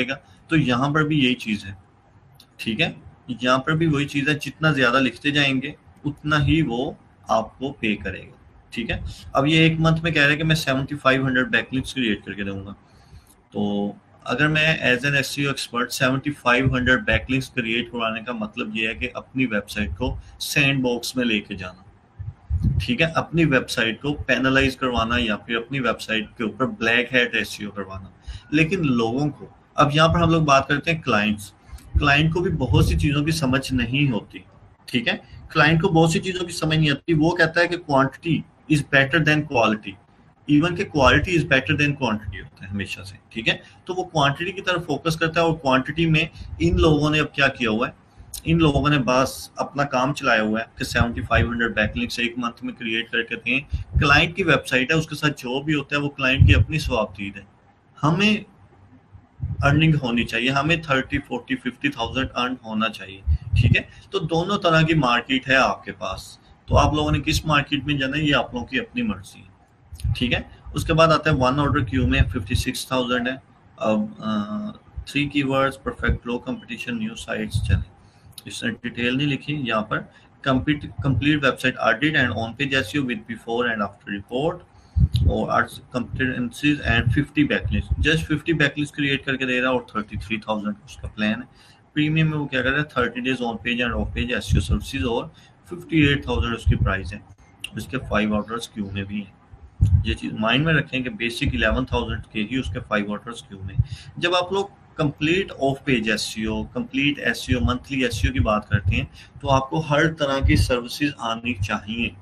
तो यहाँ पर भी यही चीज है, ठीक है, यहाँ पर भी वही चीज है, जितना ज्यादा लिखते जाएंगे उतना ही वो आपको पे करेगा, ठीक है। अब ये एक मंथ में कह रहे हैं कि मैं 7500 बैकलिंक्स क्रिएट करके दूंगा, तो अगर मैं as an SEO expert 7500 backlinks create करवाने का मतलब ये है कि अपनी वेबसाइट को सैंड बॉक्स में लेके जाना, ठीक है, अपनी वेबसाइट को पैनलाइज करवाना या फिर अपनी वेबसाइट के ऊपर ब्लैक हैट एसईओ करवाना। लेकिन लोगों को, अब यहाँ पर हम लोग बात करते हैं क्लाइंट को भी बहुत सी चीजों की समझ नहीं होती, ठीक है, क्लाइंट को बहुत सी चीजों की समझ नहीं आती। वो कहता है कि quantity is better than quality, even के quality is better than quantity होता है हमेशा से, ठीक है। तो वो क्वांटिटी की तरफ फोकस करता है, और क्वांटिटी में इन लोगों ने अब क्या किया हुआ है, इन लोगों ने बस अपना काम चलाया हुआ है कि 7500 बैकलिंक्स एक मंथ में क्रिएट करके दें। क्लाइंट की वेबसाइट है, उसके साथ जो भी होता है वो क्लाइंट की अपनी स्वाबदीद है। हमें अर्निंग होनी चाहिए, हमें 30, 40, 50,000 अर्न होना चाहिए, ठीक है। तो दोनों तरह की मार्केट है आपके पास, तो आप लोगों ने किस मार्केट में जाना है ये आप लोगों की अपनी मर्जी है, ठीक है। उसके बाद आता है वन ऑर्डर क्यू में 56,000 है। अब 3 keywords, perfect, low competition, new sites, चलें इसने डिटेल नहीं लिखी यहाँ पर। Complete website audit and on page SEO with before and after report, और complete and 50 backlinks, just 50 backlinks create करके दे रहा है, और 33,000 उसका प्लान है। प्रीमियम में वो क्या कर रहा है, 30 days on page and off page SEO services, और 58,000 उसकी प्राइस है। उसके 5 ऑर्डर्स क्यू में भी है, ये चीज माइंड में रखें कि बेसिक 11,000 के ही उसके 5 ऑर्डर्स क्यू में। जब आप लोग complete off page SEO, complete SEO, monthly SEO की बात करते हैं, तो आपको हर तरह की सर्विसेज आनी चाहिए,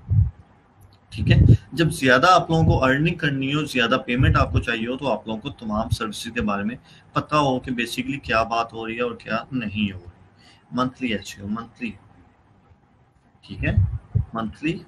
ठीक है। जब ज्यादा आप लोगों को अर्निंग करनी हो, ज्यादा पेमेंट आपको चाहिए हो, तो आप लोगों को तमाम सर्विसेज के बारे में पता हो कि बेसिकली क्या बात हो रही है और क्या नहीं हो रही। मंथली एसईओ, मंथली, ठीक है, मंथली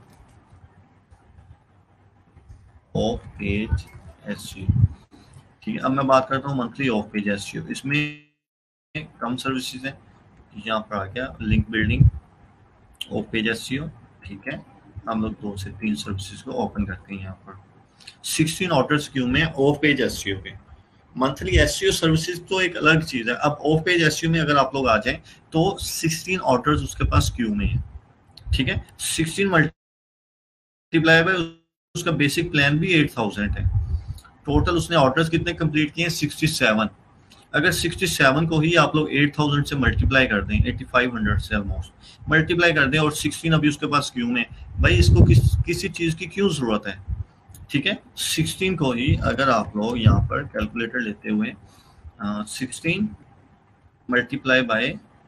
ऑफ पेज एसईओ, ठीक है। अब मैं बात करता हूँ मंथली ऑफ पेज एसईओ। इसमें कम सर्विसेज है, यहाँ पर आ गया link building, off page SEO, ठीक है। हम लोग 2 से 3 सर्विसेज को ओपन करते हैं यहाँ पर। 16 ऑर्डर्स क्यू में ऑफ पेज एसईओ के। मंथली एसईओ सर्विसेज तो एक अलग चीज है। अब ऑफ पेज एसईओ में अगर आप लोग आ जाएं तो 16 ऑर्डर्स उसके पास क्यू में है, ठीक है। 16 मल्टीप्लाई बाय उसका बेसिक प्लान भी 8,000 है। टोटल उसने ऑर्डर्स कितने कंप्लीट किए हैं, 67। अगर 67 को ही आप लोग 8,000 से मल्टीप्लाई कर दें, 8,500 से ऑलमोस्ट मल्टीप्लाई कर दें, और 16 अभी उसके पास क्यू में, भाई इसको किसी चीज की क्यों जरूरत है, ठीक है। 16 को ही अगर आप लोग यहाँ पर कैलकुलेटर लेते हुए 16 मल्टीप्लाई बाय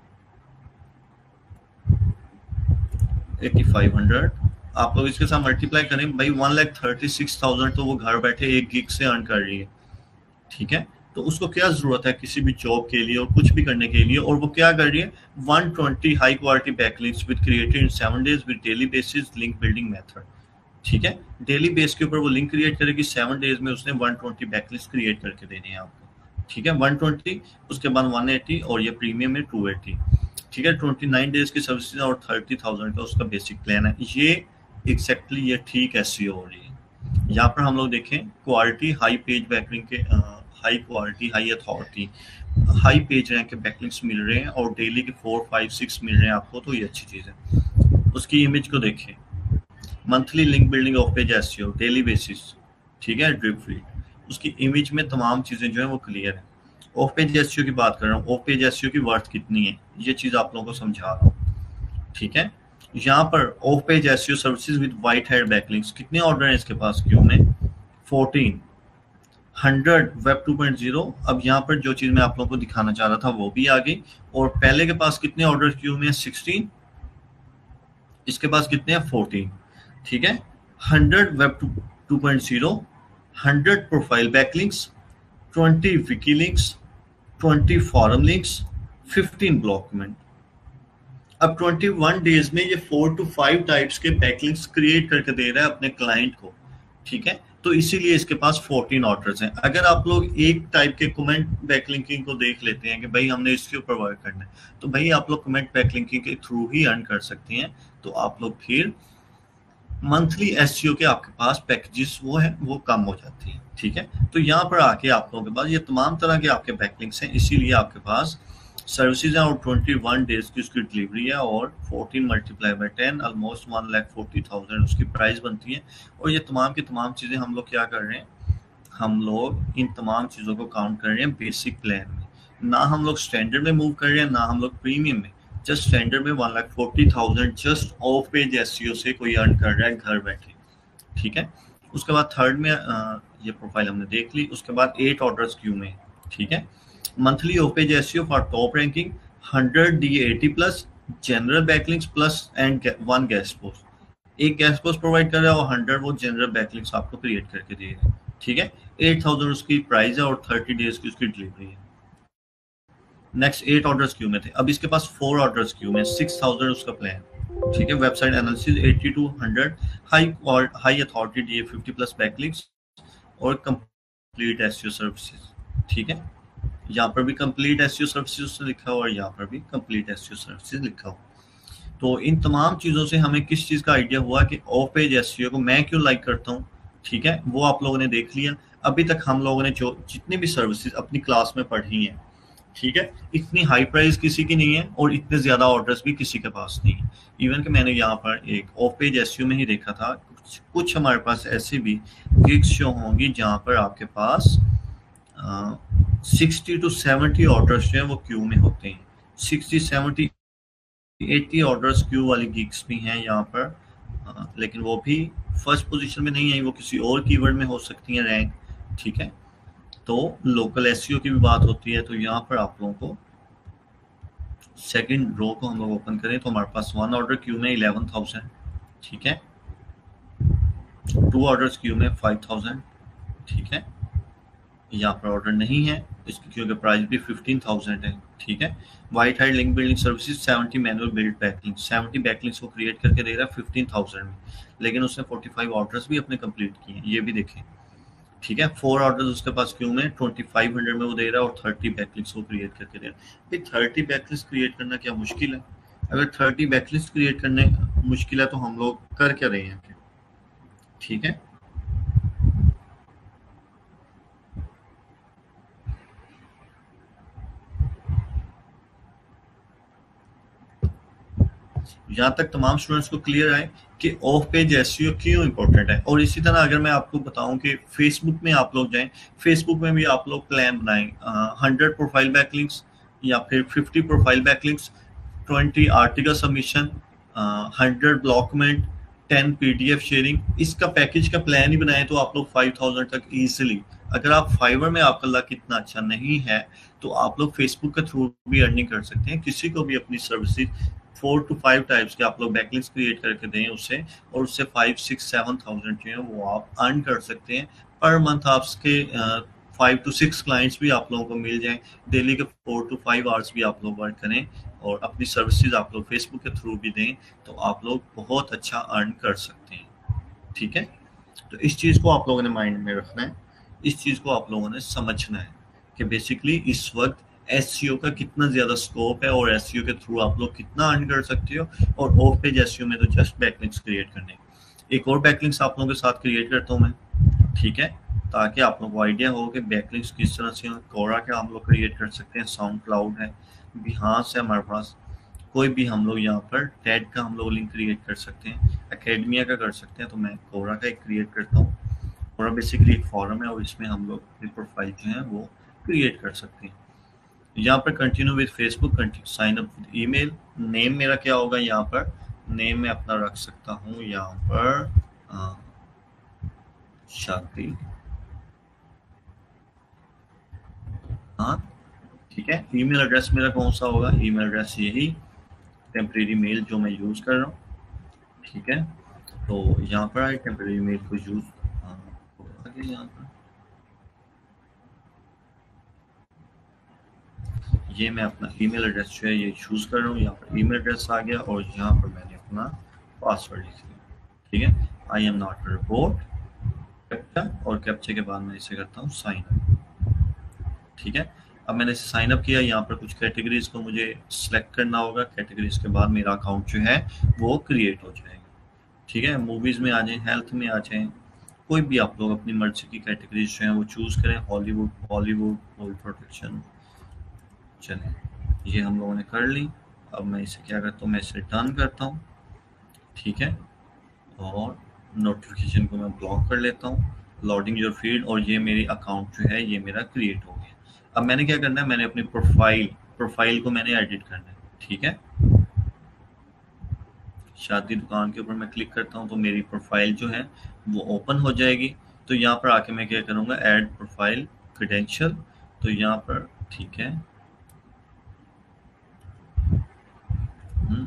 8,500 आप लोग इसके साथ मल्टीप्लाई करें, भाई 1,36,000 तो वो घर बैठे 1 गिग से अर्न कर रही है, ठीक है। तो उसको क्या जरूरत है किसी भी जॉब के लिए और कुछ भी करने के लिए, और वो क्या कर रही है, 120 high quality backlinks with created in 7 days with daily basis link building method, ठीक है। डेली बेस के ऊपर वो लिंक क्रिएट करेगी, 7 डेज में उसने 120 बैकलिंक्स क्रिएट करके देने हैं आपको, ठीक है। 120, उसके बाद 180, और ये प्रीमियम में 280, ठीक है। 29 डेज की सर्विसेज और 30,000 का उसका बेसिक प्लान है। ये एग्जैक्टली ये ठीक एसईओ हो रही है। यहाँ पर हम लोग देखें क्वालिटी, हाई पेज बैकलिंक के, high quality, high authority, high page rank के बैकलिंक्स मिल रहे हैं, और डेली के 4, 5, 6 मिल रहे हैं आपको, तो ये अच्छी चीज़ है। उसकी इमेज को देखें, monthly link building off page SEO daily basis, ठीक है, ड्रिप फीड, उसकी इमेज में तमाम चीज़ें जो है वो क्लियर है। ऑफ पेज एसईओ की बात कर रहा हूँ, ऑफ पेज एसईओ की वर्थ कितनी है ये चीज़ आप लोगों को समझा रहा हूँ, ठीक है। यहाँ पर off page SEO services with white hat backlinks, कितने ऑर्डर हैं इसके पास क्यू में, 14, 100 वेब 2.0। अब यहाँ पर जो चीज़ मैं आप लोगों को दिखाना चाह रहा था वो भी आ गई, और पहले के पास कितने ऑर्डर क्यू में है, 16, इसके पास कितने हैं, 14, ठीक है। 100 web 2.0, 100 profile backlinks, 20 wiki links, 20 forum links, 15 blog comment. अब 21 डेज में ये 4 to 5 टाइप्स के बैकलिंक्स क्रिएट करके दे रहा है अपने क्लाइंट को, ठीक है। तो इसीलिए इसके पास 14 ऑर्डर्स हैं। अगर आप लोग एक टाइप के कमेंट बैकलिंकिंग को देख लेते हैं कि भाई हमने इसके ऊपर वर्क करना है, तो भाई आप लोग कमेंट बैकलिंकिंग के थ्रू ही अर्न कर सकते हैं। तो आप लोग फिर मंथली एसईओ के आपके पास पैकेजेस वो है वो कम हो जाती है, ठीक है। तो यहाँ पर आके आप लोगों के पास ये तमाम तरह के आपके बैकलिंक्स हैं, इसीलिए आपके पास सर्विसेज हैं और 21 डेज की उसकी डिलीवरी है और 14 मल्टीप्लाई बाय 10 ऑलमोस्ट 1,40,000 उसकी प्राइस बनती है। और ये तमाम की तमाम चीज़ें हम लोग क्या कर रहे हैं, हम लोग इन तमाम चीज़ों को काउंट कर रहे हैं बेसिक प्लान में, ना हम लोग स्टैंडर्ड में मूव कर रहे हैं ना हम लोग प्रीमियम में। जस्ट स्टैंडर्ड में 1,40,000 जस्ट ऑफ पेज एसईओ से कोई अर्न कर रहा है घर बैठे, ठीक है। उसके बाद थर्ड में ये प्रोफाइल हमने देख ली। उसके बाद 8 ऑर्डर्स क्यू में, ठीक है। Monthly off page SEO for top ranking 100 D80 plus general backlinks plus and 1 guest post. एक गेस्ट पोस्ट प्रोवाइड कर रहा है और 100 वो जनरल बैकलिंक्स आपको क्रिएट करके दे रहा है, ठीक है। 8,000 उसकी प्राइस है और 30 डेज की उसकी डिलीवरी है। नेक्स्ट 8 ऑर्डर्स क्यू में थे, अब इसके पास 4 ऑर्डर्स क्यू में 6,000 उसका प्लान, ठीक है। Website analysis 80 to 100 high authority DA50 plus backlinks और कंप्लीट एसईओ सर्विसेज, ठीक है। यहाँ पर भी कंप्लीट एसईओ सर्विसेज उसने लिखा हुआ और यहाँ पर भी कंप्लीट एसईओ सर्विसेज लिखा हुआ। तो इन तमाम चीज़ों से हमें किस चीज़ का आइडिया हुआ कि ऑफ पेज एसईओ को मैं क्यों लाइक करता हूँ, ठीक है। वो आप लोगों ने देख लिया। अभी तक हम लोगों ने जो जितनी भी सर्विसेज अपनी क्लास में पढ़ी हैं, ठीक है, इतनी हाई प्राइस किसी की नहीं है और इतने ज़्यादा ऑर्डर्स भी किसी के पास नहीं है। इवन कि मैंने यहाँ पर एक ऑफ पेज एसईओ में ही देखा था, कुछ हमारे पास ऐसे भी गिग्स शो होंगी जहाँ पर आपके पास 60 to 70 ऑर्डर्स जो है वो क्यू में होते हैं। 60, 70, 80 ऑर्डर्स क्यू वाली गिग्स भी हैं यहाँ पर, लेकिन वो भी फर्स्ट पोजीशन में नहीं आई, वो किसी और कीवर्ड में हो सकती हैं रैंक, ठीक है। तो लोकल एसईओ की भी बात होती है। तो यहाँ पर आप लोगों को सेकंड रो को हम लोग ओपन करें तो हमारे पास 1 ऑर्डर क्यू में 11,000, ठीक है। 2 ऑर्डर्स क्यू में 5,000, ठीक है। यहाँ पर ऑर्डर नहीं है इसकी क्योंकि प्राइस भी 15,000 है, ठीक है। White hat link building services 70 manual build backlink, 70 backlinks को क्रिएट करके दे रहा है 15,000 में, लेकिन उसने 45 ऑर्डर्स भी अपने कंप्लीट किए हैं, ये भी देखें, ठीक है। 4 ऑर्डर्स उसके पास क्यू में 2500 में वो दे रहा है और 30 बैकलिंक्स को क्रिएट करके दे रहा है। भाई 30 बैकलिंक्स क्रिएट करना क्या मुश्किल है? अगर 30 बैकलिंक्स क्रिएट करने मुश्किल है तो हम लोग कर क्या रहे हैं, ठीक है। यहाँ तक तमाम स्टूडेंट्स को क्लियर है कि ऑफ पेज एसईओ क्यों इंपॉर्टेंट है। और इसी तरह अगर मैं आपको बताऊं कि फेसबुक में आप लोग जाएं, फेसबुक में भी आप लोग प्लान बनाएं 100 प्रोफाइल बैकलिंक्स या फिर 50 profile backlinks, 20 article submission, 100 blog comment, 10 PDF sharing, इसका पैकेज का प्लान ही बनाए तो आप लोग 5,000 तक इजीली। अगर आप फाइवर में आपका लक इतना अच्छा नहीं है तो आप लोग फेसबुक के थ्रू भी अर्निंग कर सकते हैं। किसी को भी अपनी सर्विसेज 4 to 5 टाइप्स के आप लोग बैकलिंक्स क्रिएट करके दें उससे, और उससे 5, 6, 7,000 जो है वो आप अर्न कर सकते हैं पर मंथ। आपके 5 to 6 क्लाइंट्स भी आप लोगों को मिल जाएं, डेली के 4 to 5 आवर्स भी आप लोग वर्क करें और अपनी सर्विसेज आप लोग फेसबुक के थ्रू भी दें तो आप लोग बहुत अच्छा अर्न कर सकते हैं, ठीक है। तो इस चीज़ को आप लोगों ने माइंड में रखना है, इस चीज़ को आप लोगों ने समझना है कि बेसिकली इस वक्त एसईओ का कितना ज़्यादा स्कोप है और एसईओ के थ्रू आप लोग कितना अर्न कर सकते हो। और ऑफ पेज एसईओ में तो जस्ट बैकलिंक्स क्रिएट करने। एक और बैकलिंक्स आप लोगों के साथ क्रिएट करता हूँ मैं, ठीक है, ताकि आप लोगों को आइडिया हो कि बैकलिंक्स किस तरह से कोरा के हम लोग क्रिएट कर सकते हैं। साउंड क्लाउड है, बिहांस है हमारे पास, कोई भी हम लोग यहाँ पर टेड का हम लोग लिंक क्रिएट कर सकते हैं, एकेडमिया का कर सकते हैं। तो मैं कोरा का एक क्रिएट करता हूँ। कोरा बेसिकली एक फॉरम है और इसमें हम लोग अपनी प्रोफाइल जो है वो क्रिएट कर सकते हैं। यहाँ पर continue with Facebook, sign up with email. Name मेरा क्या होगा, यहाँ पर नेम मैं अपना रख सकता हूँ यहाँ पर शादी, हाँ, ठीक है। ईमेल एड्रेस मेरा कौन सा होगा, ईमेल एड्रेस यही टेम्परेरी मेल जो मैं यूज़ कर रहा हूँ, ठीक है। तो यहाँ पर आए टेम्परेरी मेल को यूज़ आगे यहाँ पर ये मैं अपना ईमेल एड्रेस जो है ये चूज़ कर रहा हूँ। यहाँ पर ईमेल एड्रेस आ गया और यहाँ पर मैंने अपना पासवर्ड लिख लिया, ठीक है। I am not robot captcha, और कैप्चे के बाद मैं इसे करता हूँ साइन अप, ठीक है। अब मैंने इसे साइन अप किया। यहाँ पर कुछ कैटेगरीज को मुझे सिलेक्ट करना होगा। कैटेगरीज के बाद मेरा अकाउंट जो है वो क्रिएट हो जाएगा। ठीक है, मूवीज़ में आ जाएँ, हेल्थ में आ जाएँ, कोई भी आप लोग अपनी मर्ज़ी की कैटेगरीज़ जो हैं वो चूज़ करें, हॉलीवुड, बॉलीवुड, कोई प्रोटेक्शन। चलिए, ये हम लोगों ने कर ली। अब मैं इसे क्या करता हूँ, मैं इसे डन करता हूँ, ठीक है? और नोटिफिकेशन को मैं ब्लॉक कर लेता हूँ। लोडिंग योर फीड, और ये मेरी अकाउंट जो है ये मेरा क्रिएट हो गया। अब मैंने क्या करना है, मैंने अपनी प्रोफाइल को मैंने एडिट करना है, ठीक है? शादी दुकान के ऊपर मैं क्लिक करता हूँ तो मेरी प्रोफाइल जो है वो ओपन हो जाएगी। तो यहाँ पर आके मैं क्या करूँगा, ऐड प्रोफाइल क्रेडेंशियल, तो यहाँ पर ठीक है। हम्म,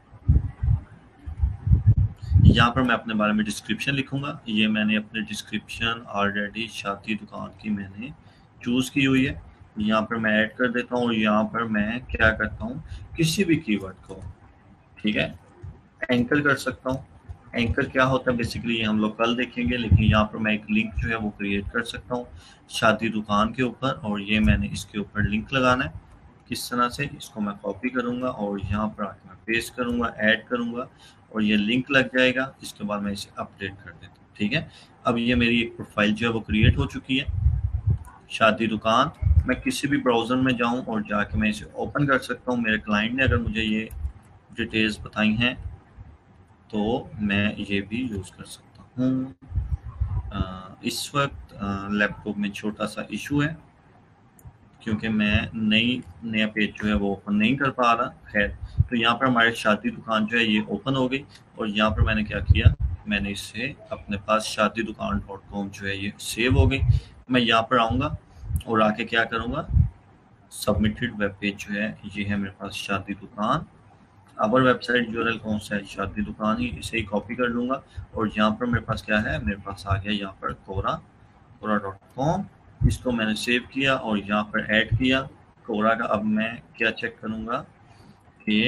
यहाँ पर मैं अपने बारे में डिस्क्रिप्शन लिखूंगा। ये मैंने अपने डिस्क्रिप्शन ऑलरेडी शादी दुकान की मैंने चूज़ की हुई है। यहाँ पर मैं ऐड कर देता हूँ और यहाँ पर मैं क्या करता हूँ, किसी भी कीवर्ड को, ठीक है, एंकर कर सकता हूँ। एंकर क्या होता है बेसिकली ये हम लोग कल देखेंगे, लेकिन यहाँ पर मैं एक लिंक जो है वो क्रिएट कर सकता हूँ शादी दुकान के ऊपर, और ये मैंने इसके ऊपर लिंक लगाना है। किस तरह से, इसको मैं कॉपी करूँगा और यहाँ पर आके मैं पेस्ट करूँगा, ऐड करूँगा, और ये लिंक लग जाएगा। इसके बाद मैं इसे अपडेट कर देता हूँ, ठीक है। अब ये मेरी एक प्रोफाइल जो है वो क्रिएट हो चुकी है, शादी दुकान। मैं किसी भी ब्राउज़र में जाऊँ और जाके मैं इसे ओपन कर सकता हूँ। मेरे क्लाइंट ने अगर मुझे ये डिटेल्स बताई हैं तो मैं ये भी यूज़ कर सकता हूँ। इस वक्त लैपटॉप में छोटा सा इशू है क्योंकि मैं नया पेज जो है वो ओपन नहीं कर पा रहा। खैर, तो यहाँ पर हमारी शादी दुकान जो है ये ओपन हो गई, और यहाँ पर मैंने क्या किया, मैंने इसे अपने पास शादी दुकान .com जो है ये सेव हो गई। मैं यहाँ पर आऊँगा और आके क्या करूँगा, सबमिटेड वेब पेज जो है ये है मेरे पास शादी दुकान। अवर वेबसाइट यूआरएल कौन सा है, शादी दुकान ही, इसे ही कॉपी कर लूँगा। और यहाँ पर मेरे पास क्या है, मेरे पास आ गया यहाँ पर कोरा.com। इसको मैंने सेव किया और यहाँ पर ऐड किया कोरा का। अब मैं क्या चेक करूँगा कि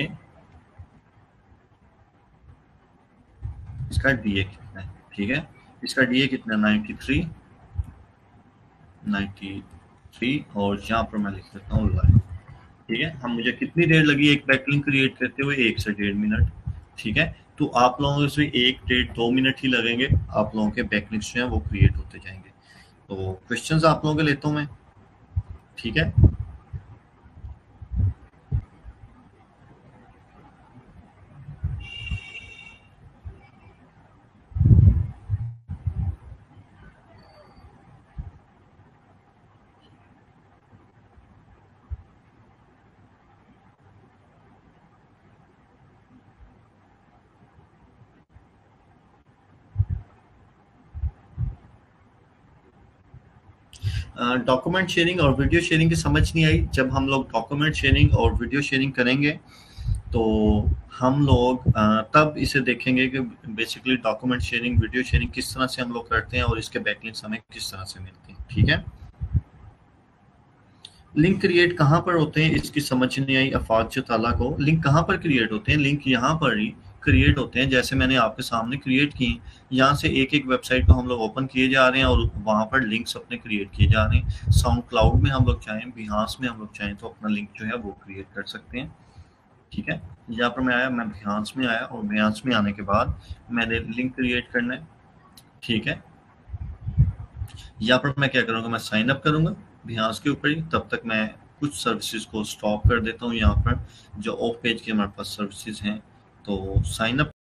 इसका डीए कितना है, ठीक है। इसका डीए कितना है, 93, और यहाँ पर मैं लिख देता हूँ लाइव, ठीक है। हम मुझे कितनी देर लगी एक बैकलिंक क्रिएट करते हुए, 1 से 1.5 मिनट, ठीक है। तो आप लोगों से 1, 1.5, 2 मिनट ही लगेंगे, आप लोगों के बैकलिंक्स जो हैं वो क्रिएट होते जाएंगे। तो क्वेश्चंस आप लोगों के लेता हूँ मैं, ठीक है। डॉक्यूमेंट शेयरिंग और वीडियो शेयरिंग की समझ नहीं आई। जब हम लोग डॉक्यूमेंट शेयरिंग और वीडियो शेयरिंग करेंगे तो हम लोग तब इसे देखेंगे कि basically document sharing, video sharing किस तरह से हम लोग करते हैं और इसके बैकलिंक्स हमें किस तरह से मिलते हैं, ठीक है। लिंक क्रिएट कहाँ पर होते हैं इसकी समझ नहीं आई अफाज ताला को। लिंक कहाँ पर क्रिएट होते हैं, लिंक यहाँ पर ही क्रिएट होते हैं, जैसे मैंने आपके सामने क्रिएट किए। यहाँ से एक एक वेबसाइट को हम लोग ओपन किए जा रहे हैं और वहाँ पर लिंक्स अपने क्रिएट किए जा रहे हैं। साउंड क्लाउड में हम लोग चाहें, बिहास में हम लोग चाहें तो अपना लिंक जो है वो क्रिएट कर सकते हैं, ठीक है। यहाँ पर मैं आया, मैं बिहास में आया, और बिहास में आने के बाद मैंने लिंक क्रिएट करना है, ठीक है। यहाँ पर मैं क्या करूँगा, मैं साइन अप करूँगा बिहास के ऊपर ही। तब तक मैं कुछ सर्विसेज को स्टॉप कर देता हूँ। यहाँ पर जो ऑफ पेज की हमारे पास सर्विसेज हैं, तो साइन अप